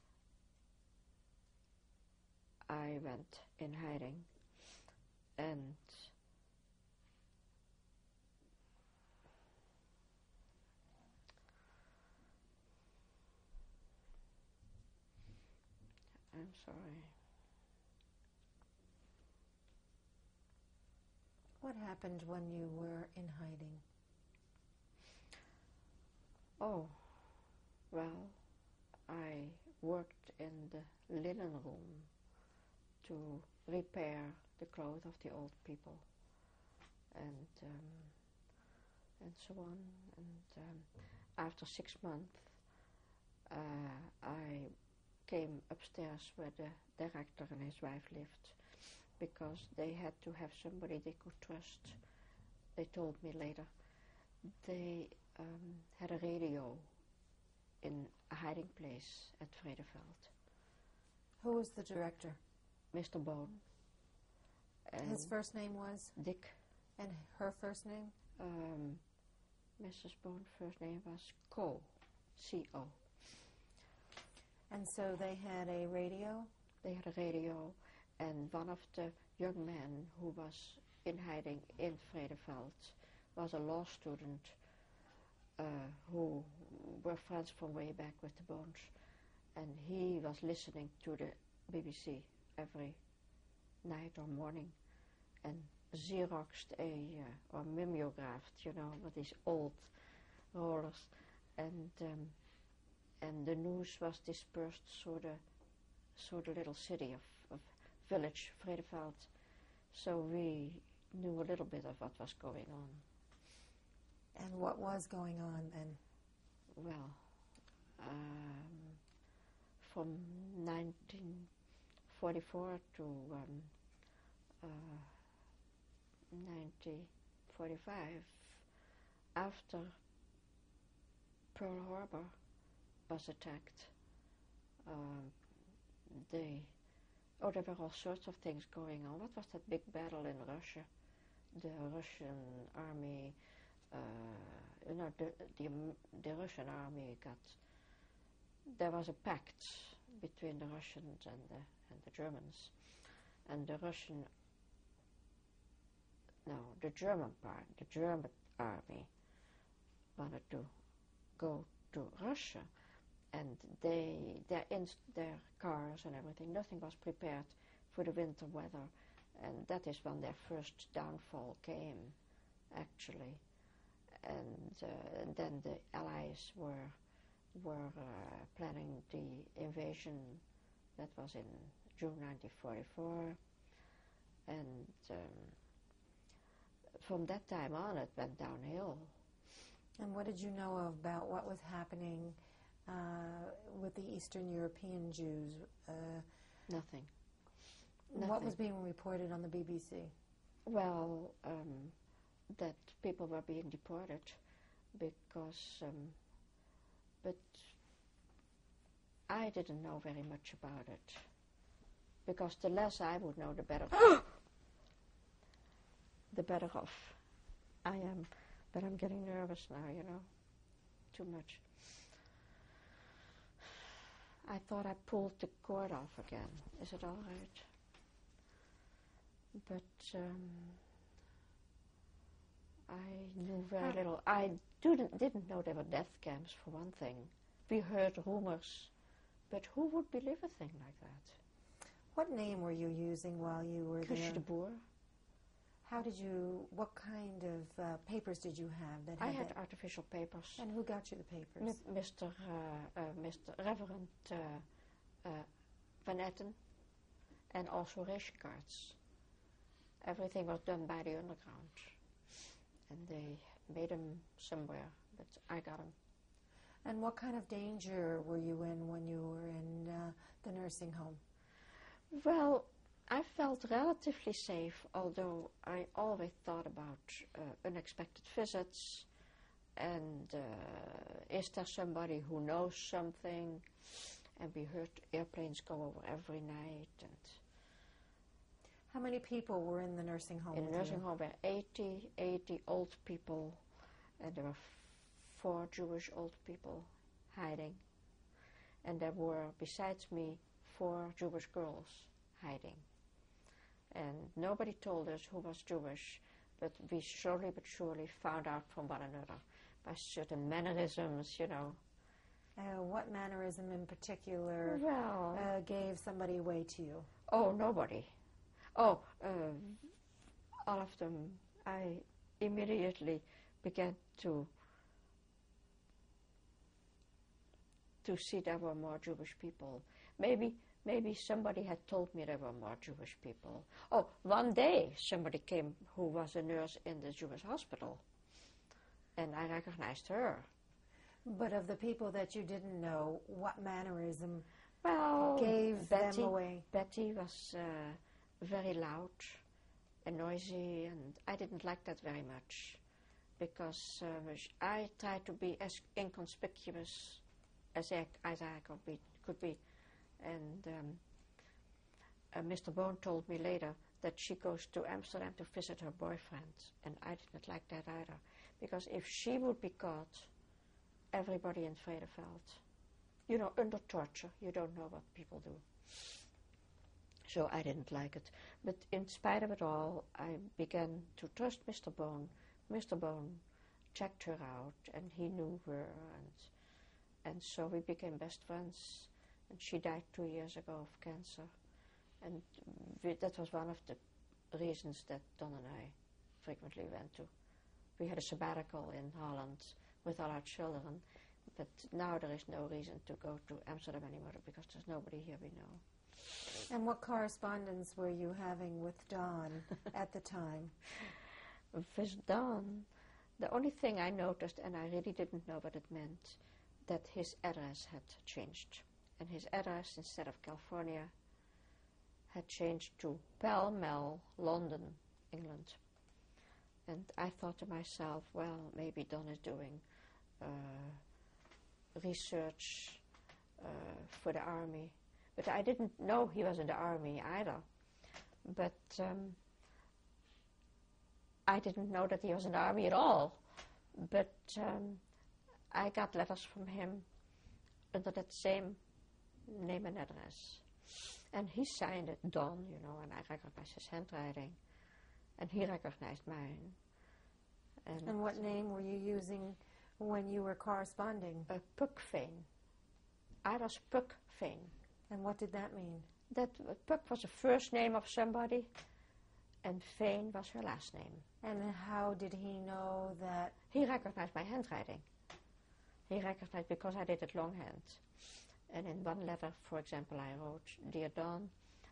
I went in hiding, and I'm sorry. What happened when you were in hiding? Oh, well, I worked in the linen room to repair the clothes of the old people, and so on. And after 6 months, I came upstairs where the director and his wife lived, because they had to have somebody they could trust. They told me later. They had a radio in a hiding place at Vredeveld. Who was the director? Mr. Bone. His first name was? Dick. And her first name? Mrs. Bone's first name was Co. C-O. And so they had a radio? They had a radio, and one of the young men who was in hiding in Vredeveld was a law student who were friends from way back with the Bones, and he was listening to the BBC every night or morning and Xeroxed or mimeographed, you know, with these old rollers, and the news was dispersed through the little city of village Vredeveld, so we knew a little bit of what was going on. And what was going on then? Well, from 1944 to 1945, after Pearl Harbor was attacked, there were all sorts of things going on. What was that big battle in Russia? The Russian army, the Russian army there was a pact between the Russians and the Germans, and the German army wanted to go to Russia, and their cars and everything, nothing was prepared for the winter weather, and that is when their first downfall came, actually. And then the Allies were planning the invasion. That was in June 1944, and from that time on it went downhill. And what did you know about what was happening with the Eastern European Jews? Nothing. What was being reported on the BBC? Well, that people were being deported because, but I didn't know very much about it, because the less I would know, the better. The better off I am. But I'm getting nervous now, you know, too much. I thought I pulled the cord off again. Is it all right? But I knew very little. I didn't know there were death camps, for one thing. We heard rumors, but who would believe a thing like that? What name were you using while you were there? Kusje de Boer. What kind of papers did you have? I had artificial papers. And who got you the papers? Mr. Reverend Van Etten, and also ration cards. Everything was done by the underground, and they made them somewhere, but I got them. And what kind of danger were you in when you were in the nursing home? Well, I felt relatively safe, although I always thought about unexpected visits, and is there somebody who knows something? And we heard airplanes go over every night. And how many people were in the nursing home? In the nursing home were 80 old people, and there were 4 Jewish old people hiding. And there were, besides me, 4 Jewish girls hiding. And nobody told us who was Jewish, but we slowly but surely found out from one another by certain mannerisms, you know. What mannerism in particular gave somebody away to you? Oh, nobody. Oh, all of them. I immediately began to see there were more Jewish people. Maybe somebody had told me there were more Jewish people. Oh, one day somebody came who was a nurse in the Jewish hospital, and I recognized her. But of the people that you didn't know, what mannerism Well, gave them away? Betty was very loud and noisy, and I didn't like that very much, because I tried to be as inconspicuous as I could be. And Mr. Bone told me later that she goes to Amsterdam to visit her boyfriend, and I didn't like that either, because if she would be caught, everybody in Vredefeld, under torture, you don't know what people do. So I didn't like it. But in spite of it all, I began to trust Mr. Bone. Mr. Bone checked her out, and he knew her, and so we became best friends. And she died 2 years ago of cancer. And that was one of the reasons that Don and I frequently went to. We had a sabbatical in Holland with all our children, but now there is no reason to go to Amsterdam anymore because there's nobody here we know. And what correspondence were you having with Don at the time? With Don, the only thing I noticed, and I really didn't know what it meant, that his address had changed. And his address, instead of California, had changed to Pall Mall, London, England. And I thought to myself, well, maybe Don is doing research for the army. But I didn't know he was in the army either. But I didn't know that he was in the army at all. But I got letters from him under that same name and address. And he signed it, Don, and I recognized his handwriting. And he recognized mine. And what name were you using when you were corresponding? Puck Fane. I was Puck Fane. And what did that mean? That Puck was the first name of somebody, and Fane was her last name. And how did he know that? He recognized my handwriting. He recognized because I did it longhand. And in one letter, for example, I wrote, "Dear Don,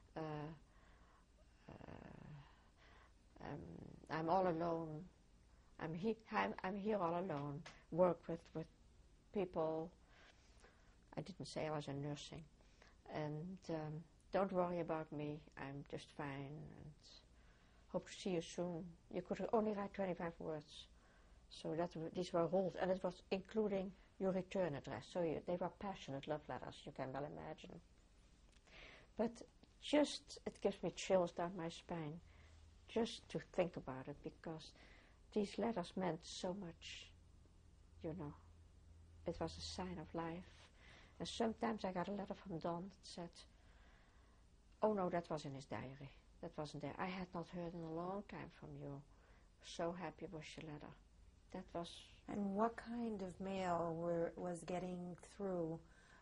I'm all alone. I'm here all alone. Work with people." I didn't say I was in nursing. And don't worry about me. I'm just fine. And hope to see you soon. You could only write 25 words. So these were rules. And it was including your return address. So they were passionate love letters, you can well imagine. But it gives me chills down my spine just to think about it, because these letters meant so much, It was a sign of life. And sometimes I got a letter from Don that said, "Oh no, that was in his diary. That wasn't there. I had not heard in a long time from you. So happy was your letter." That was... And what kind of mail was getting through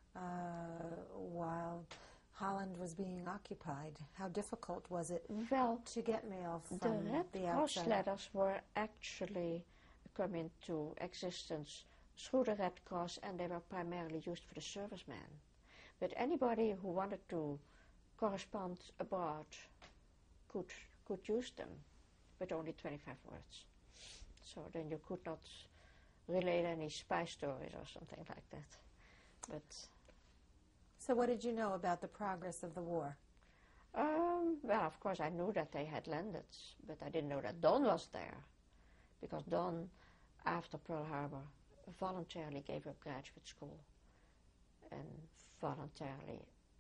while Holland was being occupied? How difficult was it to get mail from the outside? The Red Cross letters were actually come into existence through the Red Cross, and they were primarily used for the servicemen. But anybody who wanted to correspond abroad could use them with only 25 words. So then you could not relate any spy stories or something like that. But so what did you know about the progress of the war? Well, of course I knew that they had landed, but I didn't know that Don was there, because Don, after Pearl Harbor, voluntarily gave up graduate school and voluntarily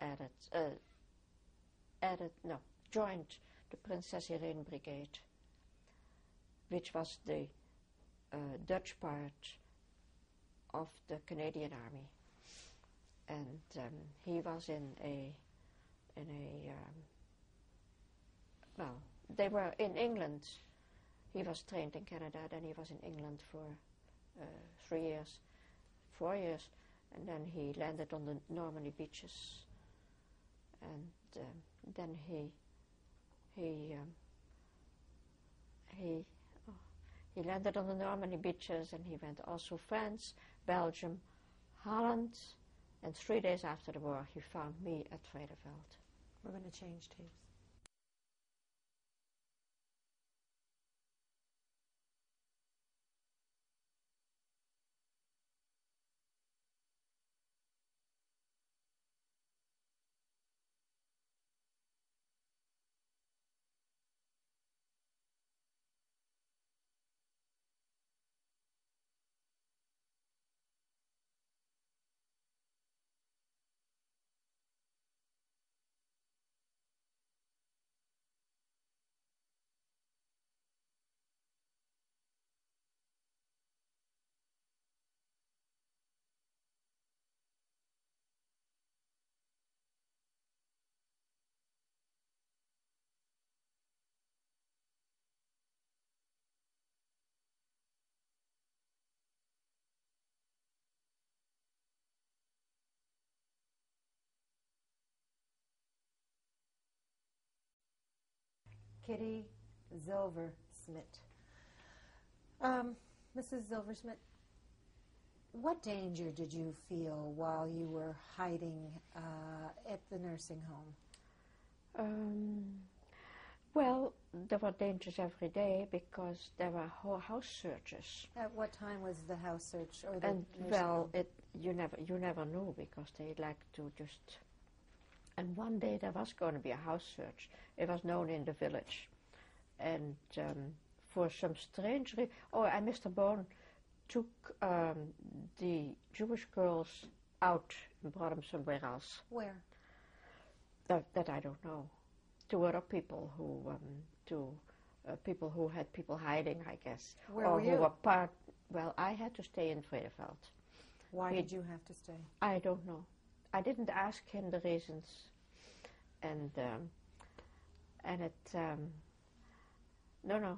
joined the Princess Irene Brigade, which was the Dutch part of the Canadian Army. And he was they were in England. He was trained in Canada, then he was in England for 4 years, and then he landed on the Normandy beaches, and then he landed on the Normandy beaches, and he went also France, Belgium, Holland, and 3 days after the war he found me at Vredefeld. We're going to change tapes. Kitty Zilversmit. Mrs. Zilversmit, what danger did you feel while you were hiding at the nursing home? Well, there were dangers every day because there were house searches. At what time was the house search or the And nursing home? you never knew because they like to just. And one day there was going to be a house search. It was known in the village, and for some strange reason, and Mr. Bone took the Jewish girls out and brought them somewhere else. Where? That I don't know. To other people people who had people hiding, I guess. Where or were who you? were part. Well, I had to stay in Vredeveld. Why did you have to stay? I don't know. I didn't ask him the reasons, and it no.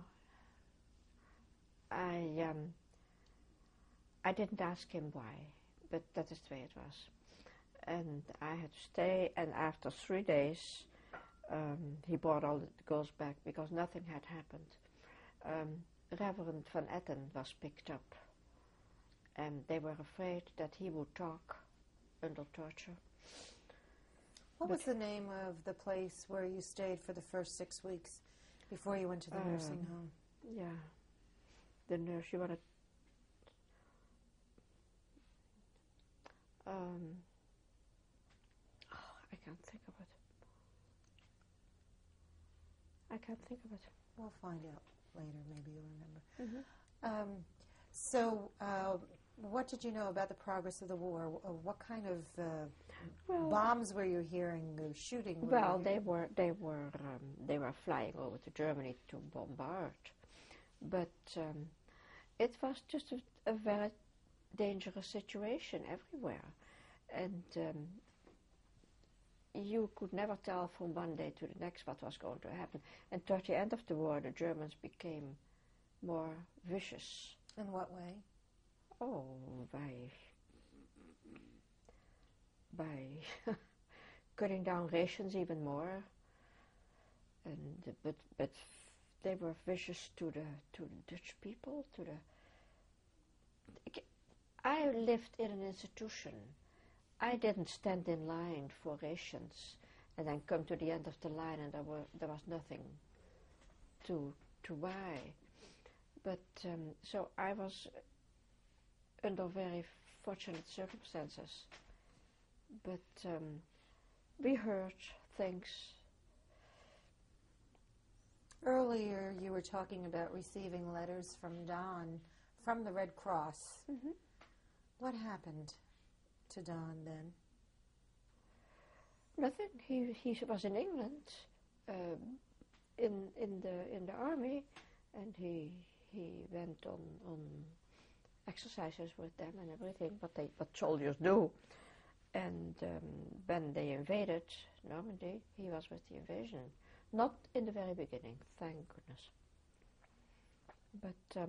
I didn't ask him why, but that is the way it was, and I had to stay. And after 3 days, he brought all the girls back because nothing had happened. Reverend Van Etten was picked up, and they were afraid that he would talk under torture. What was the name of the place where you stayed for the first 6 weeks before you went to the nursing home? Yeah, the nurse, you wanted. I can't think of it. We'll find out later. Maybe you'll remember. Mm-hmm. So, what did you know about the progress of the war? What kind of bombs were you hearing? Shooting? Well, they were flying over to Germany to bombard, but it was just a very dangerous situation everywhere, and you could never tell from one day to the next what was going to happen. And toward the end of the war, the Germans became more vicious. In what way? Oh, by cutting down rations even more, and but they were vicious to the Dutch people. I lived in an institution. I didn't stand in line for rations and then come to the end of the line and there was nothing to buy. But so I was under very fortunate circumstances. But we heard things. Earlier you were talking about receiving letters from Don from the Red Cross. Mm-hmm. What happened to Don then? Nothing. He was in England, in the army, and he went on exercises with them and everything. What soldiers do. And when they invaded Normandy, he was with the invasion. Not in the very beginning, thank goodness. But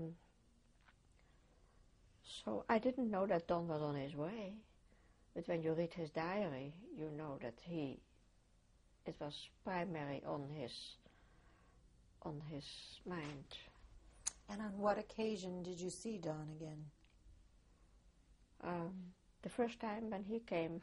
so I didn't know that Don was on his way. But when you read his diary, you know that it was primary on his mind. And on what occasion did you see Don again? The first time when he came,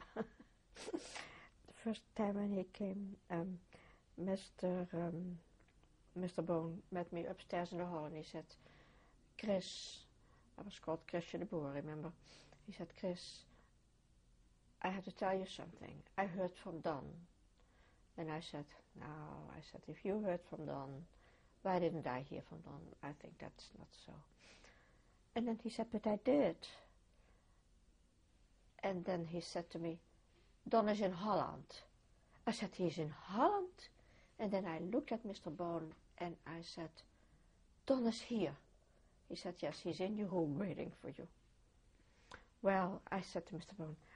Mr. Bone met me upstairs in the hall and he said, Chris, I was called Chrisje de Boer, remember? He said, Chris, I have to tell you something. I heard from Don. And I said, no, if you heard from Don, why didn't I hear from Don? I think that's not so. And then he said, but I did. And then he said to me, Don is in Holland. I said, he's in Holland? And then I looked at Mr. Bone and I said, Don is here. He said, yes, he's in your room waiting for you. Well, I said to Mr. Bone,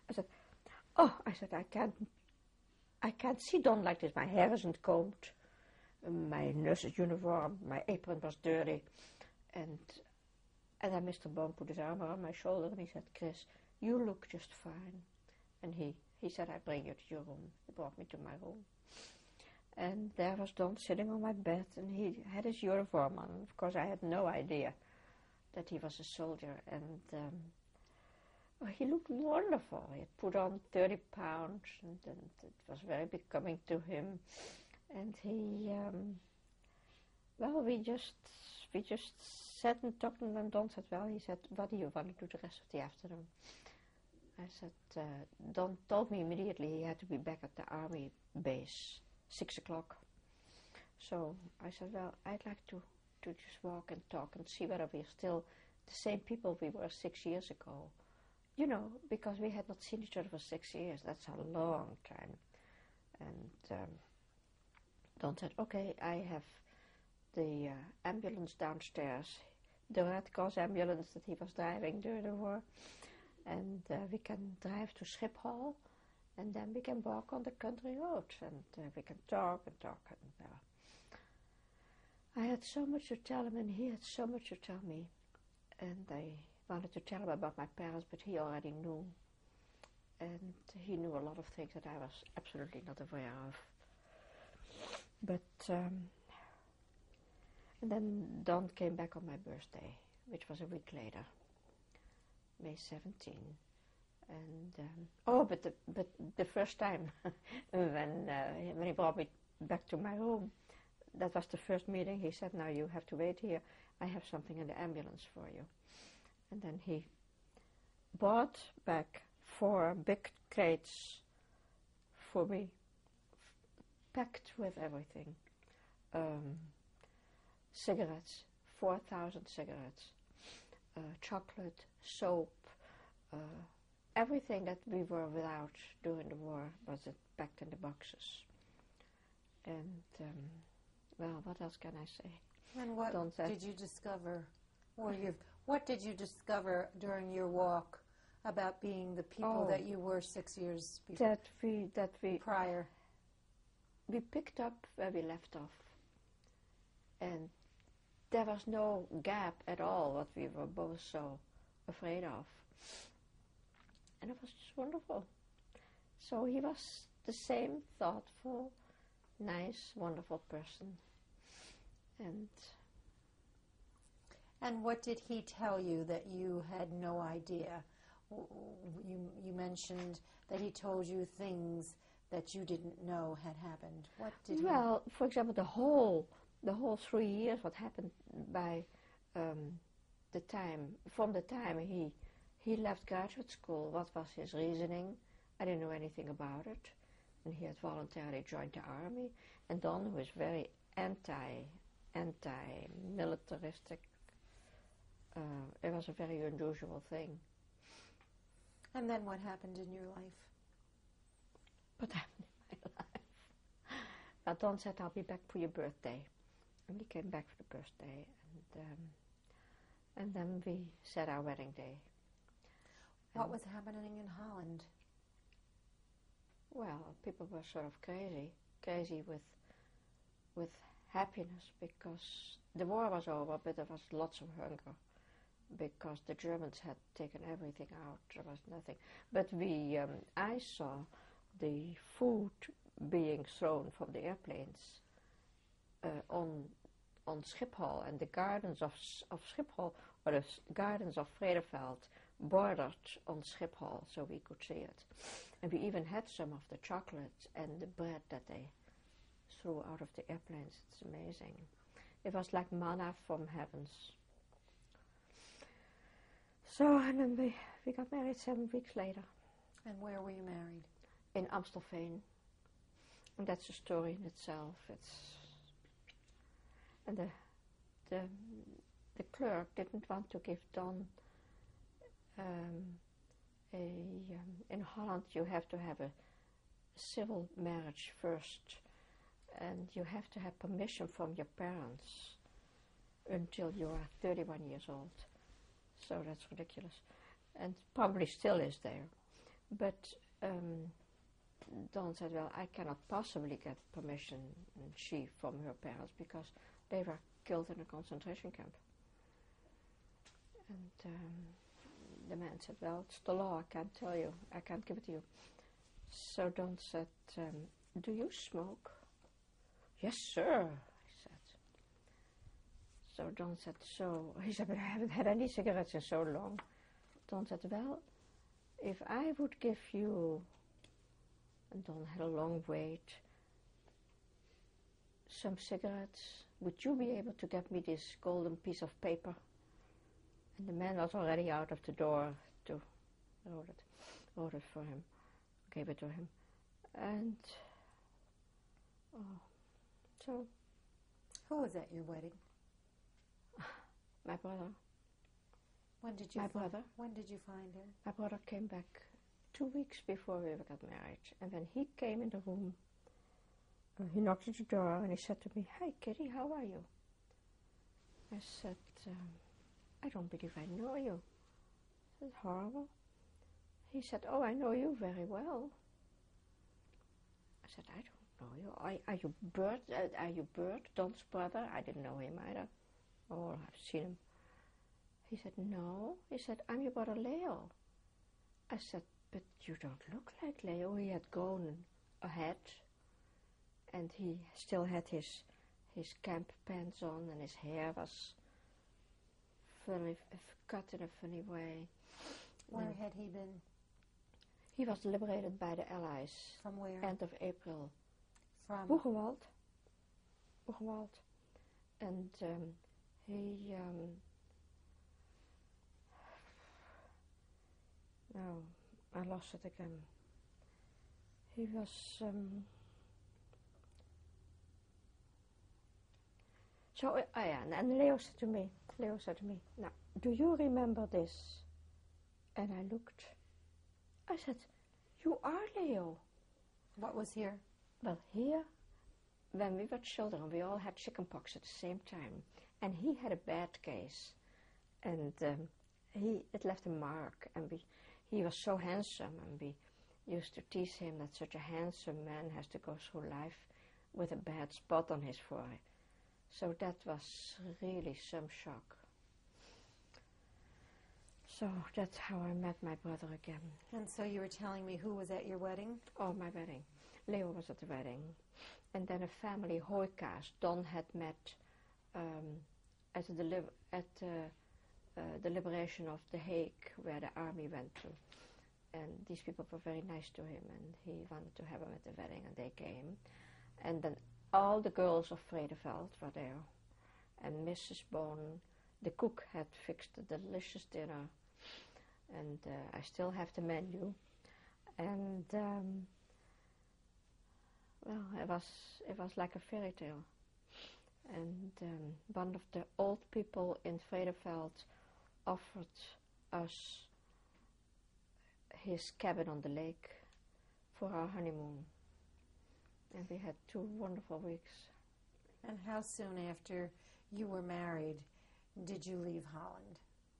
I can't see Don like this. My hair isn't combed, my nurse's uniform, my apron was dirty. And then Mr. Bone put his arm around my shoulder and he said, Chris, you look just fine. And he said, I bring you to your room. He brought me to my room. And there was Don sitting on my bed, and he had his uniform on. Of course, I had no idea that he was a soldier, and well, he looked wonderful. He had put on 30 pounds, and it was very becoming to him. And he, well, we just sat and talked, and Don said, well, he said, what do you want to do the rest of the afternoon? I said, Don told me immediately he had to be back at the army base, 6 o'clock. So I said, well, I'd like to just walk and talk and see whether we're still the same people we were 6 years ago. You know, because we had not seen each other for 6 years. That's a long time. And Don said, okay, I have the ambulance downstairs, the Red Cross ambulance that he was driving during the war. And we can drive to Schiphol, and then we can walk on the country roads, and we can talk and talk. And I had so much to tell him, and he had so much to tell me. And I wanted to tell him about my parents, but he already knew. And he knew a lot of things that I was absolutely not aware of. But, and then Don came back on my birthday, which was a week later, May 17. And, but the first time when he brought me back to my room, that was the first meeting. He said, now you have to wait here. I have something in the ambulance for you. And then he brought back 4 big crates for me, packed with everything. Cigarettes, 4,000 cigarettes, chocolate, soap, everything that we were without during the war was packed in the boxes. And, well, what else can I say? And what did you discover, what did you discover during your walk about being the people that you were 6 years before? That we prior. We picked up where we left off, and there was no gap at all, what we were both so afraid of. And it was just wonderful. So he was the same thoughtful, nice, wonderful person. And what did he tell you that you had no idea? You mentioned that he told you things that you didn't know had happened. What did Well, for example, the whole 3 years, what happened by from the time he left graduate school, what was his reasoning? I didn't know anything about it. And he had voluntarily joined the army. And Don, who was very anti-militaristic, it was a very unusual thing. And then what happened in your life? What happened in my life? Well, Don said, I'll be back for your birthday. And he came back for the birthday. And then we set our wedding day. What was happening in Holland? Well, people were sort of crazy with happiness, because the war was over, but there was lots of hunger, because the Germans had taken everything out. There was nothing. But I saw the food being thrown from the airplanes on Schiphol, and the gardens of Schiphol, or the gardens of Vredeveld, bordered on Schiphol, so we could see it. And we even had some of the chocolate and the bread that they threw out of the airplanes. It's amazing. It was like manna from heavens. So, and then we got married 7 weeks later. And where were you married? In Amstelveen. And that's a story in itself. And the clerk didn't want to give Don in Holland you have to have a civil marriage first, and you have to have permission from your parents until you are 31 years old. So that's ridiculous, and probably still is there. But Don said, well, I cannot possibly get permission, and she, from her parents, because they were killed in a concentration camp. And the man said, well, it's the law, I can't tell you, I can't give it to you. So Don said, do you smoke? Yes, sir, I said. So Don said, he said, but I haven't had any cigarettes in so long. Don said, well, if I would give you, and Don had a long wait, some cigarettes, would you be able to get me this golden piece of paper? And the man was already out of the door to wrote it for him, gave it to him. And, so. Who was at your wedding? My brother. When did you find her? My brother came back 2 weeks before we got married. And when he came in the room, he knocked at the door and he said to me, "Hi, Kitty, how are you?" I said, "I don't believe I know you." That's horrible. He said, "Oh, I know you very well." I said, "I don't know you. Are you Bert, Don's brother?" I didn't know him either. Oh, I've seen him. He said, "No." He said, "I'm your brother Leo." I said, "But you don't look like Leo." He had grown a head, and he still had his camp pants on, and his hair was funny, cut in a funny way. Where had he been? He was liberated by the Allies. From where? End of April. From? Buchenwald. And no, I lost it again. He was, and Leo said to me, "Now, do you remember this?" And I looked. I said, "You are Leo." What was here? Well, here, when we were children, we all had chickenpox at the same time. And he had a bad case. And it left a mark. And he was so handsome. And we used to tease him that such a handsome man has to go through life with a bad spot on his forehead. So that was really some shock. So that's how I met my brother again. And so you were telling me who was at your wedding? Oh, my wedding. Leo was at the wedding. And then a family, Hoyka's, Don had met at the liberation of The Hague, where the army went to. And these people were very nice to him, and he wanted to have them at the wedding, and they came. And then all the girls of Vredeveld were there. And Mrs. Bone, the cook, had fixed a delicious dinner. And I still have the menu. And well, it was like a fairy tale. And one of the old people in Vredeveld offered us his cabin on the lake for our honeymoon. And we had 2 wonderful weeks. And how soon after you were married did you leave Holland?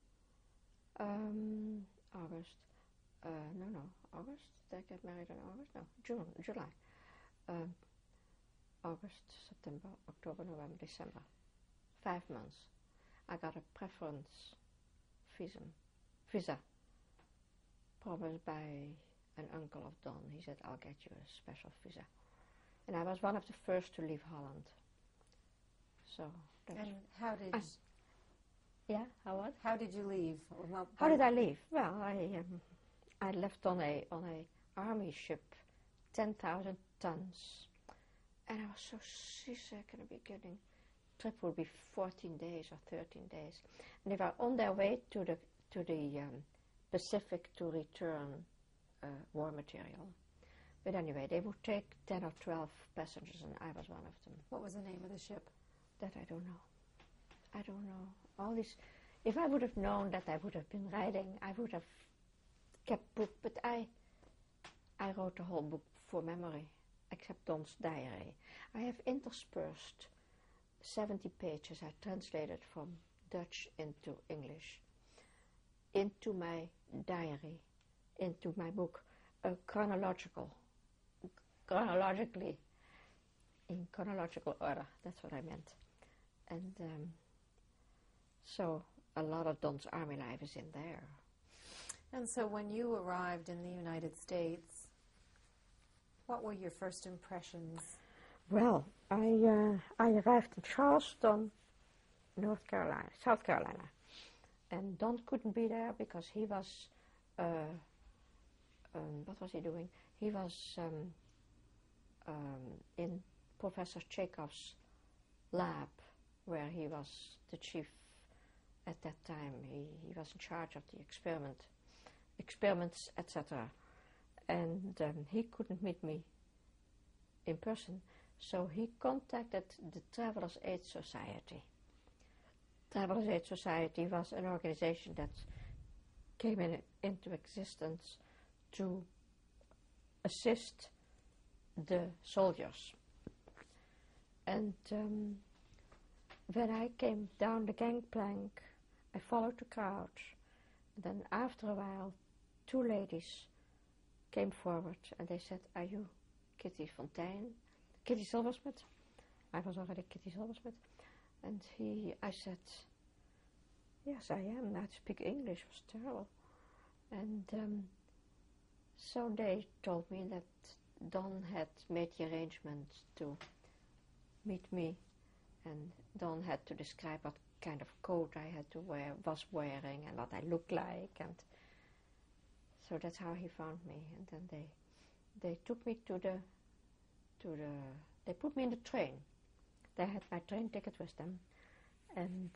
August. August. Did I get married in August? No, July. August, September, October, November, December. 5 months. I got a preference visa, promised by an uncle of Don. He said, "I'll get you a special visa." And I was one of the first to leave Holland. So. And how did? How what? How did you leave? Well, how did I leave? Well, I left on a army ship, 10,000 tons, and I was so seasick in the beginning. Trip would be 14 days or 13 days, and they were on their way to the Pacific to return war material. But anyway, they would take 10 or 12 passengers, and I was one of them. What was the name of the ship? That I don't know. All these. If I would have known that I would have been writing, I would have kept book. But I wrote the whole book for memory, except Don's diary. I have interspersed 70 pages. I translated from Dutch into English, into my diary, into my book, chronologically, in chronological order. That's what I meant. And so a lot of Don's army life is in there. And so when you arrived in the United States, what were your first impressions? Well, I arrived in Charleston, South Carolina, and Don couldn't be there because he was, what was he doing? He was in Professor Chekhov's lab, where he was the chief at that time. He was in charge of the experiments, etc. And he couldn't meet me in person, so he contacted the Travelers Aid Society. Travelers Aid Society was an organization that came into existence to assist the soldiers. And when I came down the gangplank, I followed the crowd. Then after a while, two ladies came forward and they said, "Are you Kitty Fonteyn? Kitty Zilversmit?" I was already Kitty Zilversmit. And I said, "Yes, I am. I speak English." It was terrible. And so they told me that Don had made the arrangements to meet me, and Don had to describe what kind of coat I was wearing and what I looked like, and so that's how he found me. And then they took me they put me in the train. They had my train ticket with them, and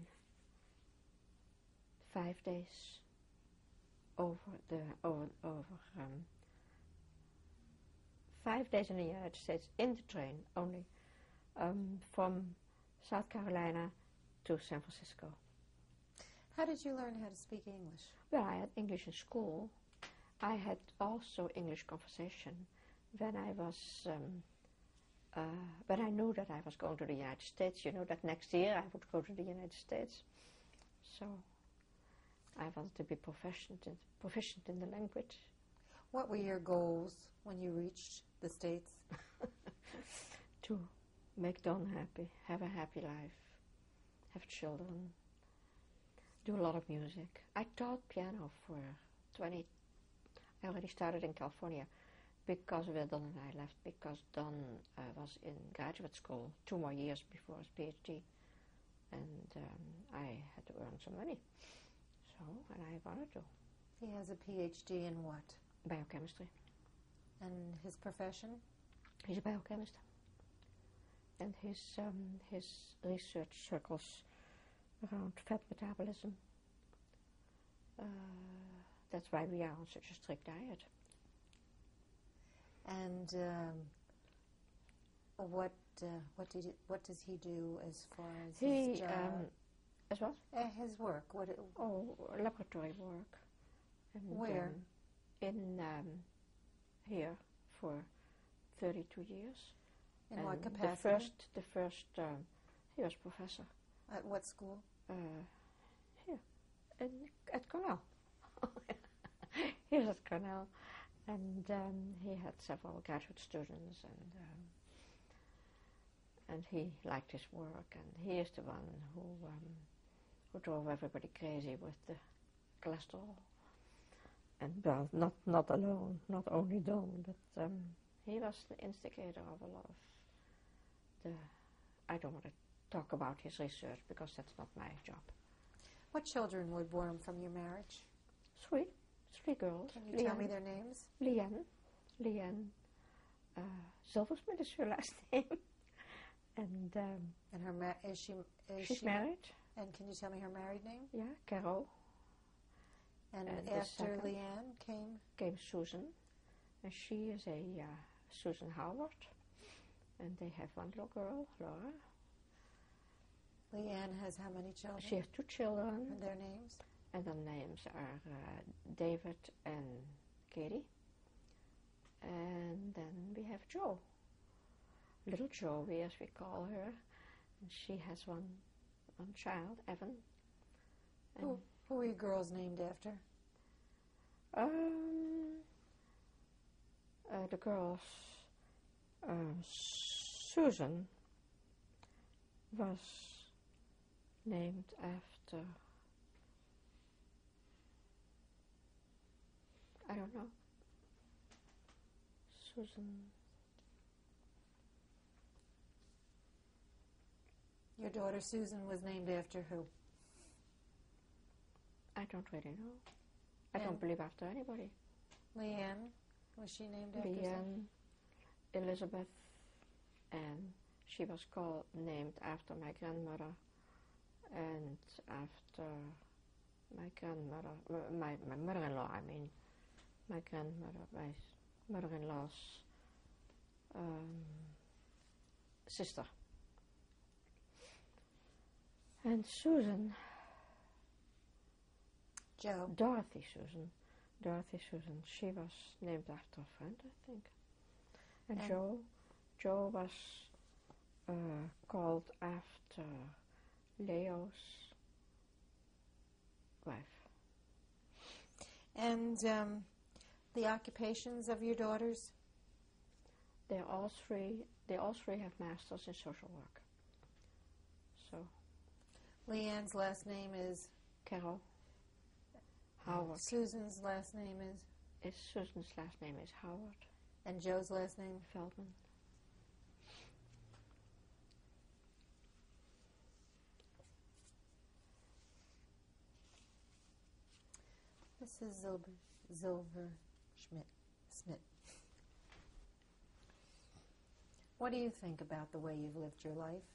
5 days over 5 days in the United States in the train only, from South Carolina to San Francisco. How did you learn how to speak English? Well, I had English in school. I had also English conversation when I was, when I knew that I was going to the United States. You know that next year I would go to the United States. So I wanted to be proficient in the language. What were your goals when you reached the States? To make Don happy, have a happy life, have children, do a lot of music. I taught piano for I already started in California because where Don and I left, because Don was in graduate school 2 more years before his PhD, and I had to earn some money. So, and I wanted to. He has a PhD in what? Biochemistry. And his profession? He's a biochemist. And his research circles around fat metabolism. That's why we are on such a strict diet. And what does he do as far as his job? As what? His work. Laboratory work. And, where? In here for 32 years. In and what capacity? The first he was professor. At what school? Here, at Cornell. He was at Cornell, and he had several graduate students, and he liked his work, and he is the one who drove everybody crazy with the cholesterol. And well, not alone, not only Don, but he was the instigator of a lot of I don't want to talk about his research because that's not my job. What children were born from your marriage? 3 girls. Can you tell me their names? Leanne Zilversmit is her last name, and her she's married. And can you tell me her married name? Yeah, Carol. And after Leanne came Susan, and she is a Susan Howard, and they have 1 little girl, Laura. Leanne has how many children? She has 2 children. And their names? And the names are David and Katie. And then we have Jo, little Joey as we call her, and she has one child, Evan. Who are your girls named after? The girls, Susan was named after, I don't know, Susan, Your daughter Susan was named after who? I don't really know. I don't believe after anybody. Leanne, was she named after Leanne, Elizabeth, and she was named after my grandmother, and after my grandmother, my mother-in-law, I mean, my grandmother, my mother-in-law's sister. And Susan, Joe. Dorothy Susan, she was named after a friend, I think. And Joe was called after Leo's wife. And the occupations of your daughters? They all three have masters in social work. So Leanne's last name is? Carol. Howard. Susan's last name is? Susan's last name is Howard. And Joe's last name? Feldman. Mrs. Zilversmit. What do you think about the way you've lived your life?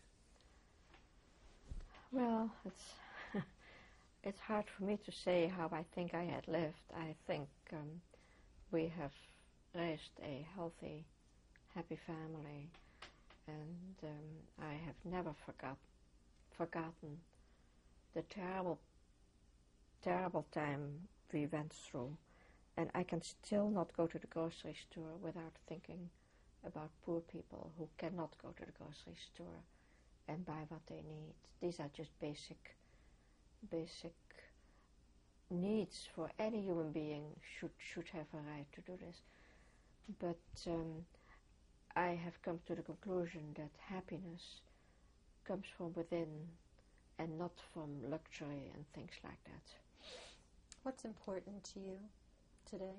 Well, it's hard for me to say how I think I had lived. I think we have raised a healthy, happy family, and I have never forgotten the terrible time we went through, and I can still not go to the grocery store without thinking about poor people who cannot go to the grocery store and buy what they need. These are just basic needs for any human being should have a right to do this. But I have come to the conclusion that happiness comes from within and not from luxury and things like that. What's important to you today?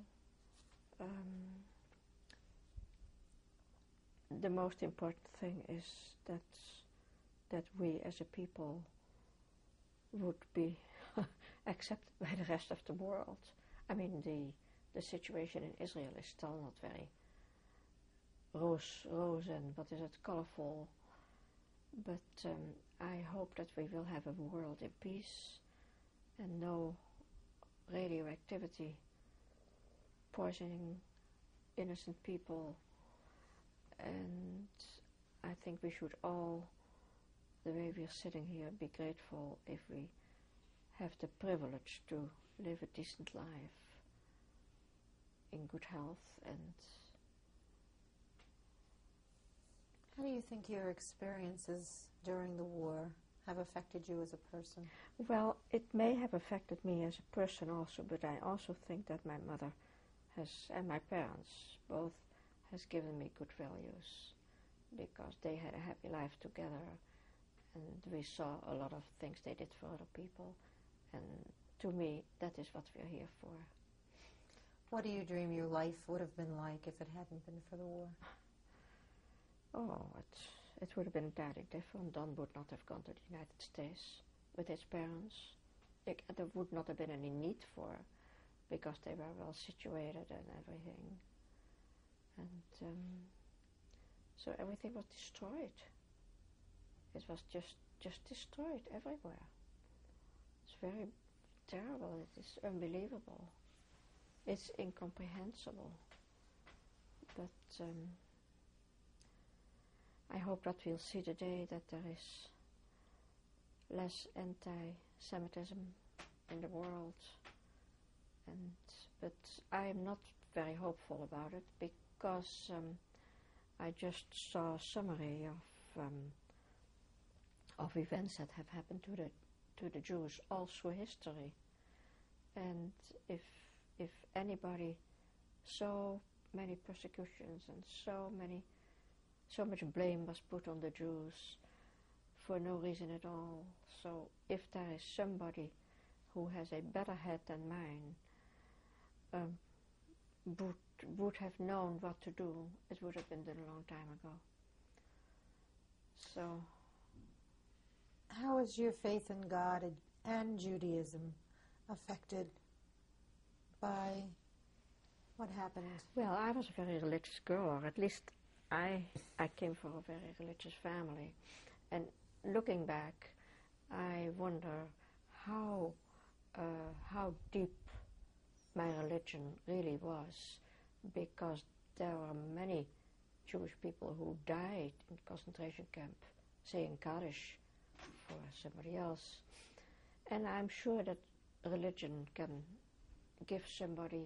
The most important thing is that we as a people would be accepted by the rest of the world. I mean, the situation in Israel is still not very rose and colorful, but I hope that we will have a world in peace and no radioactivity poisoning innocent people. And I think we should all, the way we are sitting here, be grateful if we have the privilege to live a decent life in good health. And how do you think your experiences during the war have affected you as a person? Well, it may have affected me as a person also, but I also think that my mother and my parents both has given me good values, because they had a happy life together, and we saw a lot of things they did for other people, and to me that is what we're here for. What do you dream your life would have been like if it hadn't been for the war? Oh, it would have been entirely different. Don would not have gone to the United States with his parents. There would not have been any need for, because they were well situated and everything. And so everything was destroyed. It was just destroyed everywhere. It's very terrible. It is unbelievable. It's incomprehensible. But I hope that we'll see the day that there is less anti-Semitism in the world. But I am not very hopeful about it, because I just saw a summary of events that have happened to the Jews all through history, and if anybody, so many persecutions and so much blame was put on the Jews for no reason at all. So if there is somebody who has a better head than mine, would have known what to do, it would have been done a long time ago. So How is your faith in God and Judaism affected by what happened? Well, I was a very religious girl, or at least I came from a very religious family. And looking back, I wonder how deep my religion really was, because there were many Jewish people who died in concentration camp saying Kaddish for somebody else. And I'm sure that religion can give somebody,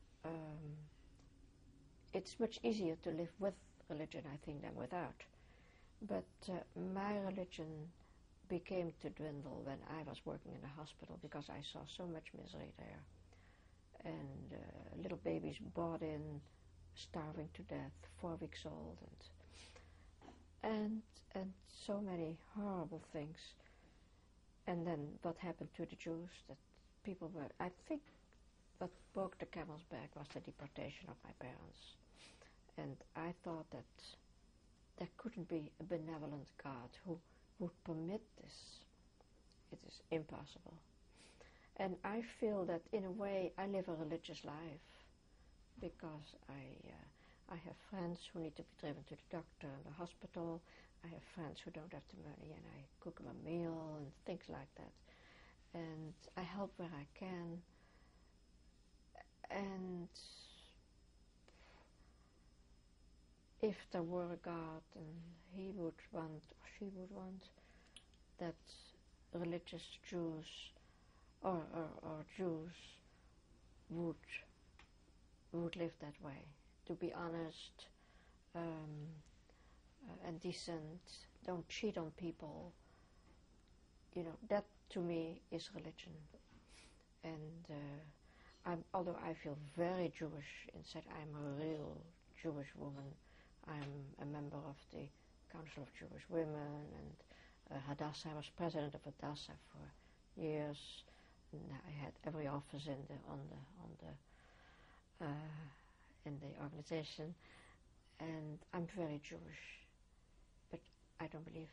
it's much easier to live with religion, I think, than without. But my religion became to dwindle when I was working in a hospital, because I saw so much misery there. And little babies brought in, starving to death, 4 weeks old, and so many horrible things. And then what happened to the Jews, that people were, I think what broke the camel's back was the deportation of my parents. And I thought that there couldn't be a benevolent God who would permit this. It is impossible. And I feel that in a way I live a religious life, because I have friends who need to be driven to the doctor and the hospital. I have friends who don't have the money, and I cook them a meal and things like that. And I help where I can. And if there were a God, and he would want, or she would want, that religious Jews or Jews would live that way, to be honest and decent, don't cheat on people. You know, that to me is religion. And although I feel very Jewish inside, I'm a real Jewish woman. I'm a member of the Council of Jewish Women, and Hadassah. I was president of Hadassah for years. And I had every office in the organization, and I'm very Jewish, but I don't believe.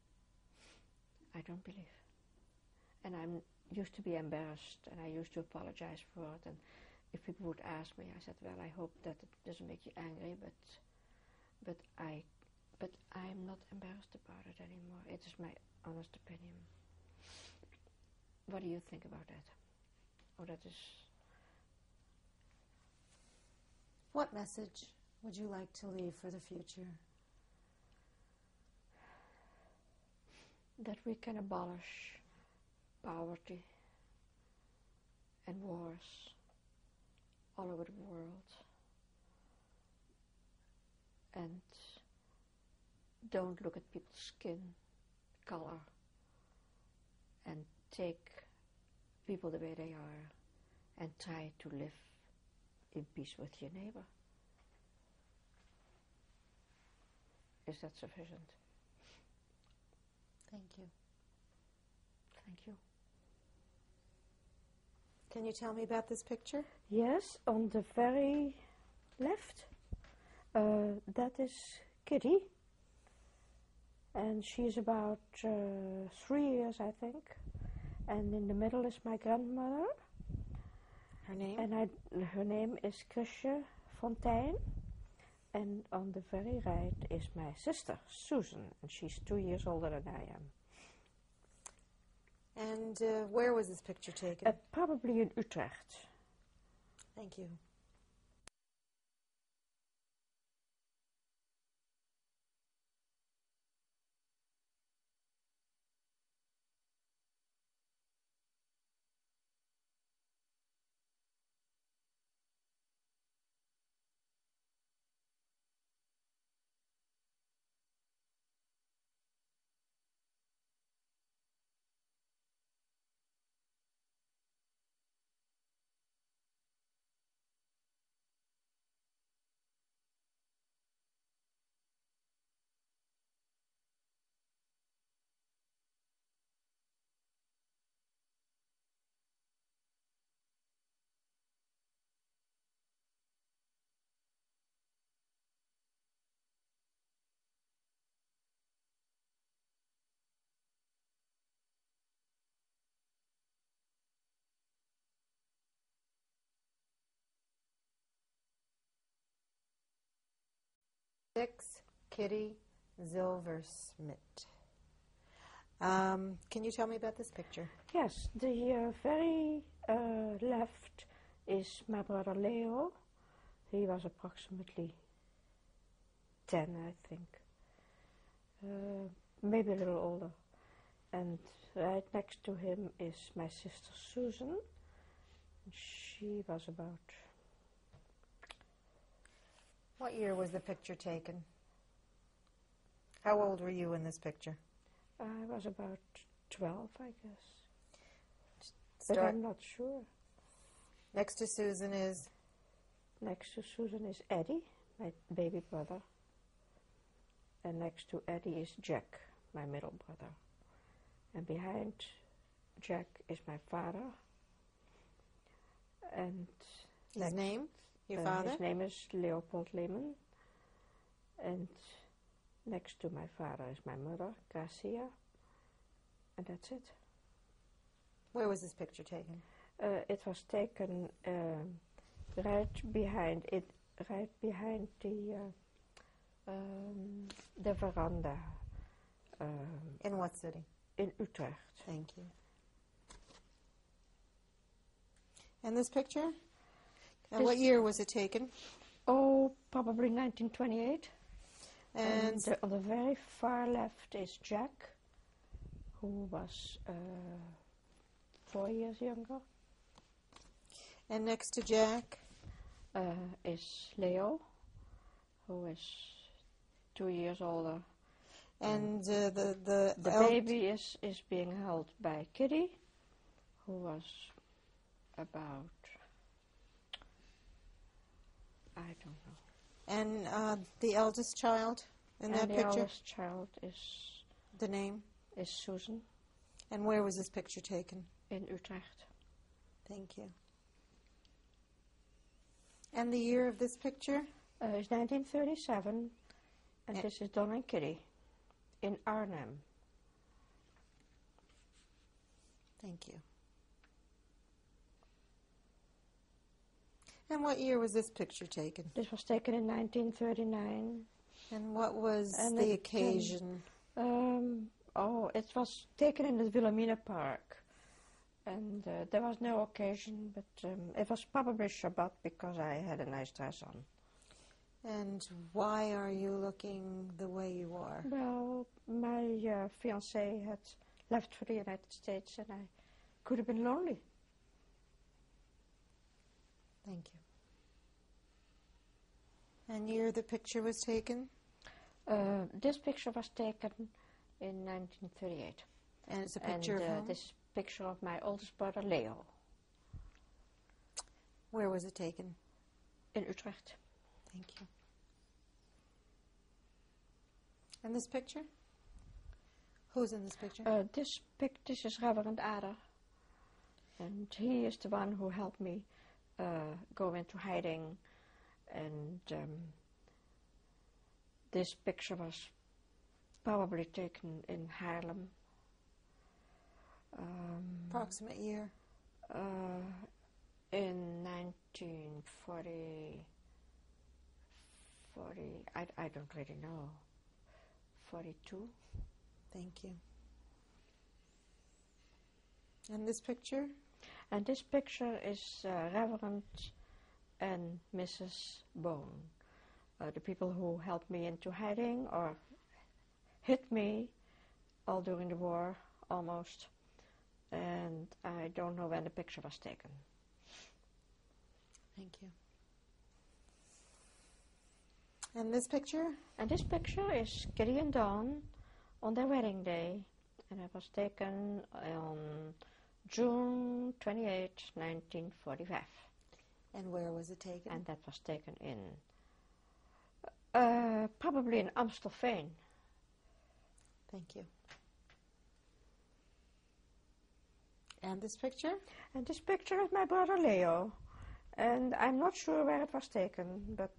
And I used to be embarrassed, and I used to apologize for it, and if people would ask me, I said, well, I hope that it doesn't make you angry, but I'm not embarrassed about it anymore. It is my honest opinion. What do you think about that? Oh, that is... What message would you like to leave for the future? That we can abolish poverty and wars all over the world, and don't look at people's skin color, and take people the way they are, and try to live in peace with your neighbor. Is that sufficient? Thank you. Thank you. Can you tell me about this picture? Yes, on the very left, that is Kitty, and she's about 3 years, I think, and in the middle is my grandmother. Her name? And her name is Fonteyn, and on the very right is my sister, Susan, and she's 2 years older than I am. And where was this picture taken? Probably in Utrecht. Thank you. 6, Kitty Zilversmit. Can you tell me about this picture? Yes, the very left is my brother Leo. He was approximately 10, I think. Maybe a little older. And right next to him is my sister Susan. She was about... What year was the picture taken? How old were you in this picture? I was about 12, I guess. But I'm not sure. Next to Susan is? Next to Susan is Eddie, my baby brother. And next to Eddie is Jack, my middle brother. And behind Jack is my father. And his name? Your father? His name is Leopold Lehman. And next to my father is my mother, Garcia. And that's it. Where was this picture taken? It was taken right behind the veranda. In what city? In Utrecht. Thank you. And this picture? And what year was it taken? Oh, probably 1928. And on the very far left is Jack, who was 4 years younger. And next to Jack? Is Leo, who is 2 years older. And the baby is being held by Kitty, who was about, I don't know. And the eldest child in that picture? The eldest child is... The name? Is Susan. And where was this picture taken? In Utrecht. Thank you. And the year of this picture? Is 1937, and this is Don and Kitty in Arnhem. Thank you. And what year was this picture taken? This was taken in 1939. And what was the occasion? It was taken in the Wilhelmina Park. And there was no occasion, but it was probably Shabbat because I had a nice dress on. And why are you looking the way you are? Well, my fiancé had left for the United States and I could have been lonely. Thank you. And year the picture was taken? This picture was taken in 1938. And it's a picture of whom? This picture of my oldest brother, Leo. Where was it taken? In Utrecht. Thank you. And this picture? Who's in this picture? This is Reverend Ader. And he is the one who helped me go into hiding. And this picture was probably taken in Haarlem. Approximate year? In 1940, I don't really know, 42. Thank you. And this picture? And this picture is Reverend and Mrs. Bone, the people who helped me into hiding or hit me all during the war, almost. And I don't know when the picture was taken. Thank you. And this picture? And this picture is Kitty and Dawn on their wedding day. And it was taken on June 28, 1945. And where was it taken? And that was taken in, probably in Amstelveen. Thank you. And this picture? And this picture is my brother Leo. And I'm not sure where it was taken, but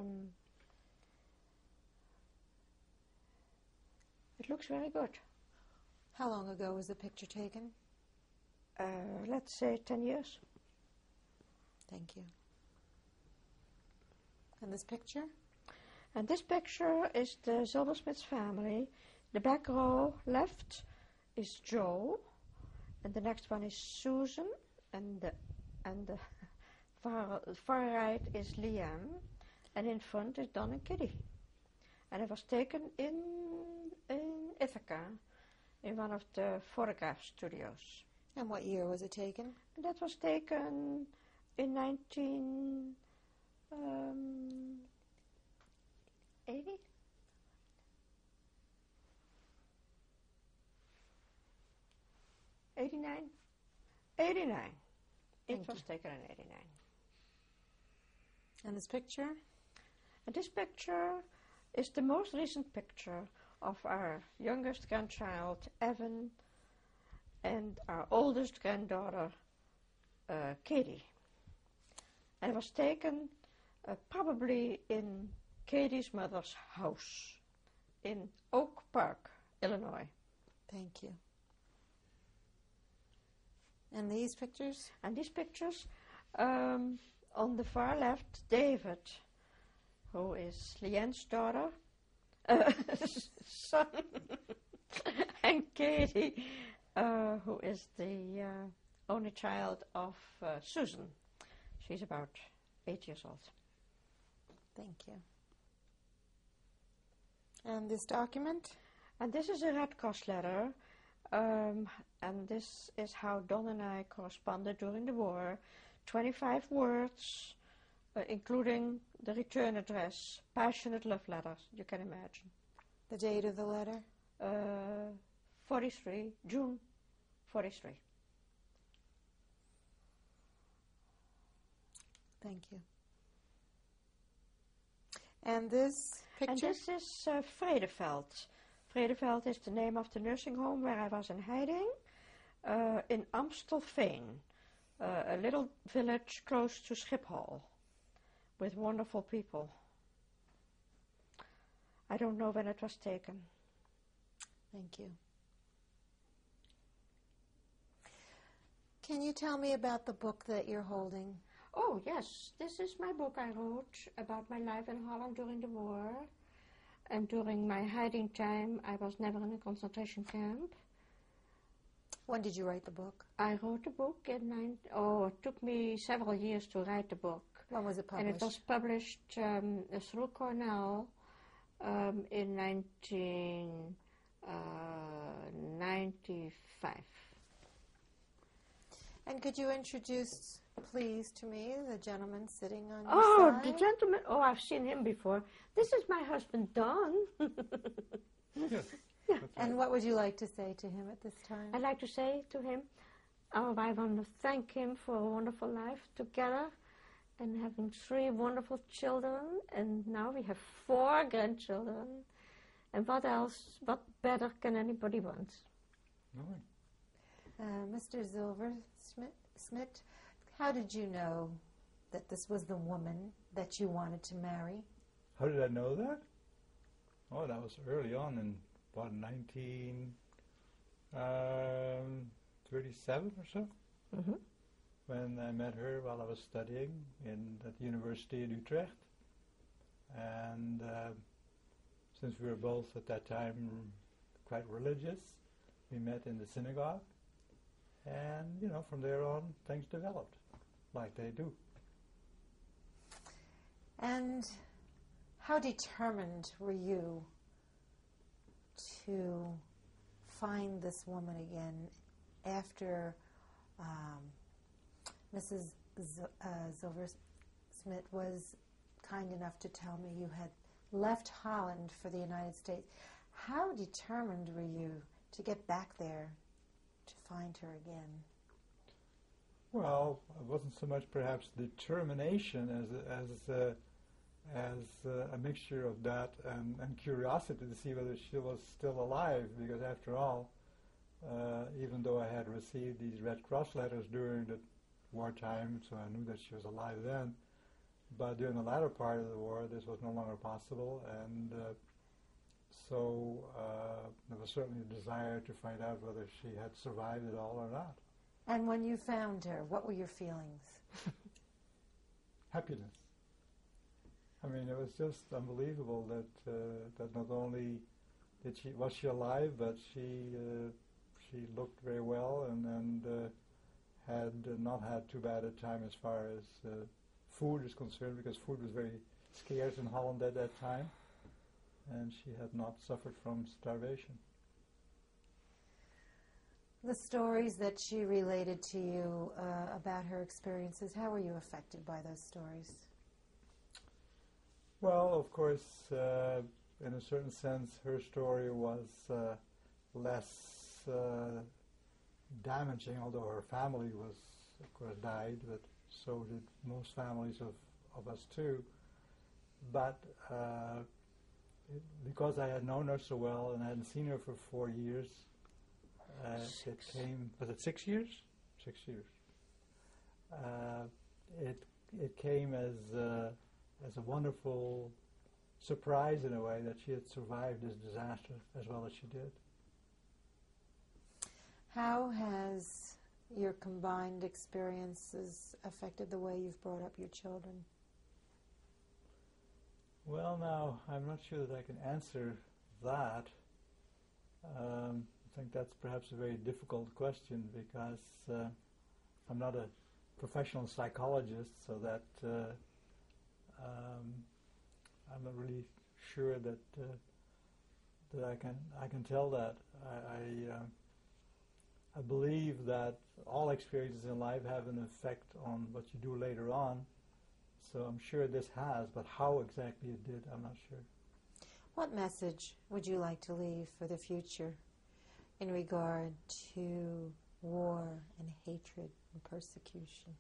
it looks very good. How long ago was the picture taken? Let's say 10 years. Thank you. And this picture? And this picture is the Zilversmit's family. The back row left is Joe, and the next one is Susan, and the far right is Liam, and in front is Don and Kitty. And it was taken in Ithaca, in one of the photograph studios. And what year was it taken? And that was taken in 1980? 89? 89. It was taken in 89. And this picture? And this picture is the most recent picture of our youngest grandchild, Evan, and our oldest granddaughter, Katie. And it was taken probably in Katie's mother's house in Oak Park, Illinois. Thank you. And these pictures? And these pictures, on the far left, David, who is Leanne's daughter, son, and Katie, who is the only child of Susan. She's about 8 years old. Thank you. And this document? And this is a Red Cross letter, and this is how Don and I corresponded during the war. 25 words, including the return address, passionate love letters, you can imagine. The date of the letter? 43, June 43. Thank you. And this picture? And this is Vredeveld. Vredeveld is the name of the nursing home where I was in hiding, in Amstelveen, a little village close to Schiphol, with wonderful people. I don't know when it was taken. Thank you. Can you tell me about the book that you're holding? Oh, yes. This is my book I wrote about my life in Holland during the war. And during my hiding time, I was never in a concentration camp. When did you write the book? I wrote the book in it took me several years to write the book. When was it published? And it was published through Cornell in 1995. And could you introduce, please, to me, the gentleman sitting on your side? The gentleman. Oh, I've seen him before. This is my husband, Don. Yes. Yeah. And what would you like to say to him at this time? I'd like to say to him, I want to thank him for a wonderful life together and having 3 wonderful children. And now we have 4 grandchildren. And what else, what better can anybody want? No. Mr. Zilversmit, how did you know that this was the woman that you wanted to marry? How did I know that? Oh, that was early on in about 1937 or so, when I met her while I was studying at the University in Utrecht. And since we were both at that time quite religious, we met in the synagogue. And, from there on, things developed, like they do. And how determined were you to find this woman again after Mrs. Zilversmit was kind enough to tell me you had left Holland for the United States? How determined were you to get back there to find her again? Well, it wasn't so much perhaps determination as a mixture of that and curiosity to see whether she was still alive, because after all, even though I had received these Red Cross letters during the wartime, so I knew that she was alive then, but during the latter part of the war this was no longer possible, and so there was certainly a desire to find out whether she had survived it all or not. And when you found her, what were your feelings? Happiness. I mean, it was just unbelievable that that not only was she alive, but she looked very well and had not had too bad a time as far as food is concerned, because food was very scarce in Holland at that time, and she had not suffered from starvation. The stories that she related to you about her experiences, how were you affected by those stories? Well, of course, in a certain sense, her story was less damaging, although her family was, of course, died, but so did most families of us too. But because I had known her so well and I hadn't seen her for 4 years, it came, was it 6 years? 6 years. It came as a wonderful surprise in a way that she had survived this disaster as well as she did. How has your combined experiences affected the way you've brought up your children? Well, now, I'm not sure that I can answer that. I think that's perhaps a very difficult question because I'm not a professional psychologist, so that I'm not really sure that I can tell that. I believe that all experiences in life have an effect on what you do later on. So I'm sure this has, but how exactly it did, I'm not sure. What message would you like to leave for the future in regard to war and hatred and persecution?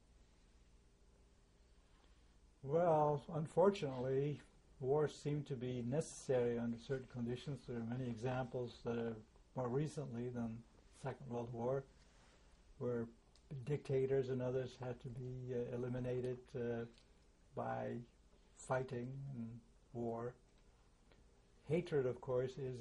Well, unfortunately, wars seem to be necessary under certain conditions. There are many examples that are more recently than the Second World War, where dictators and others had to be eliminated by fighting and war. Hatred, of course, is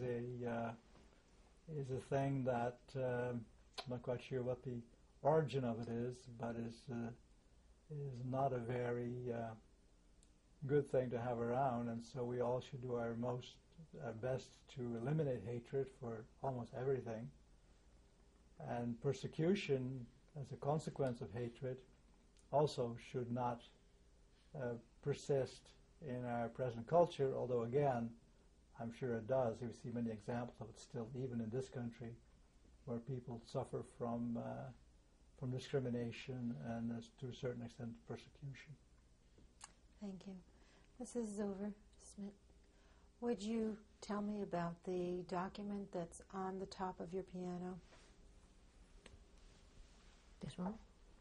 a thing that I'm not quite sure what the origin of it is, but is not a very good thing to have around, and so we all should do our best to eliminate hatred for almost everything. And persecution, as a consequence of hatred, also should not persist in our present culture, although again, I'm sure it does. We see many examples of it still, even in this country, where people suffer from discrimination and, to a certain extent, persecution. Thank you. Mrs. Zilversmit, would you tell me about the document that's on the top of your piano? This one?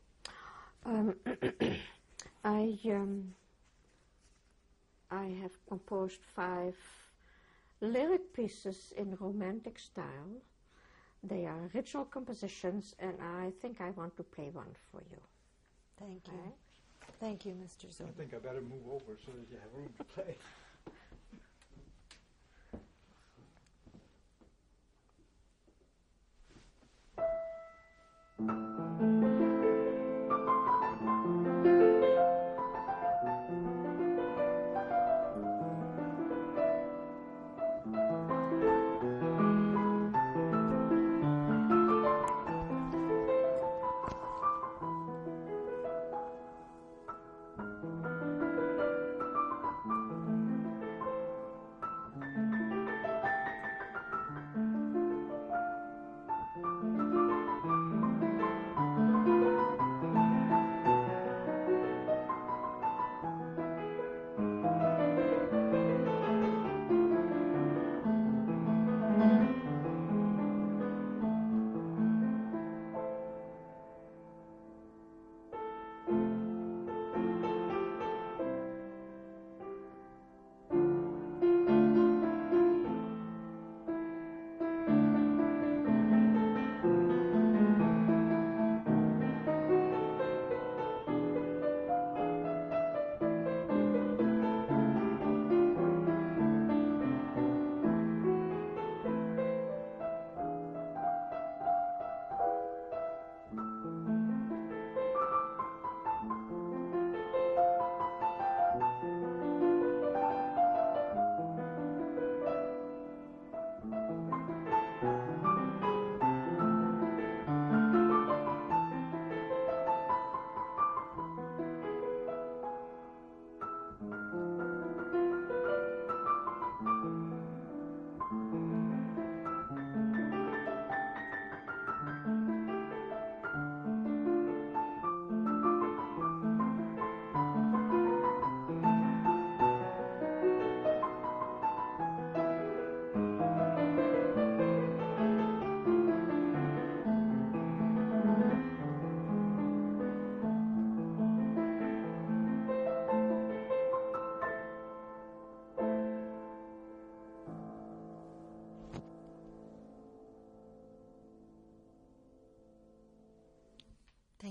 I have composed 5 lyric pieces in romantic style. They are original compositions, and I think I want to play one for you. Thank you. Right. Thank you, Mr. Zilver. I think I better move over so that you have room to play.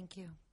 Thank you.